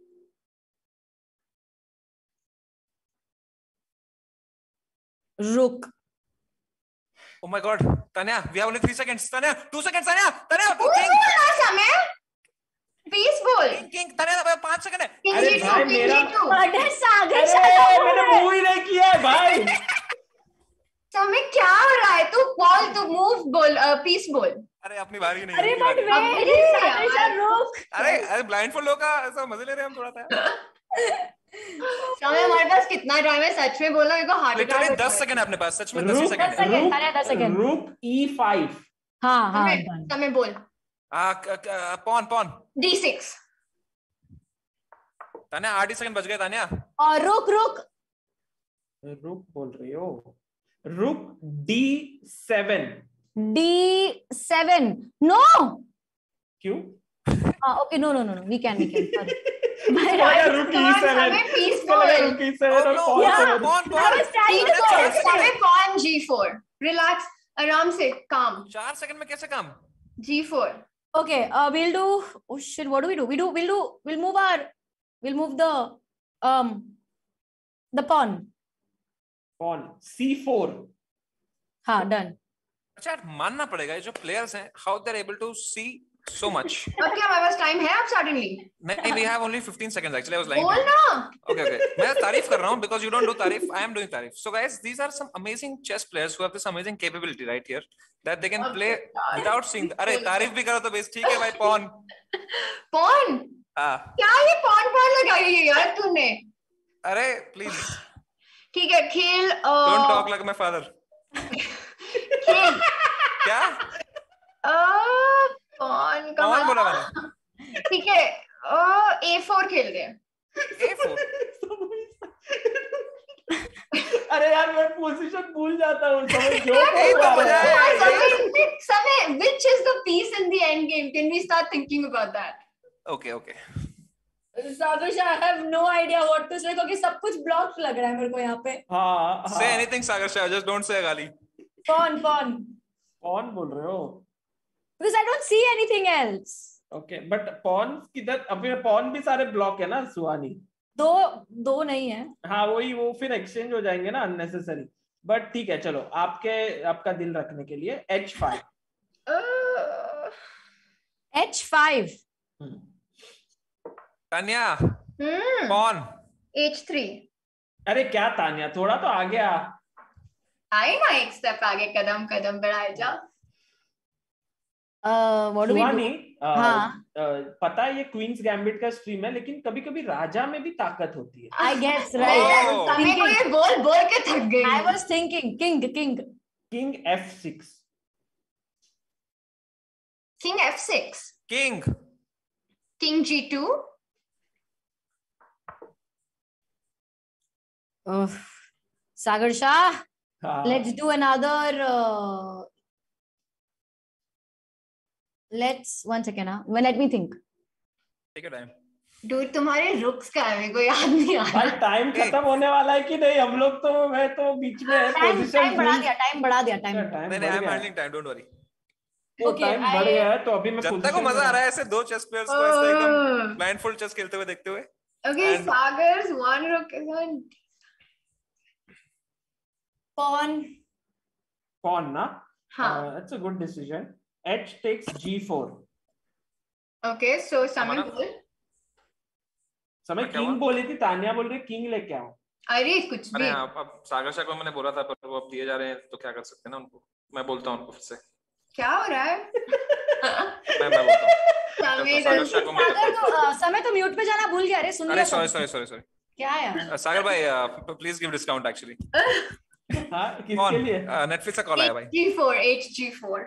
Rook. Oh my God, Tanya, we have only three seconds. Tanya, two seconds. Tanya, Tanya, Who king, बोला समय? Peace बोल. king, king. Tanya, अबे पाँच सेकंड है. King अरे G two. भाई, King मेरा- G two. अरे सागर अरे शाह मैंने मूव ही नहीं किया है भाई. समय क्या हो रहा है? तू बॉल तू मूव बोल. Peace बोल. अरे अपनी बारी नहीं. अरे अपनी बट बारी. वेट अबे सागर शाह यार। रुक. अरे अरे ब्लाइंड फॉल लोग का ऐसा मजे ले रहे हैं हम थोड़ा सा. समय हमारे पास कितना टाइम है? सच में बोलो मेरे को हार्ट लिटरली अटैक. दस सेकंड है अपने पास. सच में दस ही रुक सेकंड दस है. सेकंड. तान्या, दस सेकंड. रुक E five. हाँ हाँ समय done. समय बोल. आ pawn pawn. D six. Tanya आठ ही सेकंड बच गए. तान्या और रुक रुक. रुक बोल रही हो. रुक D seven. D seven. No. क्यों? Ah, okay, no, no, no, no. We can, we can. Sorry. बोला रुक E seven. समय peace इसको लगा बोल. रुक E seven और Oh, no. pawn Yeah. seven. Pawn I pawn. was trying to Taanya, go. समय pawn G four. Relax. आराम से. Calm. चार सेकंड में कैसे काम? G four. Okay, uh, we'll do. Oh shit! What do we do? We do. We'll do. We'll move our. We'll move the. Um. The pawn. Pawn C four. हाँ, done. अच्छा यार मानना पड़ेगा ये जो प्लेयर्स हैं how they're able to see so much. अब क्या हमारे पास टाइम है अब suddenly? नहीं, we have only fifteen seconds actually. I was lying. बोल ना. Okay, okay. मैं तारीफ कर रहा हूँ because you don't do तारीफ. I am doing तारीफ. So guys, these are some amazing chess players who have this amazing capability right here that they can play without seeing. अरे तारीफ भी करो तो बेस ठीक है भाई. Pawn. Pawn. हाँ. क्या ये pawn pawn लगाई है यार तूने? अरे please. ठीक है खेल. Don't talk like my father. खेल. क्या? pawn का pawn बोला मैंने. ठीक है. A four खेल रहे हैं. A four. अरे यार मैं पोजीशन भूल जाता हूँ. समय जो समय which is the piece in the end game? Can we start thinking about that? Okay, okay. Sagar, I have no idea what to say क्योंकि सब कुछ ब्लॉक लग रहा है मेरे को यहाँ पे. हाँ. Say anything, Sagar Shah. Just don't say गाली. Pawn, pawn. Pawn बोल रहे हो? Because I don't see anything else. Okay, but pawn किधर? अभी pawn भी सारे ब्लॉक है ना सुहानी. दो दो नहीं है. हाँ वही, वो फिर एक्सचेंज हो जाएंगे ना अननेसेसरी. बट ठीक है चलो, आपके आपका दिल रखने के लिए H five. Uh, H five. Tanya. hmm. Pawn. H three. अरे क्या तान्या, थोड़ा तो आगे आ. आई ना एक स्टेप आगे, कदम कदम बढ़ाए जा. Uh, what do we do? हाँ. uh, पता है ये क्वींस गैम्बिट का स्ट्रीम है, लेकिन कभी कभी राजा में भी ताकत होती है. I guess right. Oh. मेरे को ये बोल बोल के थक गई. I was thinking king, king. King F six. King F six. King. King G two. Uh, Sagar Shah. हाँ. Let's do another. Uh, let's one second. Huh? Well, let me think. Take your time. Dude, तुम्हारे रुक्स का है, मेरे को याद नहीं आ रहा. भाई टाइम खत्म होने वाला है कि नहीं? हम लोग तो मैं तो बीच में है. Time, पोजीशन time बढ़ा दिया, time बढ़ा दिया, time. नहीं नहीं, I am handling time. Don't worry. वो Okay, टाइम बढ़ I- गया है तो अभी मैं जनता को position मजा आ रहा है ऐसे दो चेस प्लेयर्स को ऐसे एकदम ब्लाइंडफोल्ड चेस खेलते हुए देखते हुए. Okay, And- Sagar's one rook is on. Pawn. pawn ना. हाँ. Uh, that's a good decision. H takes G four. Okay, so समय हमारा- बोल. समय क्या किंग हुआ? बोली थी, तान्या बोल रही किंग लेके आओ. अरे कुछ अरे भी. हाँ, अब सागर शाह को मैंने बोला था पर वो अब दिए जा रहे हैं तो क्या कर सकते हैं ना उनको. मैं बोलता हूँ उनको फिर से. क्या हो रहा है? मैं मैं बोलता हूँ. समय सागर शाह को मैं सागर तो uh, समय तो म्यूट पे जाना भूल गया. अरे सुन अरे लिया. सॉरी सब. Sorry sorry sorry. क्या यार? सागर भाई प्लीज गिव डिस्काउंट एक्चुअली. हाँ किसके कौन? लिए? नेटफ्लिक्स का कॉल आया भाई. G four, H G four.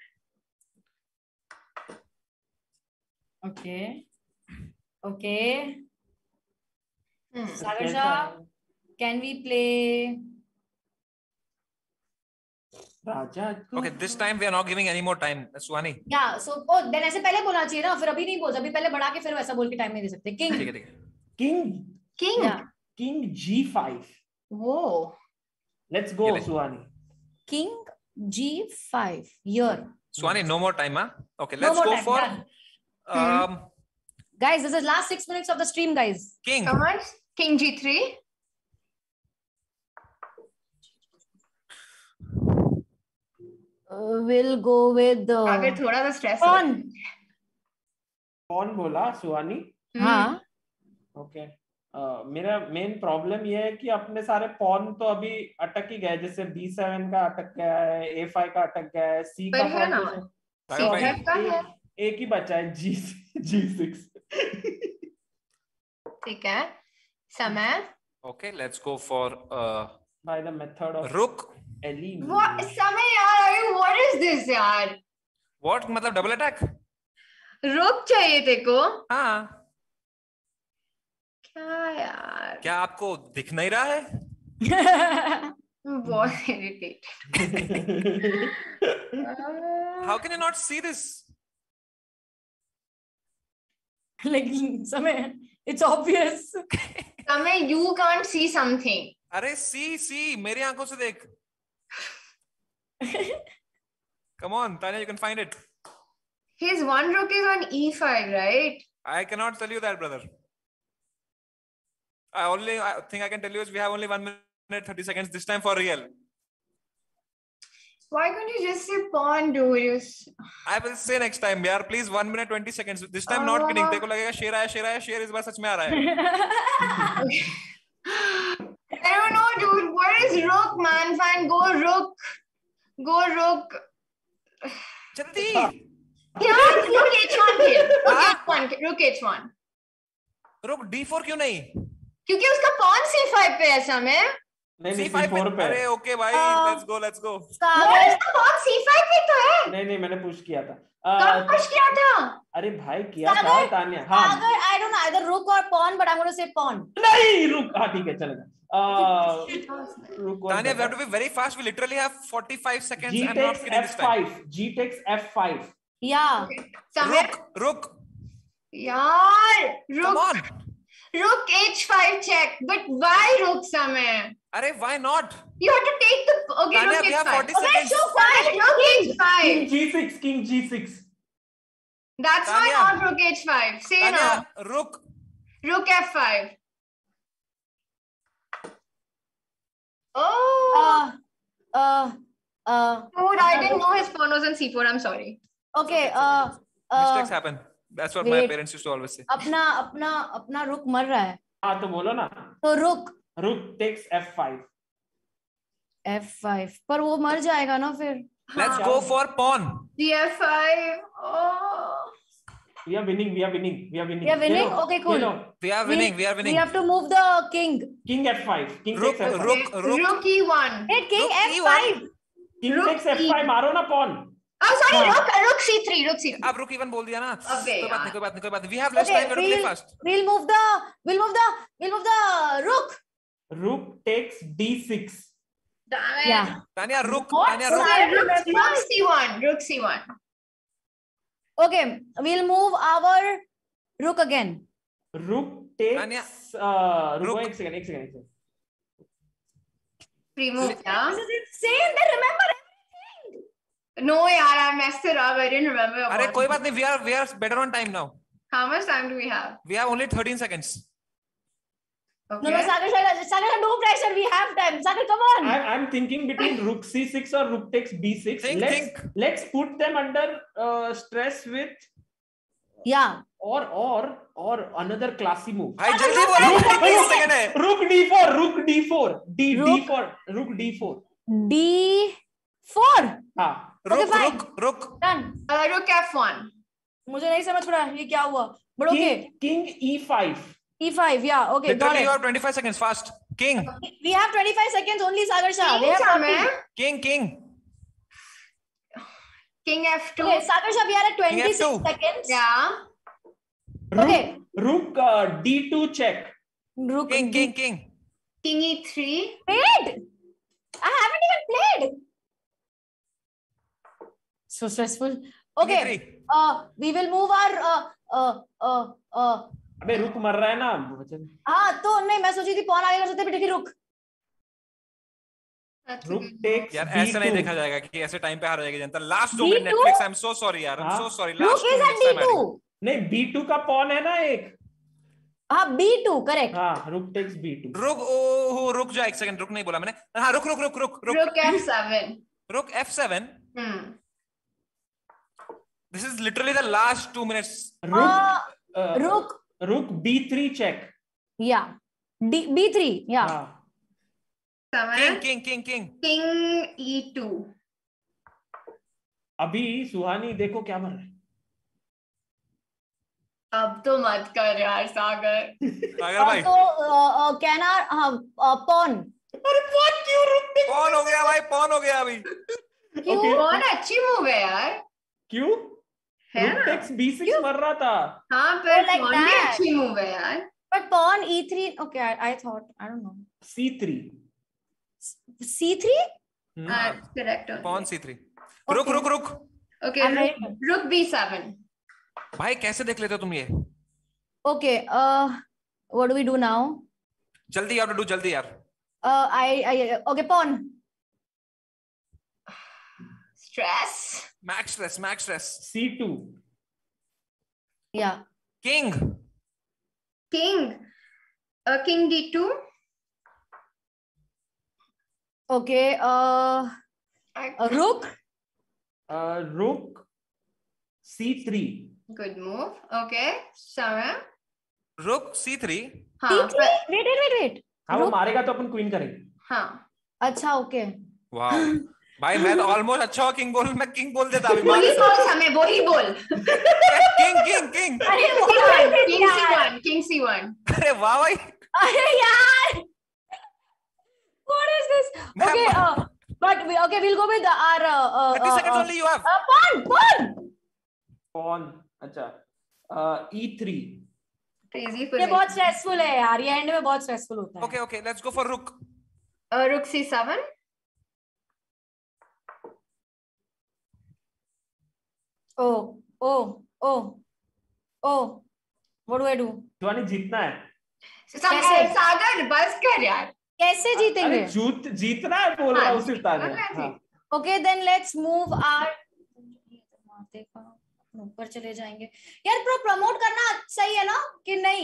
Okay. Okay. Hmm. Sagar Shah, can we play? Raja. Okay, this time we are not giving any more time, Suhani. Yeah. So, oh, then ऐसे पहले बोलना चाहिए ना, फिर अभी नहीं बोल. अभी पहले बढ़ा के फिर वैसा बोल के टाइम नहीं दे सकते. King. ठीक है ठीक है. King. King. Yeah. King G five. Whoa. Let's go ये ले. सुहानी. King G five. Here. Suhani, no more time, huh? Okay, No let's more go time, for done. um Guys, this is last six minutes of the stream, guys. King. Come on. King G three. Uh, we'll go with the अगर थोड़ा सा stress. pawn. कौन बोला सुहानी? हाँ. Okay. Uh, मेरा main problem ये है कि अपने सारे पॉन तो अभी अटक ही गए. जैसे B seven का अटक गया है, A five का अटक गया है, C का पर है ना. pawn सागर भाई. C का है. एक, एक ही बचा है G G six. ठीक है. समय. Okay, let's go for uh By the method of Rook. elimination. What? समय यार. Are you? What is this यार? What? मतलब double attack? रुक चाहिए तेको. हाँ. क्या यार? क्या आपको दिख नहीं रहा है? बहुत irritating. How can you not see this? Like समय, it's obvious. समय, you can't see something. अरे सी सी मेरी आंखों से देख. Come on, Tanya, you can find it. His one rook is on E five, right? I cannot tell you that, brother. I only I think I can tell you is we have only one minute thirty seconds this time for real. Why couldn't you just say pawn, dude? You s- I will say next time, yaar. Please, one minute twenty seconds. This time, not kidding. Uh. देखो लगेगा शेर आया, शेर आया, शेर इस बार सच में आ रहा है. I don't know, dude. What is rook, man? Fine, go rook. Go rook. जल्दी. Yeah, rook h one खेल. Rook h one. Rook h one. रुक d four क्यों नहीं? क्योंकि उसका pawn c five पे है समय. नहीं नहीं c five c four पे. अरे ओके भाई, Uh, let's go, let's go. सागर उसका pawn c five पे तो है. नहीं नहीं मैंने पुश किया था. कब push किया था? अरे भाई किया था सागर, तानिया. हाँ. सागर, I don't know either rook or pawn, but I'm going to say pawn. नहीं रुक. हाँ ठीक है चलेगा. Uh, रुक. Tanya, we have to be very fast. We literally have forty-five seconds. G I'm not takes kidding this f time. five. G takes f five. Yeah. समय. Rook, rook. यार, Come rook. on. Rook h five check. But why rook समय? अरे why not? You have to take the okay. Tanya, Rook we h have five. forty Okay, seconds. so fine. Rook h King five. G six. King G six. That's why Tanya. not rook h five. Say Tanya, now. rook. Rook f five. Oh, Uh, uh, uh, dude, I didn't know his pawn was on c four. I'm sorry. okay. Uh, uh, Mistakes happen. That's what my wait. parents used to always say. अपना अपना अपना रुक मर रहा है. हाँ तो बोलो ना. तो रुक Rook takes f five. F five. पर वो मर जाएगा ना फिर. Let's हाँ. go for pawn. D f five. Oh. We are winning. We are winning. We are winning. We are winning? Khelo, Okay, cool. Khelo. We are winning. We are winning. We have to move the king. King f five. King Rook, takes f five. rook, rook. Rook e one. Wait, king Rook F E five. one. King Rook takes f five. E. मारो ना pawn. Oh, sorry. हाँ. Rook. Rook c three. Rook c three. अब rook even बोल दिया ना. अबे कोई बात यार. नहीं, कोई बात नहीं, कोई बात नहीं. We have less Okay, time. We have to play we'll, fast. we'll move the we'll move the we'll move the rook. Rook takes d six. Damn it. Yeah. Tanya, rook. What? Tanya, Rook, rook. rook, rook c one. Rook c one. Okay, we'll move our rook again. Rook takes. Tanya. Uh, Rook. रुको एक second एक second एक second. Free move. Yeah. This is insane. They remember everything. No, yaar, I messed it up. I didn't remember. your अरे pawn. कोई बात नहीं. We are we are better on time now. How much time do we have? We have only thirteen seconds. Okay. No, no, Sagar, Sagar, Sagar, no pressure. We have time. Sagar, come on. I, I'm thinking between rook c six or rook takes b six. Think, let's think. let's put them under uh, stress with Yeah. or or or another classy move. भाई जल्दी बोलो. तीस second है. Rook d four. Rook d four. D Rook- d four. Rook d four. D four. हाँ. Rook, fine. rook, rook. Done. Uh, rook f one. मुझे नहीं समझ पड़ा ये क्या हुआ. But okay. King king e five. E five. Yeah. Okay. Got Literally, you it. have twenty-five seconds. Fast. King, We have twenty-five seconds only, Sagar Shah. We King have समय. forty. king, king. King f two. Okay, Sagar Shah, we are at twenty-six two. seconds. Yeah. Rook, Okay. Rook uh, d two check. Rook. King, king, king. King e three. Wait. I haven't even played. So stressful. Okay. King e three. Uh, we will move our uh uh uh uh. अबे रुक मर रहा है ना वचन. हाँ तो नहीं मैं सोची थी पॉन आगे कर सकते फिर रुक. That's a Rook good takes यार b ऐसे नहीं two. देखा जाएगा कि ऐसे टाइम पे हार जाएगी जनता. Last two B minutes two? Netflix. I'm so sorry यार. I'm हाँ? so sorry. Rook Last two is at minutes D time two. हारेगी. नहीं b two का pawn है ना एक. हाँ B two correct. हाँ rook takes b two. रुक ओ रुक जा एक सेकंड. रुक नहीं बोला मैंने. हाँ रुक रुक रुक रुक रुक. Rook f seven. Rook f seven. Hmm. This is literally the last two minutes. Rook Uh, uh, rook. rook b three check. Yeah. D B three. Yeah. हाँ. समय. King, king, king, king. King e two. अभी सुहानी देखो क्या बन रहा है. अब तो मत कर यार सागर. सागर Uh, भाई. तो uh, uh, can our हाँ uh, pawn. अरे pawn क्यों rook takes? पॉन हो गया भाई. पॉन हो गया अभी. क्यों? Okay. कौन अच्छी मूव है यार. क्यों? है rook ना? takes b six मर रहा था. हाँ पर Oh, like कौन भी that. अच्छी मूव है यार. But pawn E three. Okay, I, I thought I don't know. c three. C three. Hmm. हाँ, correct. only. Pawn c three. रुक रुक रुक. Okay. I'm Rook, ready. rook b seven. भाई कैसे देख लेते हो तुम ये? Okay. Uh, what do we do now? जल्दी you have to do जल्दी यार. Uh, I I okay pawn. Stress. Max stress, max stress. c two. Yeah. King. King. Uh, king d two. Okay. Uh, Uh, rook. Uh, rook C three. Good move. Okay. Samay. Rook C three. हाँ. C three. Wait, wait, wait, wait. हाँ वो मारेगा तो अपन queen करेंगे. हाँ. अच्छा, okay. Wow. भाई मैं तो ऑलमोस्ट अच्छा हुआ किंग बोल, मैं किंग बोल देता अभी. वो ही बोल समय, वो ही बोल. King king king. अरे king C one, king C one. अरे वाह भाई. अरे यार. What is this? Okay, uh, but we, okay, we'll go with our. Uh, thirty uh, seconds uh, only you have. Uh, pawn, pawn. Pawn. अच्छा. Uh, E three. Crazy ये बहुत stressful है यार, ये end में बहुत stressful होता है. Okay, okay, let's go for rook. Uh, rook C seven. Oh, oh, oh, oh. What do I do? Shivani जीतना है. कैसे? सागर बस कर यार. कैसे जीतेंगे? अरे जीत जीतना है बोल रहा हूँ सिर्फ ताने. Okay, then let's move our. ऊपर चले जाएंगे. यार प्रो प्रमोट करना सही है ना कि नहीं?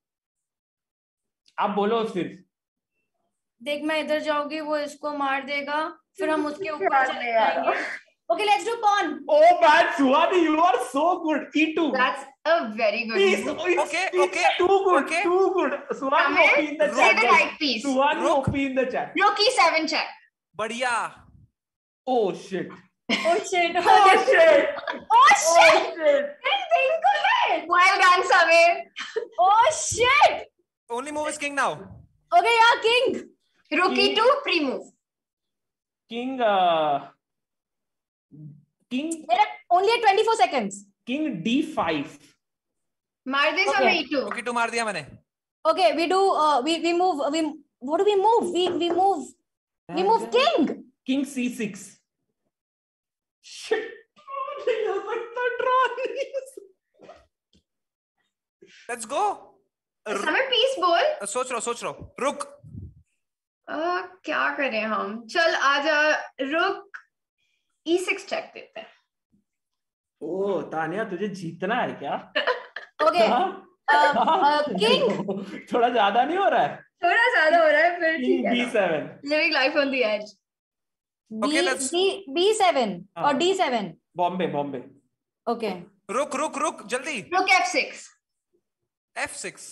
आप बोलो सिर्फ. देख मैं इधर जाऊंगी, वो इसको मार देगा, फिर हम उसके ऊपर चले जाएंगे. Okay, let's do pawn. Oh man, Suhani, you are so good. E two. That's a very good Piece, move. it's, Okay, it's okay, too good, okay. too good. Suhani, O P in the Say chat. the right piece. Suhani, Rook. O P in the chat. Rook E seven check. बढ़िया. Oh shit. Oh shit. Oh shit. Oh shit. Oh shit. Well done, Samir. Oh shit. Only move is king now. Okay, yeah, king. Rook E two pre-move. King, uh, King, There are only twenty-four seconds. King D five. मार दे Okay. समय E two. Okay, two मार दिया मैंने. Okay, we do. Uh, we we move. We what do we move? We we move. We move king. King C six. Shit. नहीं हो सकता draw. Let's go. समय piece बोल. सोच रहा सोच रहा. Rook. आ, क्या करें हम? चल आजा. Rook E six check देते हैं. ओ तानिया तुझे जीतना है क्या? Okay. हाँ? Uh, uh, king. थोड़ा ज्यादा नहीं हो रहा है? थोड़ा ज्यादा हो रहा है फिर King ठीक है. B seven. Living life on the edge. B Okay, let's- B B seven or हाँ. D seven. Bombay, Bombay. Okay. Rook rook rook जल्दी. Rook F six. F six.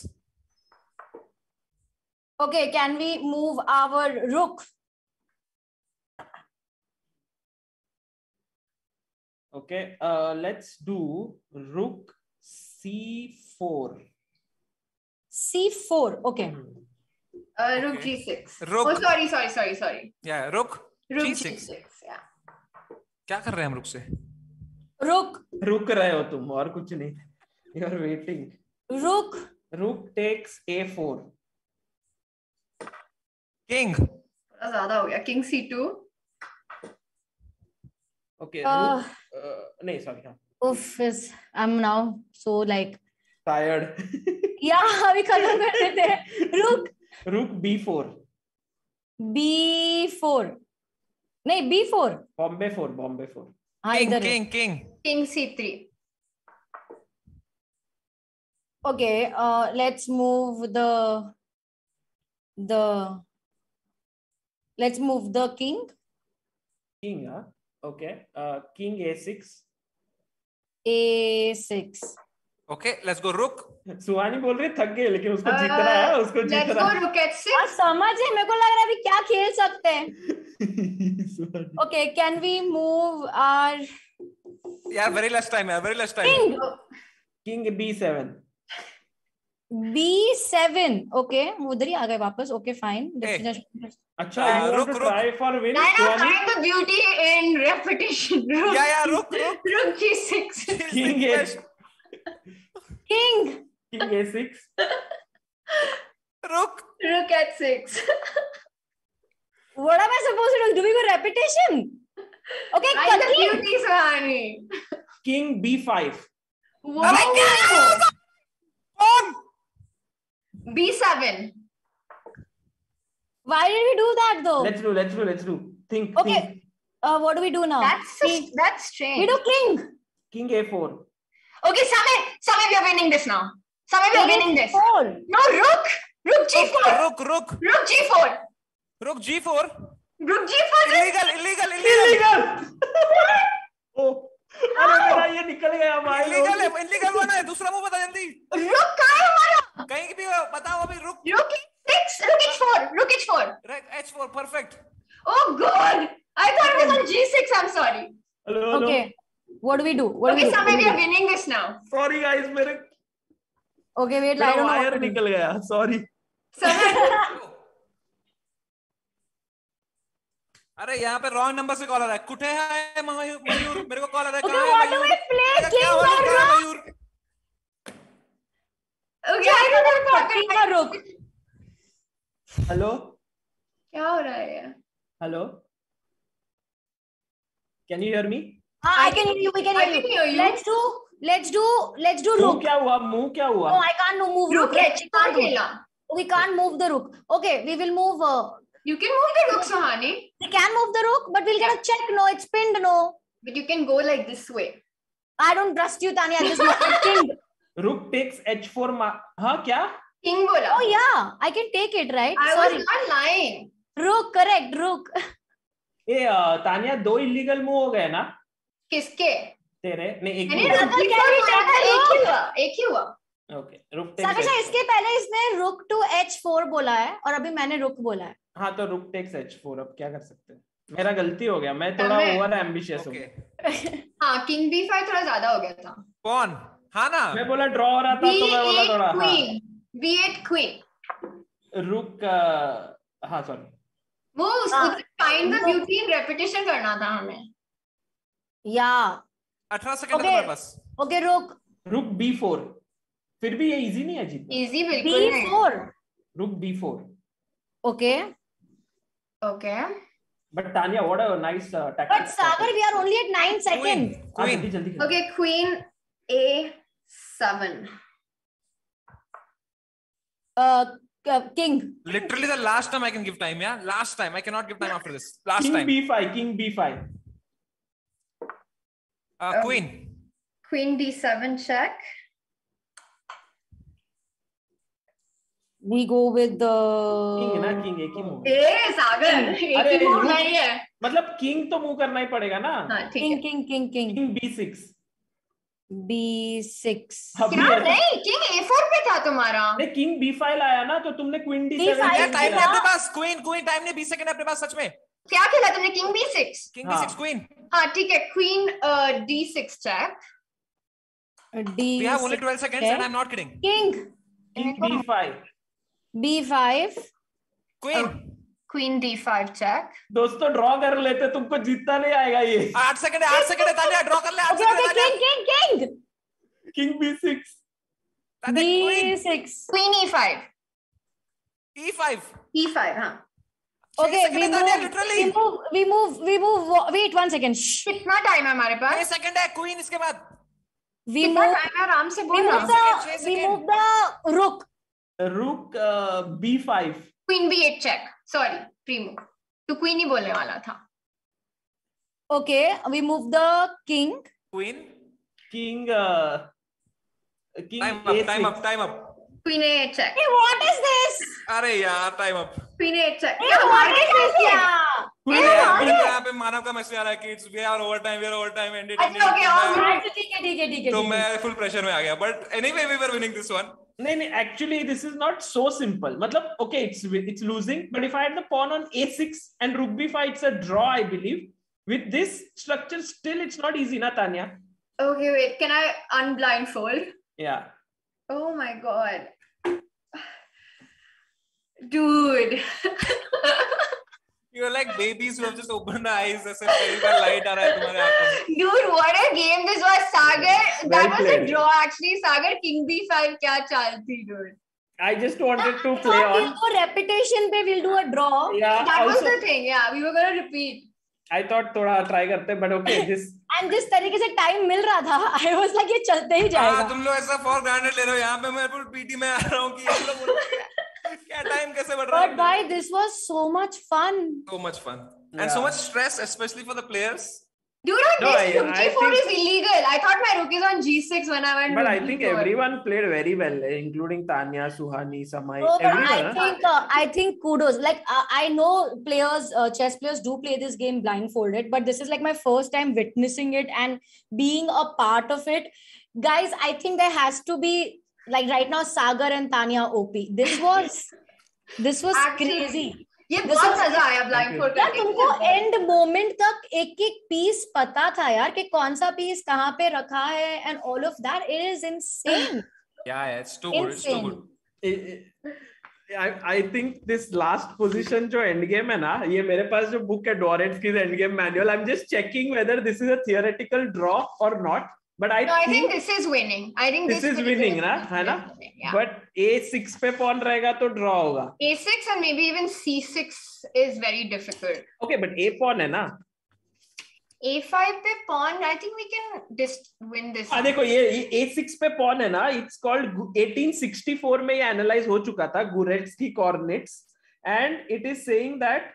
Okay. Can we move our rook? Okay. Uh, let's do Rook C four. C four. Okay. Uh, Rook Okay. G six. Rook. Oh sorry sorry sorry sorry. Yeah, rook. Rook G G six. six. Yeah. क्या कर रहे हैं हम रुक से? Rook. रुक रहे हो तुम और कुछ नहीं. You are waiting. Rook. Rook takes A four. King. थोड़ा ज्यादा हो गया. King C two. Okay. Uh, Rook, uh, नहीं sorry. हाँ. Oof, is I'm now so like. Tired. Yeah, अभी खत्म कर देते हैं. Rook. Rook B four. B four. नहीं B four. Bombay four. Bombay four. हाँ King इधर है. king king. King C three. Okay. Uh, let's move the the. Let's move the king. King, huh? Okay. Uh, King A six. A six. Okay, let's go rook. सुहानी बोल रही थक गई लेकिन उसको Uh, जीतना है उसको Let's जीतना go है. Rook H और six. समझ है मेरे को लग रहा है अभी क्या खेल सकते हैं. सुहानी. Okay, can we move our Yeah, very less time. Yeah, very less time. king? King B seven. B seven. Okay, उधर ही आ गए वापस. Okay, fine. Hey. अच्छा, Uh, you want रुक, to रुक. try for win, I know, Suhani? find the beauty in repetition. Rook, Yeah, yeah, rook, rook. Rook G six. King A. King. King A six. Rook. Rook H six. What am I supposed to do? Do we go repetition? Okay, Find the king. beauty, Suhani. King B five. Wow. On. B seven. Why did we do that though? Let's do, let's do, let's do. Think, Okay. think. Uh, what do we do now? That's we, that's strange. we do king. King A four. Okay, Samir, Samir, we are winning this now. Samir, we are winning this. Four. No, Rook. Rook G four. Rook, rook. Rook G four. Rook G four. Rook G four. Illegal, illegal, illegal. Illegal. Oh. अरे मेरा ये निकल गया भाई. Illegal है, illegal हुआ ना. दूसरा मूव बता जल्दी. Rook कहाँ है हमारा? कहीं भी बताओ अभी. Rook. Rook six. Rook H four. Rook H four. Right, H four, perfect. Oh God! I thought it was on G six. I'm sorry. Hello, hello. Okay. What do we do? What Okay, do we do? Samay, we are winning this now. Sorry guys, मेरे Okay, wait. I don't know. Wire निकल गया. Sorry. Samay. अरे यहाँ पे wrong number से call आ रहा है. कुठे है मयूर? मयूर मेरे को कॉल आ रहा है. Okay, कहाँ है what do Mayur? we play? क्या King हो or रहा है rook? Mayur? Okay, I don't know. King or rook? Hello. क्या हो रहा है यार? Hello. Can you hear me? Ah, I can hear you. We can I hear can you. hear you. Let's do. Let's do. Let's do Move rook. क्या हुआ? Move क्या हुआ? No, I can't no move rook. Rook Right? H We four can't move. खेला. We can't move the rook. Okay, we will move. Uh, You can move the rook, Sohani, we can move the rook, but we'll get a check. No, it's pinned. No, but you can go like this way. I don't trust you, Tanya. This is not pinned. Rook takes H four. हाँ क्या? King bola. Oh yeah, I can take it, right? I Sorry. was not lying. Rook, correct. Rook. ए तानिया दो illegal move हो गए ना किसके? तेरे? नहीं एक मैंने ही हुआ. rook G four मारा था, एक ही हुआ, एक ही हुआ. ओके रुक टेक्स साकेशा, इसके पहले इसने rook to H four बोला है और अभी मैंने rook बोला है. हाँ तो रुक टेक्स H four. अब क्या कर सकते हैं? मेरा गलती हो गया. मैं थोड़ा मैं- ओवर एम्बिशियस हूँ. Okay. हाँ, King B five थोड़ा ज्यादा हो गया था. कौन? हाँ ना. मैं बोला ड्रॉ हो रहा था B तो मैं बोला eight थोड़ा हाँ. queen. B eight queen. रुक अ, हाँ सॉरी. वो हाँ. find the beauty in repetition करना था हमें. Yeah. अठारह सेकंड Okay. है तुम्हारे पास. Okay, rook. रुक B four. फिर भी ये इजी नहीं है जीतना. Easy बिल्कुल B नहीं. four. रुक B four. Okay. Okay. But Tanya, what a nice uh, tactic. But Sagar, we are only at nine seconds. Queen. हाँ, Queen. जल्दी जल्दी. खेलो. Okay, Queen A seven. Uh, uh, king. Literally the last time I can give time. Yeah, last time. I cannot give time after this. Last King time. B five. King B five. Uh, Um, Queen. Queen D seven check. We go with the King है ना King एक ही move. ए सागर एक अरे, ही move रुक. नहीं है. मतलब King तो मूव करना ही पड़ेगा ना. हाँ ठीक king, है. king, king, king. King B six. B six. अभी क्या ऐसा- नहीं? King A four पे था तुम्हारा. नहीं King B five लाया ना तो तुमने Queen D B seven. five क्या खेल टाइम दिया. है अपने पास? Queen, Queen टाइम नहीं. बीस सेकंड है अपने पास सच में. क्या खेला तुमने? King B six. King हाँ. B six Queen. हाँ ठीक है. Queen uh, D six check. D We have only six, twelve seconds okay. and I'm not kidding. King. King B five. B five. Queen. Queen D five check. दोस्तों draw कर लेते तुमको जीतना नहीं आएगा ये. आठ सेकंड है. आठ सेकंड है. तानिया ड्रॉ कर ले. आठ Okay, सेकंड okay, है. king, king, king. King B six. Tania. B Queen. six. Queen E five. E five. E five हाँ. Okay, second we है Tania, move, literally. we move, we move, we move. Wait one second. Shh. कितना time है हमारे छह पास? Second है. Queen इसके बाद. We कितना move. टाइम है? आराम से We बोल move ना. Second, the. We second. move the rook. Rook uh, B five. Queen B eight check. Sorry, pre-move. तो Queen ही बोलने वाला था. Okay, we move the king. Queen. King uh, King Time A up. Time six. up. Time up. Queen A eight check. Hey, what is this? अरे यार time up. Queen A eight check. Hey, what is this? Yeah. Queen अरे A यार six. यहाँ पे मानव का message आ रहा है कि it's we are over time. We are over time. Ended. अच्छा, okay, all ended. right. ठीक है, ठीक है, ठीक है. तो ठीक है. मैं फुल प्रेशर में आ गया. But anyway we were winning this one. नहीं नहीं actually this is not so simple. मतलब okay it's it's losing but if I had the pawn on A six and Rook B five it's a draw I believe. With this structure still it's not easy na Tanya. Okay, wait. Can I unblindfold? Yeah. Oh my god. Dude. You're like babies who have just opened their eyes. ऐसे पहली बार light आ रहा है तुम्हारे आंखों में. Dude, what a game this was, Sagar. That Well was played. a draw actually. Sagar, King B five क्या चाल थी, dude. I just wanted to I play thought we'll on. go repetition पे we'll do a draw. Yeah. That was Also the thing. Yeah, we were gonna repeat. I thought थोड़ा try करते but okay this. And जिस तरीके से time मिल रहा था, I was like ये चलते ही हाँ जाएगा. तुम लोग ऐसा for granted ले रहे हो. यहाँ पे मैं फुल पीटी में आ रहा हूँ कि ये लोग क्या टाइम कैसे बढ़ रहा But है. bhai, this was so much fun. So much fun and Yeah. so much stress, especially for the players. Dude, on No, this, I- rook I G four think- is illegal. I thought my rook is on G six when I went But rook I think G four. everyone played very well, including Tanya, Suhani, Samay, No, but everyone. I huh? think uh, I think kudos. Like uh, I know players, uh, chess players do play this game blindfolded, but this is like my first time witnessing it and being a part of it. Guys, I think there has to be like right now Sagar and Tanya O P. This was this was Actually, crazy. ये This बहुत was- मजा आया blindfold यार करके. तुमको end moment तक एक एक पीस पता था यार कि कौन सा पीस कहाँ पे रखा है and all of that it is insane. Yeah, yeah, it's too good. It's too good. I, I think this last position जो end game है ना, ये मेरे पास जो book है Dvoretzky's end game manual, I'm just checking whether this is a theoretical draw or not. But I, No, I think, think this is winning. I think this this is will winning, be ना, है ना? winning, yeah. But A six पे pawn रहेगा तो draw होगा. A six and maybe even C six is very difficult. Okay, but A pawn है ना. A five पे pawn, I think we can just win this. हाँ देखो ये ये A six पे pawn है ना. It's called eighteen sixty-four में ये analyze हो चुका था Dvoretzky coordinates, and it is saying that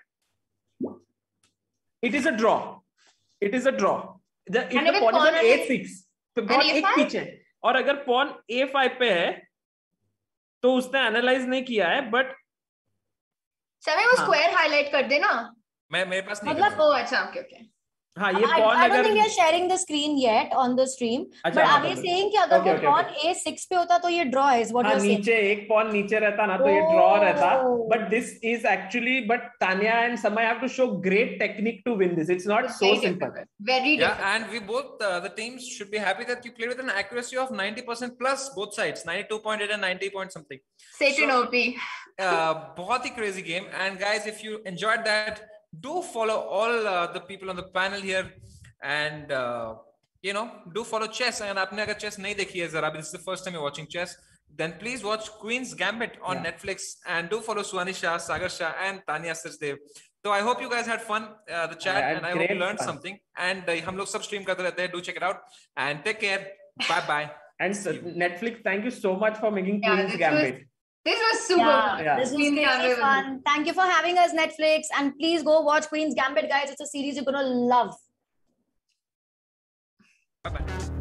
it is a draw. It is a draw. The, if And the if pawn is pawn on is- A six, तो pawn A एक five? पीछे है. और अगर pawn A five पे है तो उसने analyze नहीं किया है, but समय वो हाँ. square highlight कर देना. मैं मेरे पास नहीं मतलब- करता। Oh, अच्छा, okay, okay. हाँ ये I, pawn I don't अगर think we are sharing the screen yet on the stream. अच्छा, But हाँ, are we तो- saying कि अगर Okay, वो okay, pawn A six पे होता तो ये draw is what हाँ you're saying? नीचे एक pawn नीचे रहता ना तो ये draw रहता. Oh. But this is actually, but Tanya and Samay have to show great technique to win this. It's not It's so very simple. difficult. Very Yeah, difficult. and we both, uh, the teams should be happy that you played with an accuracy of ninety percent plus both sides, ninety-two point eight and ninety point something. Satan So- O P. Uh, बहुत ही crazy game. And guys, if you enjoyed that, do follow all uh, the people on the panel here, and uh, you know, do follow chess. And आपने अगर chess नहीं देखी है जरा, this is the first time you're watching chess, then please watch Queen's Gambit on Yeah. Netflix, and do follow Suhani Shah, Sagar Shah, and Tanya Sachdev. So I hope you guys had fun, uh, the chat, I had and I hope you great learned fun. something. And uh, हम लोग सब stream करते रहते हैं. Do check it out and take care. Bye bye. And uh, Netflix, thank you so much for making Yeah, Queen's this Gambit. This was super Yeah, fun. Yeah. this was Queen's really Gambit was- fun. Thank you for having us, Netflix, and please go watch Queen's Gambit, guys. It's a series you're gonna love. Bye bye.